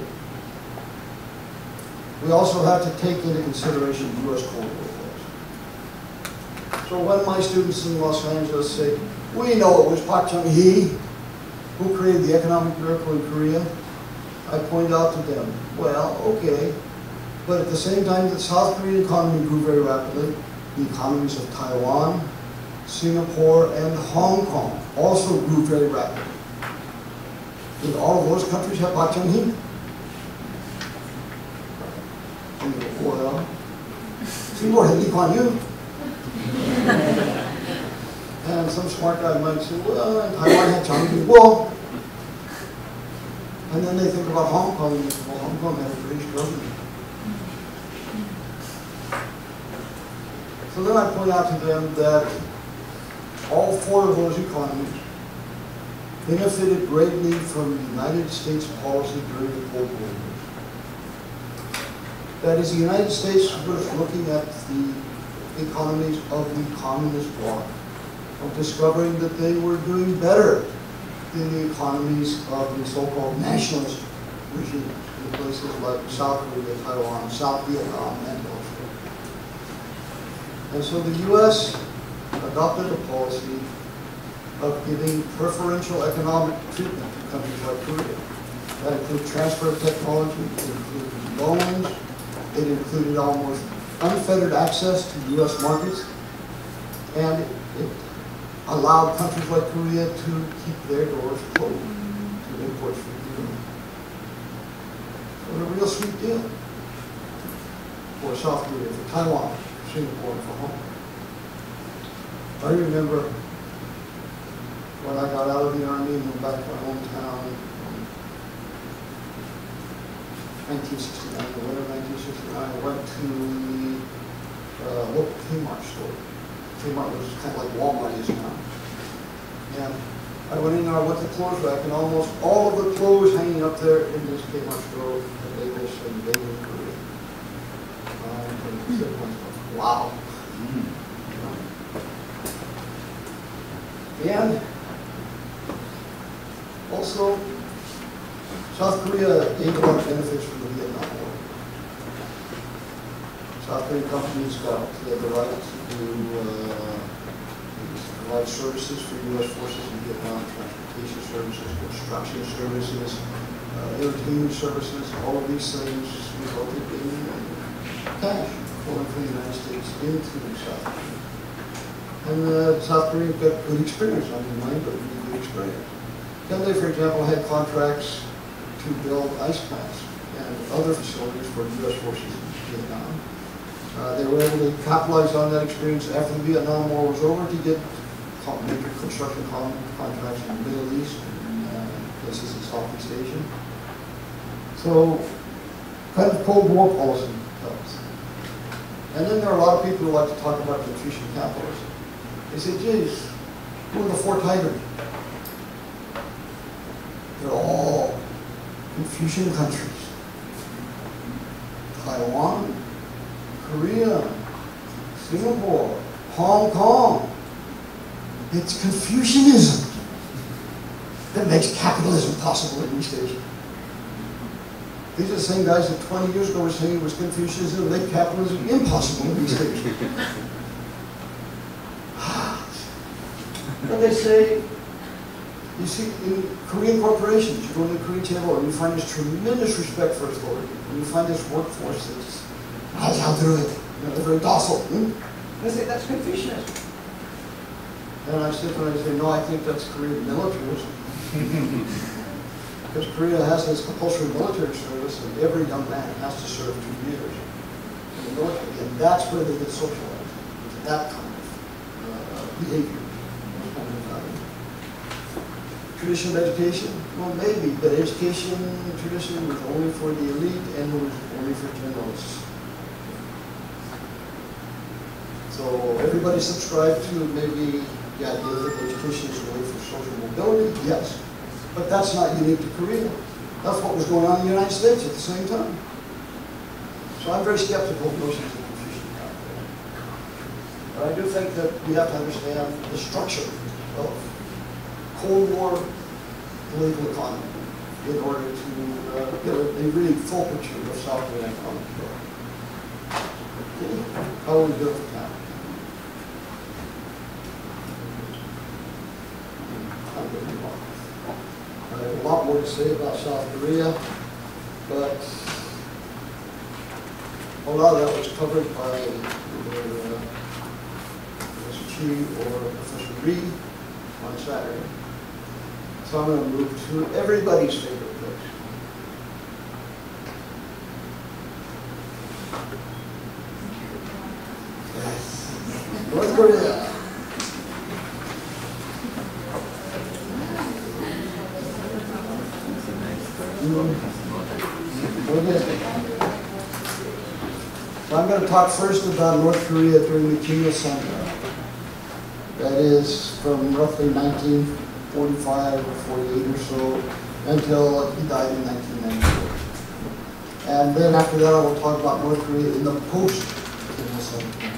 We also have to take into consideration U S Cold War laws. So when my students in Los Angeles say, we know it was Park Chung-hee who created the economic miracle in Korea, I point out to them, well, okay, but at the same time the South Korean economy grew very rapidly, the economies of Taiwan, Singapore, and Hong Kong also grew very rapidly. Did all of those countries have Park Chung-hee? Well, Singapore had Lee Kuan Yew. And some smart guy might say, well, Taiwan had Chiang Kai-shek. And then they think about Hong Kong, and they say, well, Hong Kong had a British government. So then I point out to them that all four of those economies benefited greatly from the United States policy during the Cold War. That is, the United States was looking at the economies of the communist bloc, of discovering that they were doing better than the economies of the so-called nationalist regimes in places like South Korea, Taiwan, South Vietnam, and elsewhere. And so the U S adopted a policy of giving preferential economic treatment to countries like Korea. That included transfer of technology, it included loans, it included almost unfettered access to U S markets, and it allowed countries like Korea to keep their doors closed to imports from Korea. So it was a real sweet deal for South Korea, for Taiwan, for Singapore, and for Hong Kong. I remember when I got out of the Army and went back to my hometown in nineteen sixty-nine, the winter of nineteen sixty-nine, I went to the uh, local Kmart store. Kmart was kind of like Walmart is now. And I went in there, I went to the clothes rack, and almost all of the clothes hanging up there in this Kmart store, the labels saying Made in Korea. Um, and I said to myself, wow. Mm-hmm. And also, South Korea gained a lot of benefits from the Vietnam War. South Korean companies got the right to uh, provide services for U S forces in Vietnam, transportation services, construction services, uh, entertainment services. All of these things resulted in cash flowing from the United States into South Korea. And uh, South Korea got good experience, I mean, mind, but really good experience. Hyundai, for example, had contracts to build ice plants and other facilities for U S forces in Vietnam. Uh, they were able to capitalize on that experience after the Vietnam War was over to get major construction contracts in the Middle East and uh, places in Southeast Asia. So, kind of Cold War policy helps. And then there are a lot of people who like to talk about Confucian capitalism. They say, geez, who are the four tigers? They're all Confucian countries. Taiwan, Korea, Singapore, Hong Kong. It's Confucianism that makes capitalism possible in East Asia. These are the same guys that twenty years ago were saying it was Confucianism that made capitalism impossible in East Asia. And they say, you see, in Korean corporations, you go to the Korean table and you find this tremendous respect for authority. And you find this workforce that's, I'll do it. You know, they're very docile. Hmm? And they say, that's Confucianism. And I sit there and I say, no, I think that's Korean militarism. Because Korea has this compulsory military service, and every young man has to serve two years in the military. And that's where they get socialized, into that kind of behavior. Traditional education, well maybe, but education tradition was only for the elite and was only for generals. So everybody subscribed to maybe the idea that education is a way for social mobility, yes. But that's not unique to Korea. That's what was going on in the United States at the same time. So I'm very skeptical of notions of Confucian capital. But I do think that we have to understand the structure of Cold War political economy in order to uh, get a, a really full picture of South Korean economic growth. Okay. How are we doing for now? I'm going to move on. I have a lot more to say about South Korea, but a lot of that was covered by either uh, Professor Chi or Professor Rhee on Saturday. So I'm going to move to everybody's favorite place. North Korea. So I'm going to talk first about North Korea during the Kim Il-sung era. That is from roughly nineteen forty-five or forty-eight or so until he died in nineteen ninety-four. And then after that I will talk about North Korea in the post-Kim Il-sung era.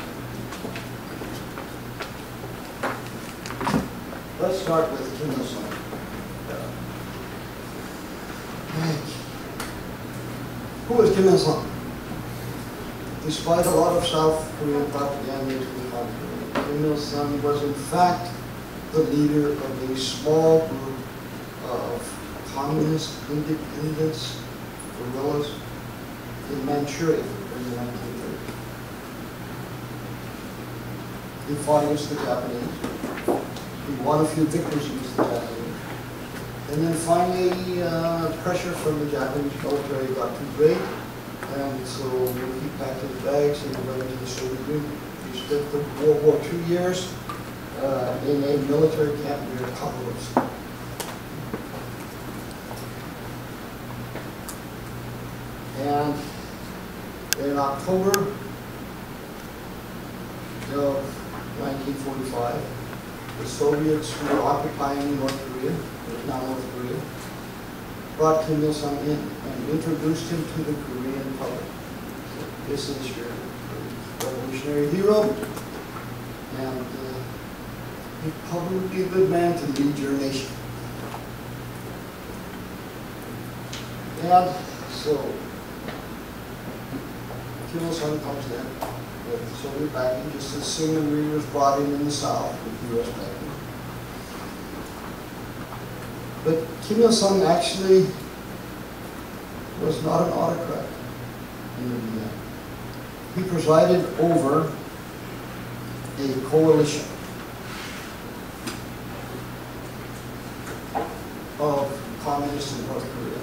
Let's start with Kim Il-sung. Who was Kim Il-sung? Despite a lot of South Korean propaganda, Kim Il-sung was in fact the leader of a small group of communist independence guerrillas in Manchuria in the nineteen thirties. He fought against the Japanese. He won a few victories against the Japanese. And then finally, uh, pressure from the Japanese military got too great, and so he packed his bags and went into the Soviet Union. He spent the World War Two years uh, in a military camp near Katowice. And in October of nineteen forty-five, the Soviets who were occupying North Korea, now North Korea, brought Kim Il-sung in and introduced him to the Korean public. This is your revolutionary hero, and uh, he'd probably be a good man to lead your nation. And so, Kim Il-sung comes in with Soviet backing, just as Syngman Rhee was brought in in the South with U S backing. But Kim Il-sung actually was not an autocrat in the beginning. He presided over a coalition of communists in North Korea.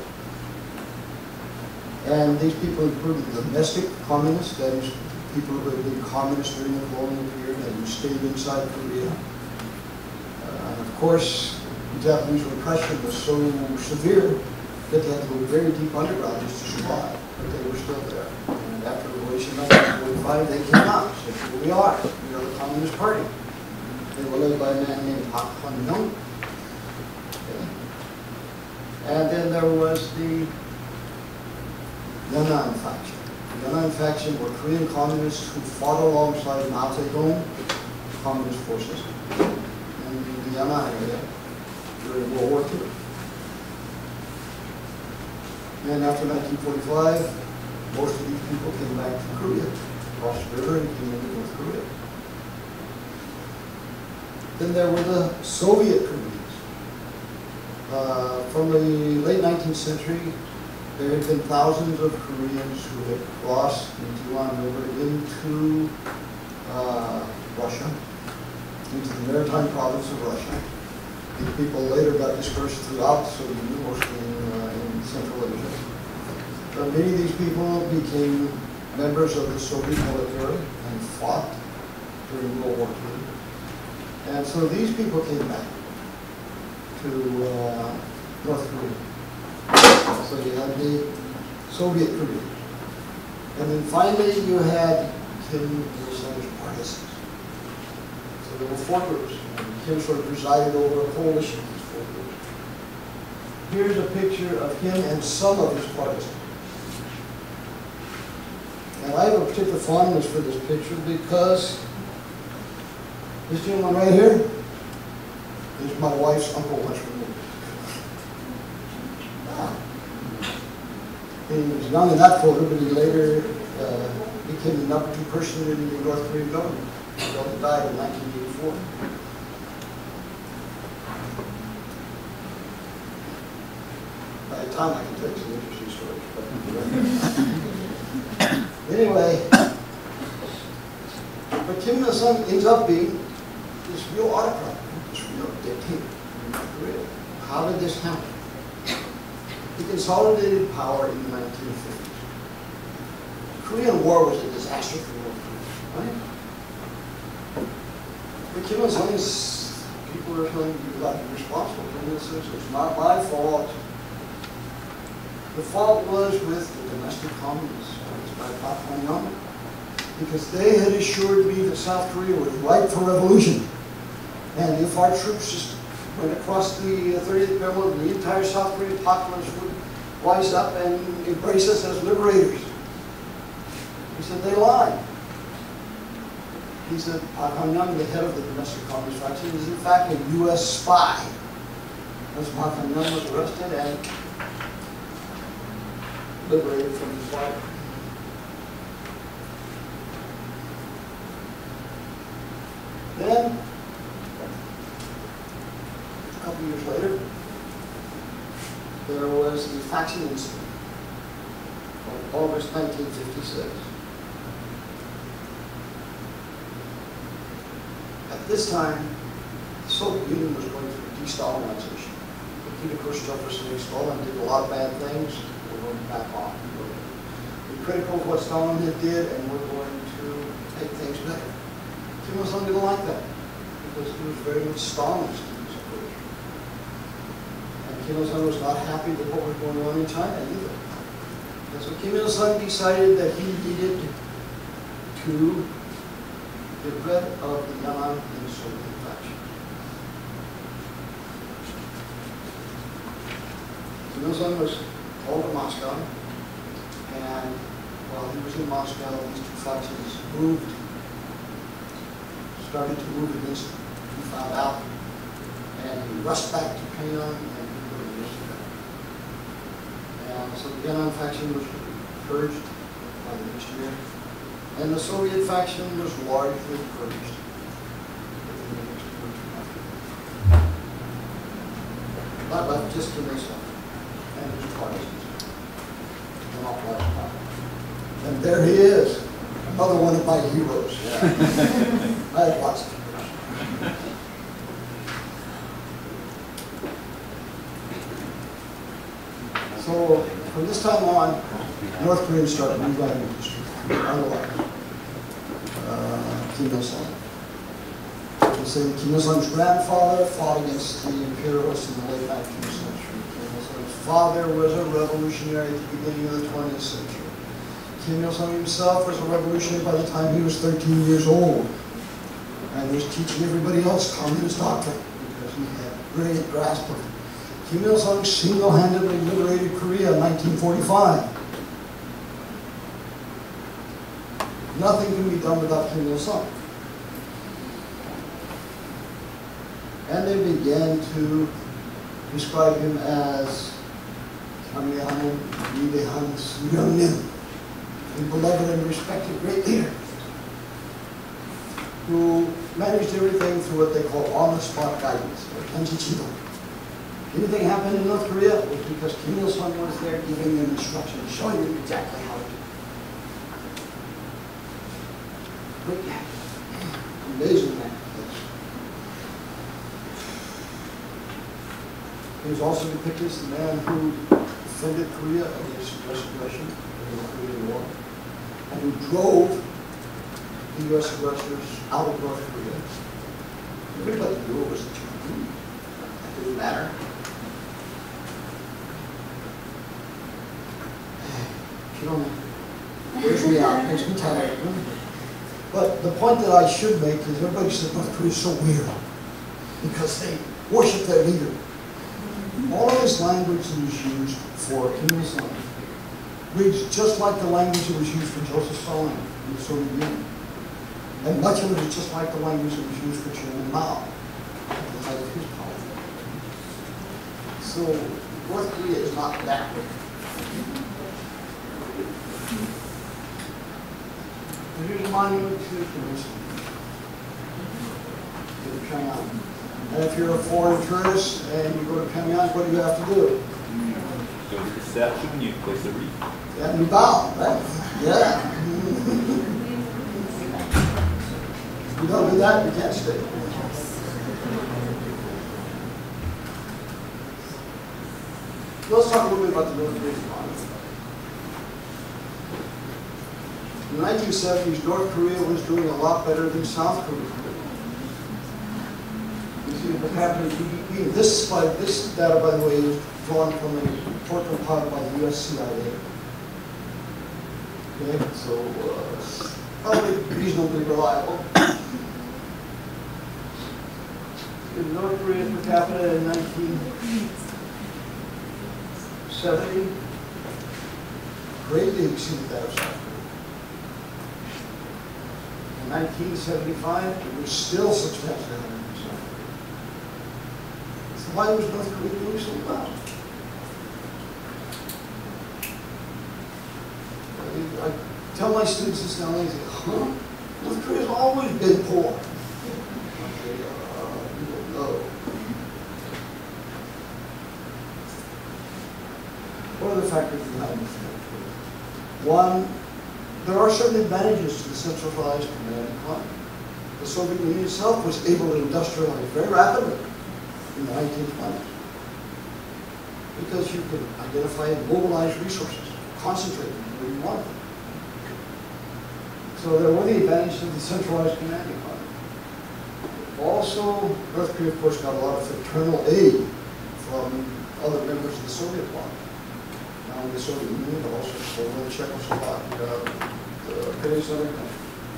And these people included domestic communists, that is, people who had been communists during the colonial period and who stayed inside Korea. Uh, and of course, the Japanese repression was so severe that they had to go very deep underground just to survive, but they were still there. And after the revolution in nineteen forty-five, they came out and said, here we are, we are the Communist Party. They were led by a man named Pak Hun-yong. Okay. And then there was the Yan'an faction. The Yan'an faction were Korean communists who fought alongside Mao Zedong, communist forces, in the Yan'an area during World War Two. And after nineteen forty-five, most of these people came back to Korea, crossed the river and came into North Korea. Then there were the Soviet Koreans. Uh, from the late nineteenth century, there had been thousands of Koreans who had crossed the Yuan River into uh, Russia, into the maritime province of Russia. These people later got dispersed throughout the Soviet Union, mostly in, uh, in Central Asia. But many of these people became members of the Soviet military and fought during World War Two. And so these people came back to uh, North Korea. So you had the Soviet Korea. And then finally you had Kim Il-sung's partisans. So there were four groups. And Kim sort of presided over a coalition of these four groups. Here's a picture of him and some of his partisans. And I have a particular fondness for this picture because this gentleman right here is my wife's uncle once removed. Ah. He was young in that photo, but he later uh, became the number two person in the North Korean government. He only died in nineteen eighty-four. By the time I can tell you some interesting stories. But anyway, but Kim Il-sung ends up being this real autocrat, this real dictator in North Korea. How did this happen? He consolidated power in the nineteen fifties. The Korean War was a disaster for North Korea, right? But Kim Il-sung is, people are telling you about being responsible. Kim Il-sung says, it's not my fault. The fault was with the domestic communists, by Park Han-young, because they had assured me that South Korea was ripe for revolution. And if our troops just went across the thirtieth parallel, the entire South Korean populace would rise up and embrace us as liberators. He said, they lied. He said, Park Han-young, the head of the domestic communist faction, is in fact a U S spy. As Park Han-young was arrested and liberated from his life. Then, a couple years later, there was the faction incident on August nineteen fifty-six. At this time, the Soviet Union was going through de-Stalinization. Nikita Khrushchev and Stalin did a lot of bad things. We're going to back off. We're critical of what Stalin did, and we're going to make things better. Kim Il-sung didn't like that because he was very much Stalinist in his approach. And Kim Il-sung was not happy with what was going on in China either. And so Kim Il-sung decided that he needed to get rid of the Yaman and the Soviet faction. Kim Il-sung was called to Moscow, and while he was in Moscow, these two factions moved started to move against him. He found out, and he rushed back to Pyongyang and he put against him. And so the Yanan faction was purged by the next year, and the Soviet faction was largely purged within the next two or two months. That left just Kim Il-sung and his partisans. And off left power. And there he is, another one of my heroes. Yeah. I had lots of heroes. So from this time on, North Koreans started rewriting history. Unlike uh, Kim Il-sung. They say Kim Il-sung's grandfather fought against the imperialists in the late nineteenth century. Kim Il-sung's father was a revolutionary at the beginning of the twentieth century. Kim Il-sung himself was a revolutionary by the time he was thirteen years old, and was teaching everybody else communist doctrine because he had a brilliant grasp of it. Kim Il-sung single-handedly liberated Korea in nineteen forty-five. Nothing can be done without Kim Il-sung. And they began to describe him as Kamyehan Yidehan Suryangnim, a beloved and respected great leader who managed everything through what they call on-the-spot guidance, or Kenjichido. Anything happened in North Korea was because Kim Il-sung was there giving them instructions, showing them exactly how to do it. Great man. Amazing man. He was also depicted as the man who defended Korea against U S aggression in the Korean War, and who drove the U S aggressors out of North Korea. could let the rule was that you could do. It didn't matter. You don't wears me out, makes me tired. But the point that I should make is everybody says North Korea is so weird because they worship their leader. All of this language that was used for Kim Il-sung reads just like the language that was used for Joseph Stalin in the Soviet Union. And much of it is just like the language that was used for Chairman Mao at the height of his power. So North Korea is not backward. Here's a monument to Jerusalem, to Pyongyang. And if you're a foreign tourist and you go to Pyongyang, what do you have to do? Go to the statue and you place a wreath. Yeah, and you bow, right? Yeah. You don't do that, you can't stay. Let's talk a little bit about the North Korean economy. In the nineteen seventies, North Korea was doing a lot better than South Korea. You see what happened to G D P. This slide, this data, by the way, is drawn from a report compiled by the U S C I A. Okay, so uh, probably reasonably reliable. In North Korea per capita in nineteen seventy, greatly exceeded that of South Korea. In nineteen seventy-five, it was still substantially higher than South Korea. So why was North Korea doing so well? I, I tell my students this now, they say, huh? North Korea's always been poor. I say, uh, you don't know. What are the factors behind this? One, there are certain advantages to the centralized command economy. The Soviet Union itself was able to industrialize very rapidly in the nineteen twenties because you could identify and mobilize resources, concentrate them where you want them. So there were the advantages of the centralized command economy. Also, North Korea, of course, got a lot of fraternal aid from other members of the Soviet bloc. Not only the Soviet Union, but also Poland, Czechoslovakia, the various other countries.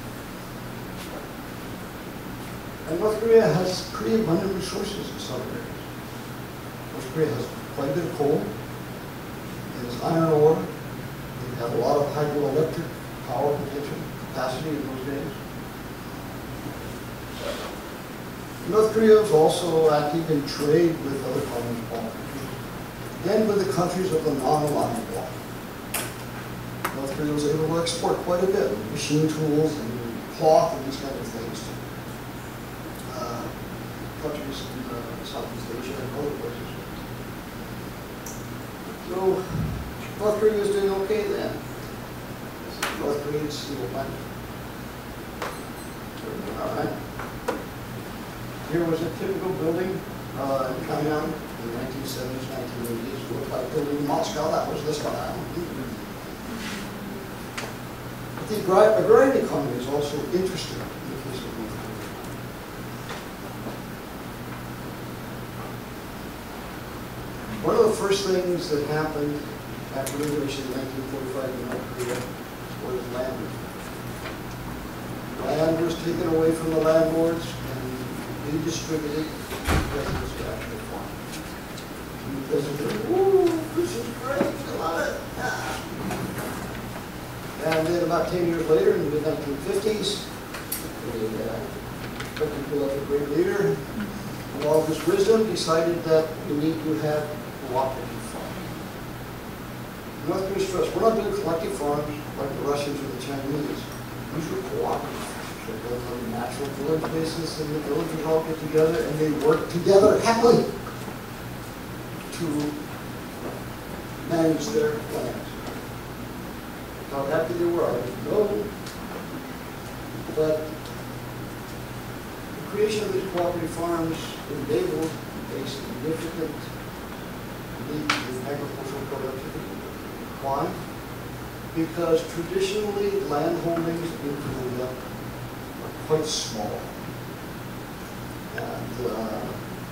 And North Korea has pretty abundant resources in some areas. North Korea has quite a bit of coal. It has iron ore. It had a lot of hydroelectric power potential capacity in those days. North Korea is also active in trade with other communist bloc and with the countries of the non-aligned bloc. North Korea was able to export quite a bit, machine tools and cloth and these kinds of things to uh, countries in uh, Southeast Asia and other places. So North Korea was doing okay then. This is North Korean steel plant. All right. Here was a typical building uh, in Pyongyang in the nineteen seventies, nineteen eighties. It looked like a building in Moscow. That was this one. But the agrarian economy is also interesting in the case of North Korea. One of the first things that happened after liberation in nineteen forty-five in North Korea was land reform. Land was taken away from the landlords and redistributed to residents who actually farmed. And the peasants were, ooh, this is great, I love it. Yeah. And then about ten years later, in the mid nineteen fifties, they uh, took people like a great leader, with all of his wisdom, decided that we need to have cooperative farming. North Korea stressed, we're not doing collective farms like the Russians or the Chinese. These were cooperative. They're built on a natural village basis, and the villagers all get together and they work together happily to manage their lands. How happy they were, I don't know. But the creation of these cooperative farms enabled a significant leap in agricultural productivity. Why? Because traditionally land holdings in Korea are quite small. Uh,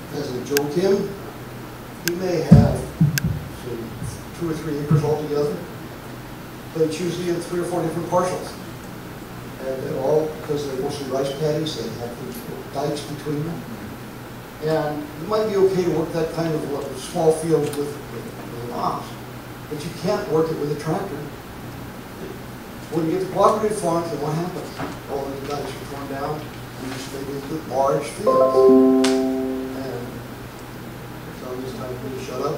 President Joe Kim, he may have say, two or three acres altogether, but it's usually in three or four different parcels. And they're all, because they're mostly rice paddies, they have these little dikes between them. And it might be okay to work that kind of uh, small field with, with, with an ox, but you can't work it with a tractor. When you get to cooperative farms, then what happens? All the dikes are torn down, and you just make into large fields. And so this time for me to shut up.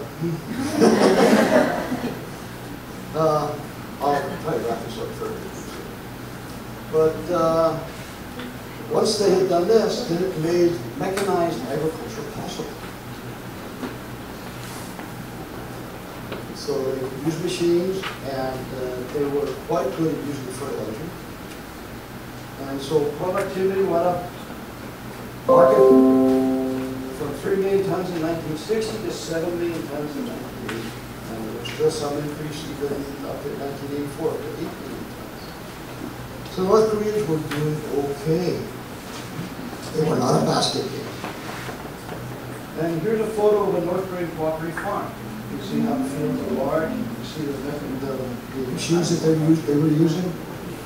uh, I'll try to wrap this up further. But uh, once they had done this, then it made mechanized agriculture possible. So they could use machines, and uh, they were quite good at using fertilizer. And so productivity went up market from three million tons in nineteen sixty to seven million tons in nineteen eighty. And there was still some increase even up to nineteen eighty-four, up to eight million tons. So North Koreans were doing okay. They were not a basket case. And here's a photo of a North Korean cooperative farm. You can see how the fields are large. You can see the, the, the machines that they, used, they were using.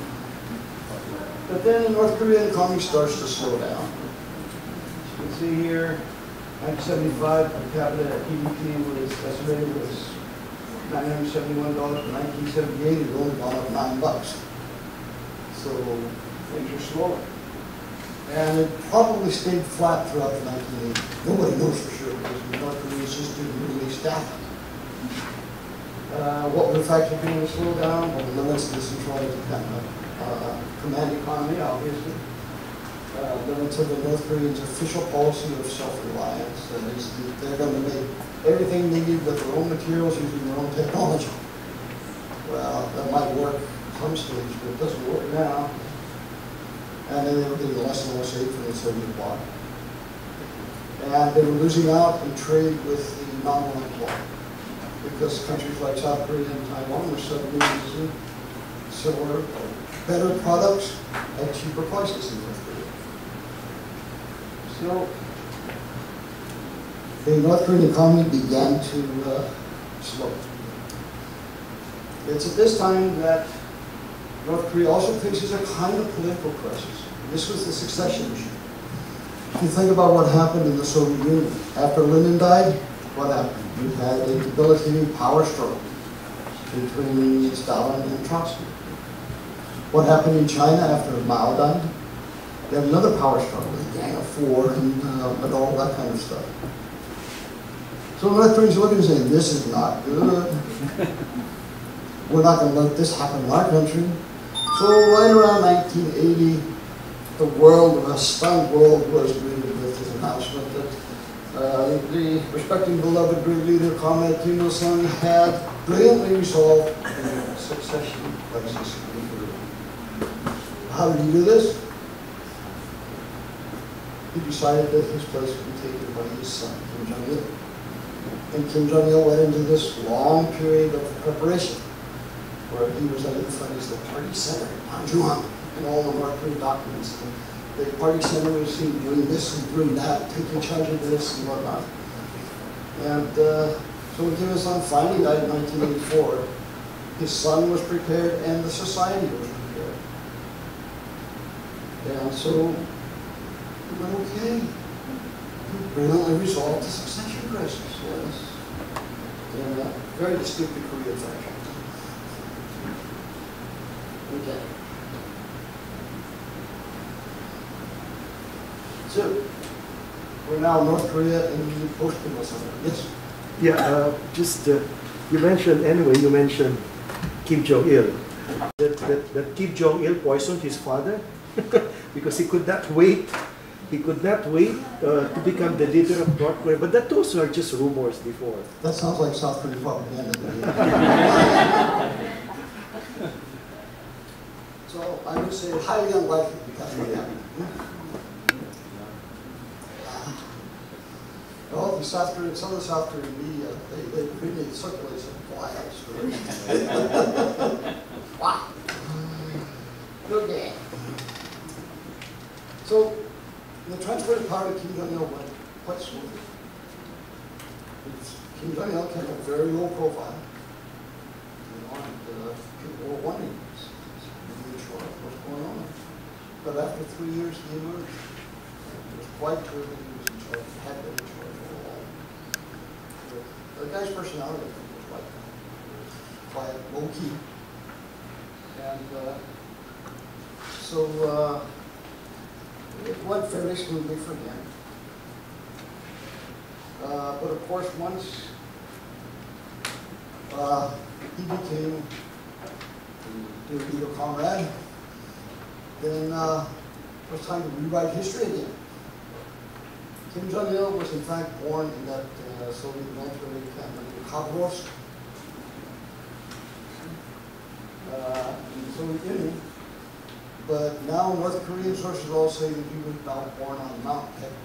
But then the North Korean economy starts to slow down. As you can see here, nineteen seventy-five per capita G D P was estimated was nine hundred seventy-one dollars. In nineteen seventy-eight, it only gone up nine bucks. So things are slower. And it probably stayed flat throughout the nineteen eighties. Nobody knows for sure because the North Koreans just didn't really staff it. Uh, what were the factors being a slowdown? Well, the limits of the centralized uh, command economy, obviously. Uh, limits of the North Koreans' official policy of self-reliance. That is, they're going to make everything they need with their own materials using their own technology. Well, that might work at some stage, but it doesn't work now. And then they were getting less and less aid from the Soviet bloc. And they were losing out in trade with the non-aligned bloc, because countries like South Korea and Taiwan were suddenly using similar, better products at cheaper prices in North Korea. So the North Korean economy began to uh, slow. It's at this time that North Korea also faces a kind of political crisis. This was the succession issue. If you think about what happened in the Soviet Union, after Lenin died, what happened? You had a debilitating power struggle between Stalin and Trotsky. What happened in China after Mao died? You had another power struggle with the Gang of Four and, uh, and all that kind of stuff. So North Koreans are looking and saying, this is not good. We're not going to let this happen in our country. So right around nineteen eighty, the world, a stunned world, was greeted with this announcement that uh, the respected beloved great leader, Comrade Kim Il-sung, had brilliantly resolved the succession crisis in Korea. How did he do this? He decided that his place would be taken by his son, Kim Jong-il. And Kim Jong-il went into this long period of preparation, where he was identified as the party center in Panmunjom in all the North Korean documents. The party center was seen doing this and doing that, taking charge of this and whatnot. And uh, so when Kim Il-sung finally died in nineteen eighty-four, his son was prepared and the society was prepared. And so it went okay. He brilliantly resolved the succession crisis, yes. In a very distinctly Korean fashion. Okay. So, we're now North Korea in the post-Kim Il-sung. Yes? Yeah, uh, just, uh, you mentioned, anyway, you mentioned Kim Jong-il. That, that, that Kim Jong-il poisoned his father because he could not wait, he could not wait uh, to become the leader of North Korea. But that those are just rumors before. That sounds like South Korean propaganda. So I would say highly unlikely because of what happened. Well, the South Korean, some of the South Korean media, they, they really circulate some wild stories. Wow. Okay. So the transfer of power to Kim Jong-il went quite smoothly. It's- Kim Jong-il kept a very low profile. You know, and uh, people were wondering, is is he really sure what's going on? But after three years, he emerged. It was quite clear that he was in charge, had been in charge all along. The, the guy's personality, I think, was like that. He was quiet, low-key. And uh, so uh, it went fairly smoothly for him. Uh, but of course, once uh, he became the leader comrade, then uh, it was time to rewrite history again. Kim Jong-il was in fact born in that uh, Soviet military camp in Khabarovsk, uh, in the Soviet Union. But now North Korean sources all say that he was now born on Mount Pektu.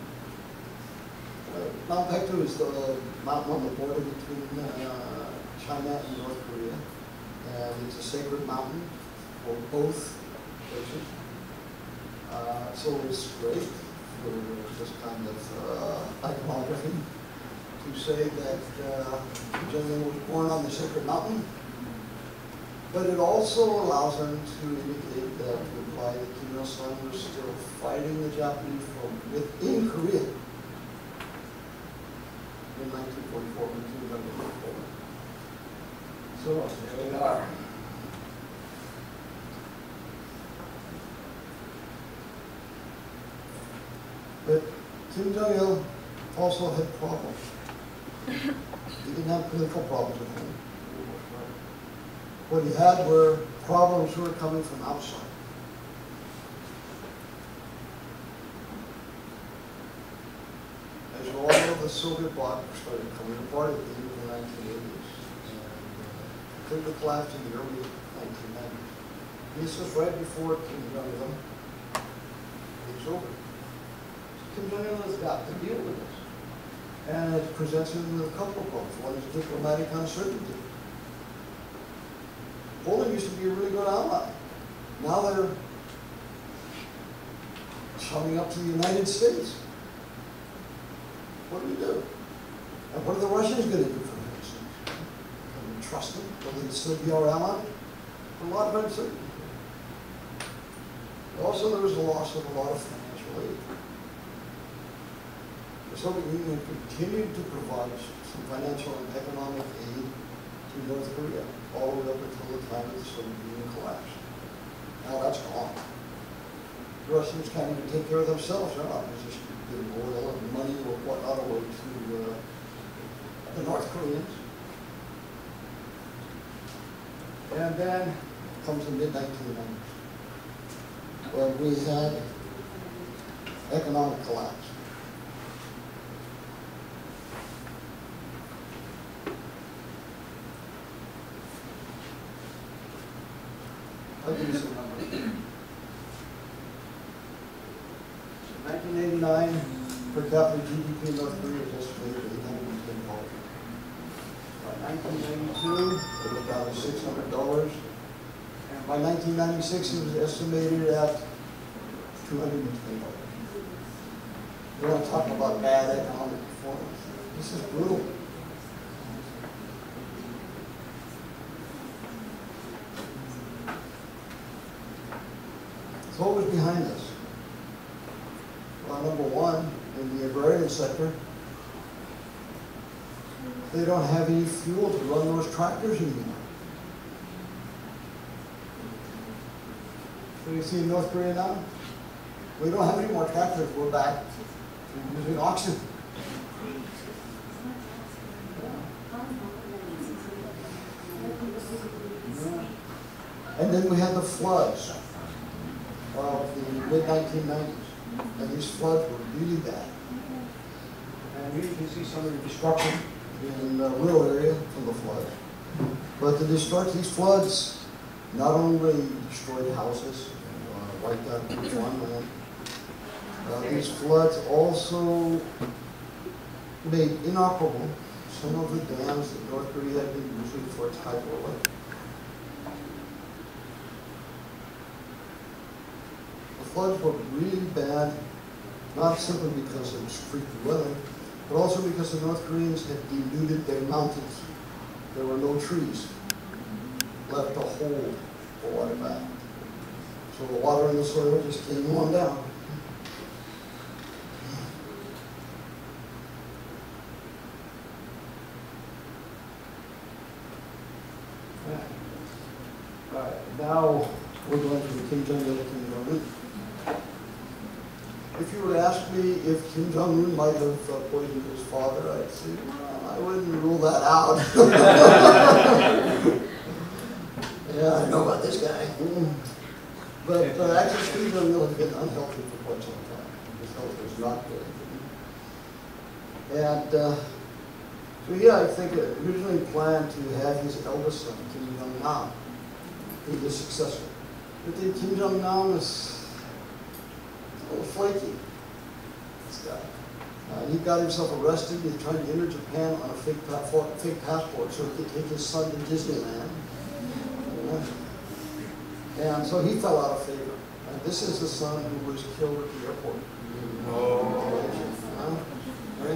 Uh, Mount Pektu is the mountain on the border between uh, China and North Korea, and it's a sacred mountain for both places. Uh, so it's great for this kind of uh, iconography to say that uh, Kim Jong-un was born on the sacred mountain, but it also allows them to indicate that to imply that Kim Il-sung was still fighting the Japanese from within Korea in nineteen forty-four when Kim Jong-un was born. So there we are. But Kim Jong-il also had problems. He didn't have political problems at home. What he had were problems who were coming from outside. As all of the Soviet bloc started coming apart at the end of the nineteen eighties, and uh, completely collapsed in the early nineteen nineties. This was right before Kim Jong-il takes over. Kim Jong-il has got to deal with this. And it presents him with a couple of problems. One is diplomatic uncertainty. Poland used to be a really good ally. Now they're showing up to the United States. What do we do? And what are the Russians going to do for instance? Can we trust them? Will they still be our ally? A lot of uncertainty. Also, there was the loss of a lot of financial aid. The Soviet Union continued to provide some financial and economic aid to North Korea all the way up until the time that the Soviet Union collapsed. Now that's gone. The Russians can't even take care of themselves. They're not in a position to give oil and money or whatnot away to uh, the North Koreans. And then comes the mid nineteen nineties, where we had economic collapse. I'll give you some numbers. So nineteen eighty-nine, per capita G D P in North Korea is estimated at eight hundred ten dollars. By nineteen ninety-two, it was down to six hundred dollars. And by nineteen ninety-six, it was estimated at two hundred twenty dollars. You want to talk about bad economic performance? This is brutal. So what was behind this? Well, number one, in the agrarian sector, they don't have any fuel to run those tractors anymore. So you see in North Korea now, we don't have any more tractors. We're back to using oxen. And then we had the floods of the mid nineteen nineties, and these floods were really bad. And here you can see some of the destruction in the rural area from the floods. But the destruct these floods not only destroyed houses, uh, wiped out farmland, uh, these floods also made inoperable some of the dams that North Korea had been using for its hydroelectric. The floods were really bad, not simply because it was freaky weather, but also because the North Koreans had denuded their mountains. There were no trees left to hold the water back. So the water in the soil just came on down. All right, now we're going to the Kim Jong-il, Kim Jong-un. If you were to ask me if Kim Jong-un might have uh, poisoned his father, I'd say, well, I wouldn't rule that out. Yeah, I know about this guy. Mm. But uh, actually, Kim Jong-il had been unhealthy for quite some time. His health was not good. And uh, so, yeah, I think it originally planned to have his eldest son, Kim Jong-nam, be the successor. But then Kim Jong-nam was a little flaky, this guy. Uh, he got himself arrested. He tried to enter Japan on a fake, pa fake passport so he could take his son to Disneyland. And so he fell out of favor. And this is the son who was killed at the airport. Oh. Uh, right?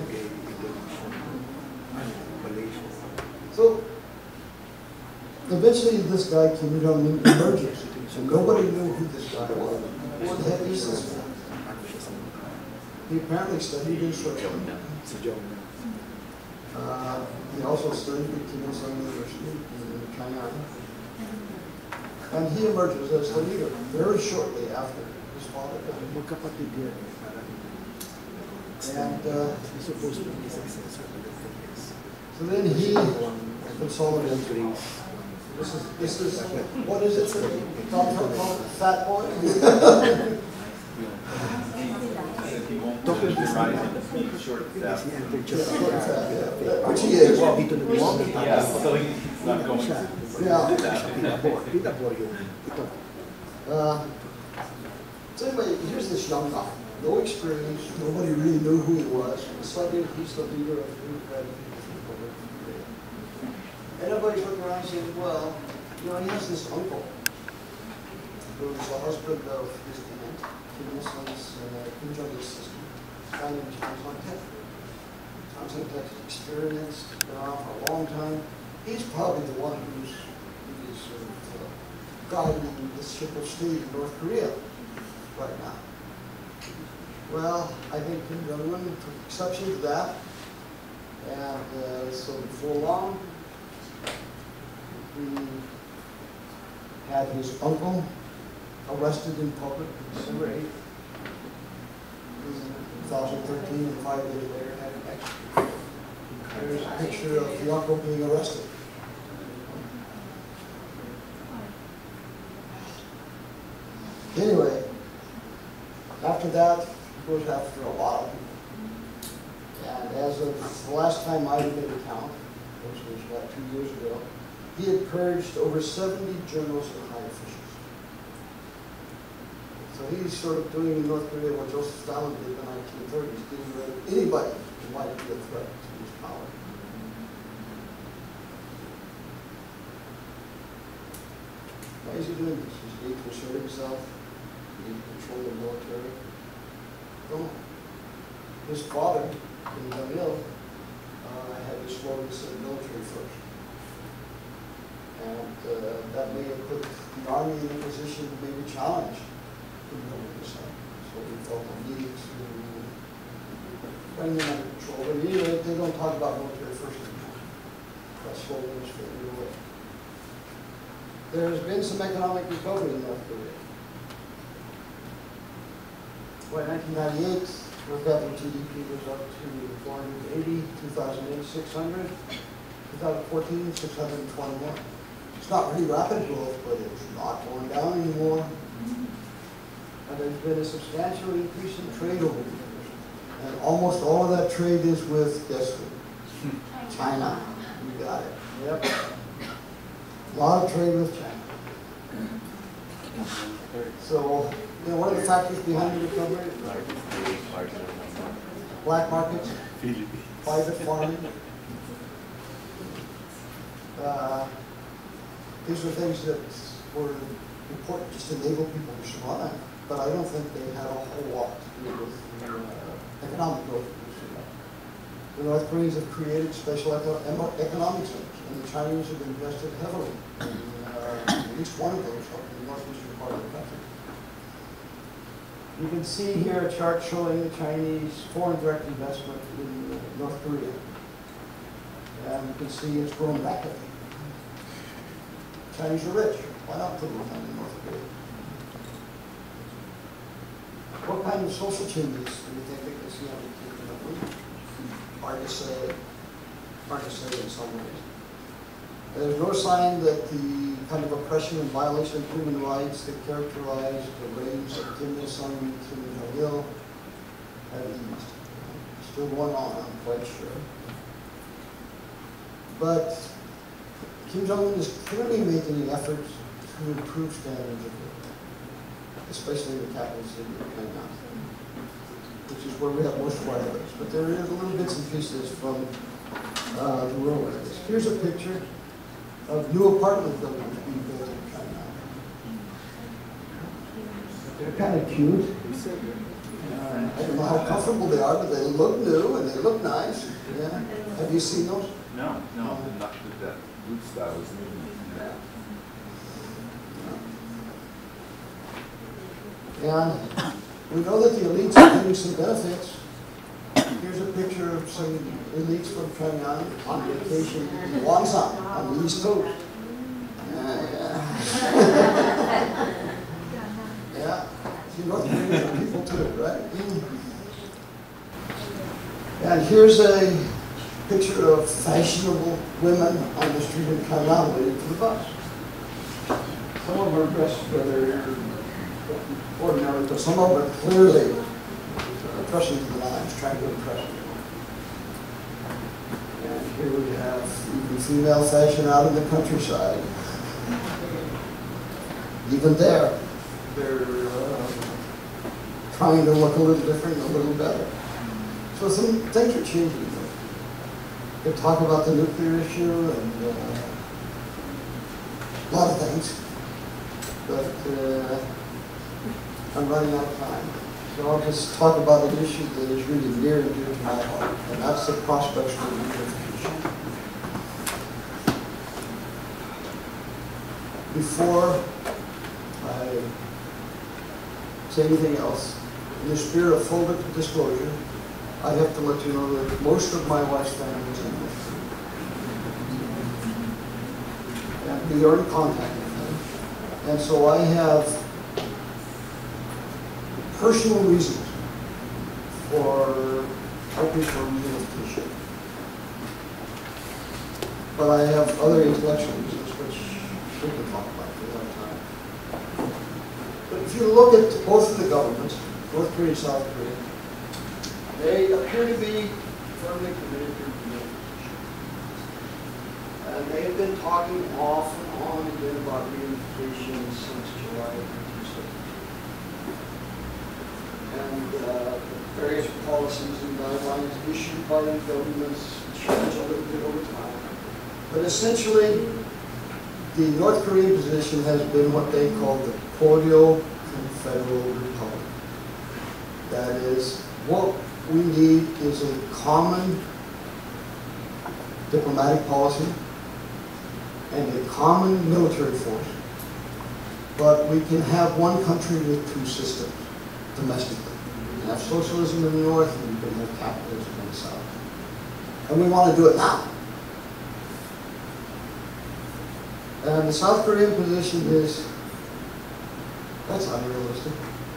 So eventually this guy, Kim Jong-un, emerges. So nobody knew who this guy was. What the heck is this man? He apparently studied in Switzerland. Uh, he also studied at Kim Il-sung University in China. And he emerges as the leader very shortly after his father died. And uh, so then he consolidates. This is, this is, what is it? Tom Trump called it? Fat boy? Which he is. Yeah, so he's not going to. Yeah. Uh, so anyway, here's this young guy. No experience. Nobody really knew who he was. Suddenly, he's the leader of the Democratic Republic of Korea. And everybody's looking around and saying, well, you know, he has this uncle who was the husband of his aunt, Kim Il-sung's, uh, Kim Jong-il's sister, a guy named Chang Son-tek. Chang Son-tek is experienced, been around for a long time. He's probably the one who's, who's sort of uh, guiding the ship of state in North Korea right now. Well, I think Kim Jong-un took exception to that. And uh, so before long, he had his uncle arrested in public December eighth, two thousand thirteen, and five days later had an executed. There's a picture of the uncle being arrested. Anyway, after that, he goes after a lot of people. And as of the last time I made a count, which was about two years ago, he had purged over seventy generals and high officials. So he's sort of doing in North Korea what Joseph Stalin did in the nineteen thirties, getting rid of anybody who might be a threat to his power. Why is he doing this? Does he need to assert himself? Does he need to control the military? No. His father, Kim Jong-il, uh, had this slogan, said military first. And uh, that may have put the army in a position to maybe challenge Kim Jong-il's son. So we felt the need to bring them under control. But anyway, they don't talk about military first anymore. That slogan is faded away. There has been some economic recovery in North Korea. By nineteen ninety-eight, per capita G D P was up to four hundred eighty, two thousand eight, six hundred, two thousand fourteen, six hundred twenty-one. It's not really rapid growth, but it's not going down anymore. And there's been a substantial increase in trade over the years. And almost all of that trade is with, guess who? China. You got it. Yep. A lot of trade with China. So, you know, what are the factors behind the recovery? Black markets, private farming. Uh, these are things that were important just to enable people to survive, but I don't think they had a whole lot to do with the uh, economic growth. The North Koreans have created special eco emo- economic zones, and the Chinese have invested heavily in uh, at least one of those up in the northeastern part of the country. You can see here a chart showing the Chinese foreign direct investment in uh, North Korea. And you can see it's grown rapidly. Chinese are rich. Why not put more money in North Korea? What kind of social changes do you think they can see undertaken? Hard to say. Hard to say in some ways. There's no sign that the kind of oppression and violation of human rights that characterized the reigns of Kim Il-sung and Kim Jong-il have eased. Still going on, I'm quite sure. But Kim Jong-un is clearly making efforts to improve standards of living, especially in the capital city of Pyongyang, which is where we have most of our evidence. But there is little bits and pieces from uh, the rural areas. Here's a picture of new apartment buildings being built in China. They're kind of cute. Uh, I don't know how comfortable they are, but they look new and they look nice. Yeah. Have you seen those? No, no, not with that root style. Is yeah. And we know that the elites are getting some benefits. Here's a picture of some elites from Pyongyang on vacation in Wonsan on the East Coast. Yeah, yeah. Yeah. See, North Koreans are people too, right? And here's a picture of fashionable women on the street in Pyongyang waiting for the bus. Some of them are dressed rather ordinary, but some of them are clearly pressing to the lines, trying to impress people. And here we have even female fashion out in the countryside. Even there, they're uh, trying to look a little different, a little better. So some things are changing. We could talk about the nuclear issue and uh, a lot of things, but uh, I'm running out of time. So I'll just talk about an issue that is really near and dear to my heart, and that's the prospects for reunification. Before I say anything else, in the spirit of full disclosure, I have to let you know that most of my wife's family is in North Korea. And we are in contact with them. And so I have personal reasons for hoping for reunification. But I have other intellectual reasons which we can talk about if we have time. But if you look at both of the governments, North Korea and South Korea, they appear to be firmly committed to reunification. And they have been talking off and on again about reunification since July of nineteen seventy-two. And uh, various policies and guidelines issued by the governments change a little bit over time. But essentially, the North Korean position has been what they call the cordial confederal republic. That is, what we need is a common diplomatic policy and a common military force. But we can have one country with two systems domestically. We can have socialism in the north and we can have capitalism in the south. And we want to do it now. And the South Korean position is, that's unrealistic.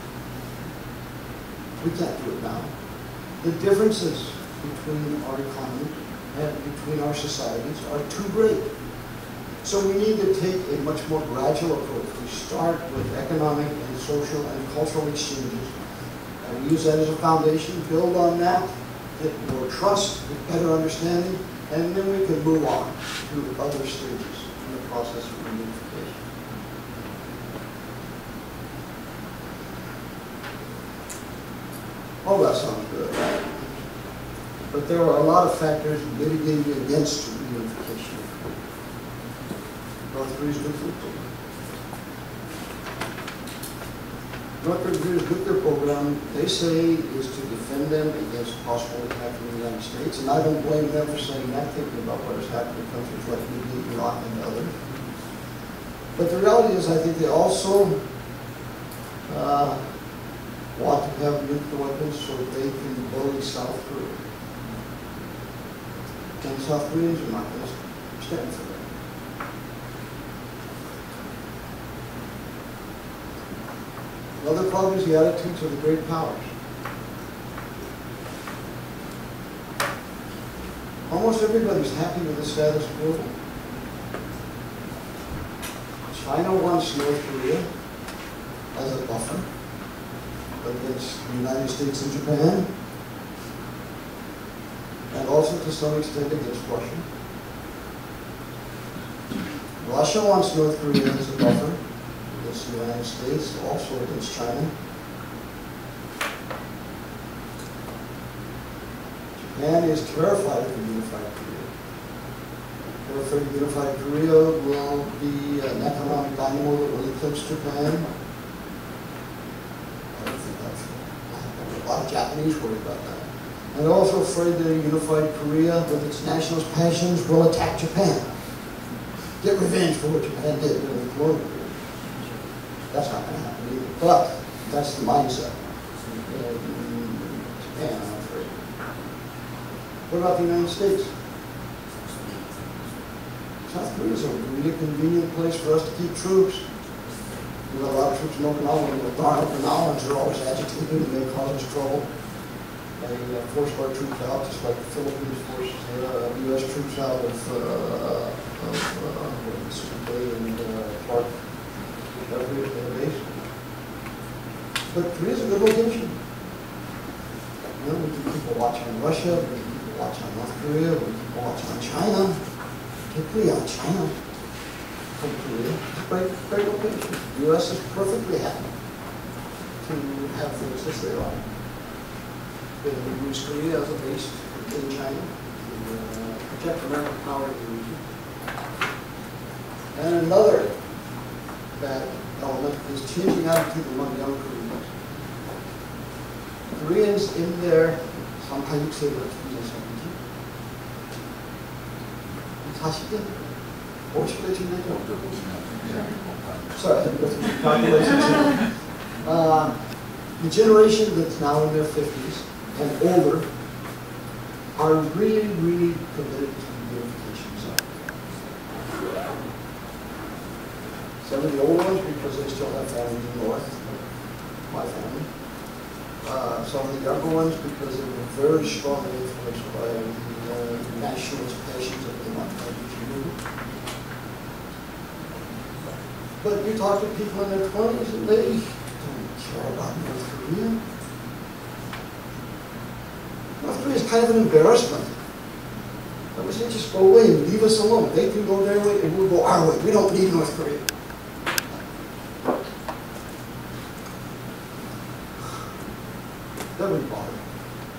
We can't do it now. The differences between our economy and between our societies are too great. So we need to take a much more gradual approach. We start with economic and social and cultural exchanges, and we use that as a foundation, build on that, get more trust, get better understanding, and then we can move on to other stages in the process of reunification. Oh, that sounds good, right? But there are a lot of factors mitigating against reunification. North Korea's good food. North Korea's nuclear program, they say, is to defend them against possible attack from the United States, and I don't blame them for saying that, thinking about what has happened in countries like Libya, Iraq, and others. But the reality is, I think they also uh, want to have nuclear weapons so that they can bully South Korea. And South Koreans are not going to stand for that. Another problem is the attitudes of the great powers. Almost everybody's happy with the status quo. China wants North Korea as a buffer against the United States and Japan, and also to some extent against Russia. Russia wants North Korea as a buffer against the United States, also against China. Japan is terrified of a unified Korea. They're afraid a unified Korea will be an economic dynamo that will eclipse Japan. I don't think that's true. A lot of Japanese worry about that. And they're also afraid that a unified Korea, with its nationalist passions, will attack Japan. Get revenge for what Japan did during the colonial period. That's not going to happen either. But that's the mindset in Japan, I'm afraid. What about the United States? South Korea is a really convenient place for us to keep troops. We've got a lot of troops in Okinawa, and the darn Okinawans are always agitated and they cause us trouble. They uh, force our troops out, just like the Philippines forced uh, U S troops out of, uh, of uh, Subic and uh, Clark, every base. But Korea's a good location. You know, we can keep a watch on Russia, we can keep a watch on North Korea, we can keep a watch on China. Particularly on China from Korea. It's a great, great location. The U S is perfectly happy to have things as they are. They will use Korea as a base in China to uh, project American power in the region. And another bad element is changing attitude among young Koreans. Koreans in their sometimes say 사십 대? 오십 대 정도죠? Sorry, I didn't go through the calculations. Uh, the generation that's now in their fifties and older are really, really committed to the unification side. Some of the old ones because they still have family in the north, my family. Uh, some of the younger ones because they were very strongly influenced by the uh, nationalist passions of the Montagnard movement. But you talk to people in their twenties and they don't care about North Korea. North Korea is kind of an embarrassment. I would say just go away and leave us alone. They can go their way and we'll go our way. We don't need North Korea. That really bothered me.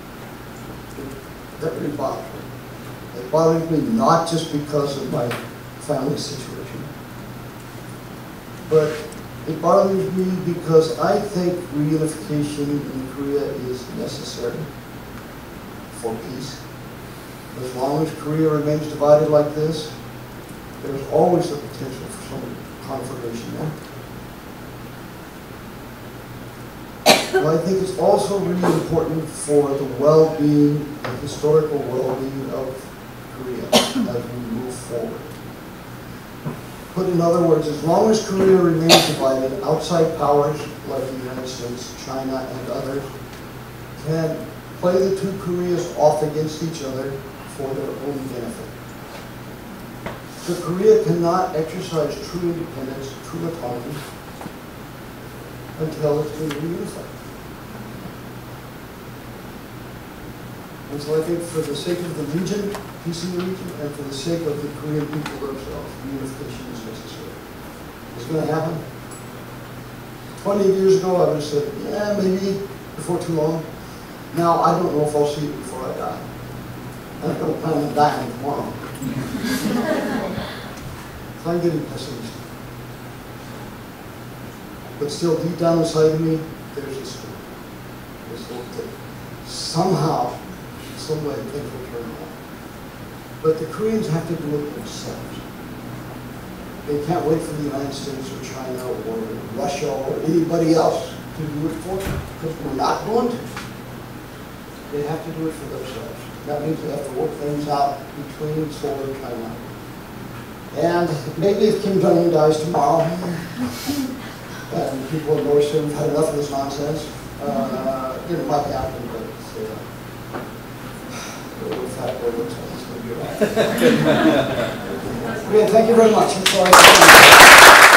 That really bothered me. It bothered me not just because of my family situation, but it bothers me because I think reunification in Korea is necessary for peace. As long as Korea remains divided like this, there's always the potential for some conflagration there. But I think it's also really important for the well-being, the historical well-being of Korea as we move forward. Put in other words, as long as Korea remains divided, outside powers like the United States, China, and others can play the two Koreas off against each other for their own benefit. So Korea cannot exercise true independence, true autonomy, until it's been reunified. And so I think for the sake of the region, peace in the region, and for the sake of the Korean people themselves, reunification is necessary. It's going to happen. twenty years ago, I would have said, yeah, maybe before too long. Now, I don't know if I'll see it before I die. And I don't plan on dying tomorrow. So I'm getting pessimistic. But still, deep down inside of me, there's this hope. This hope that somehow, some way, things will turn around. But the Koreans have to do it themselves. They can't wait for the United States or China or Russia or anybody else to do it for them, because we're not going to. They have to do it for themselves. That means they have to work things out between Seoul and China. And maybe if Kim Jong-un dies tomorrow, and people in North Korea have had enough of this nonsense, uh, it might happen, but uh, the fact that it looks like it's going to be all right. Okay, thank you very much. I'm sorry.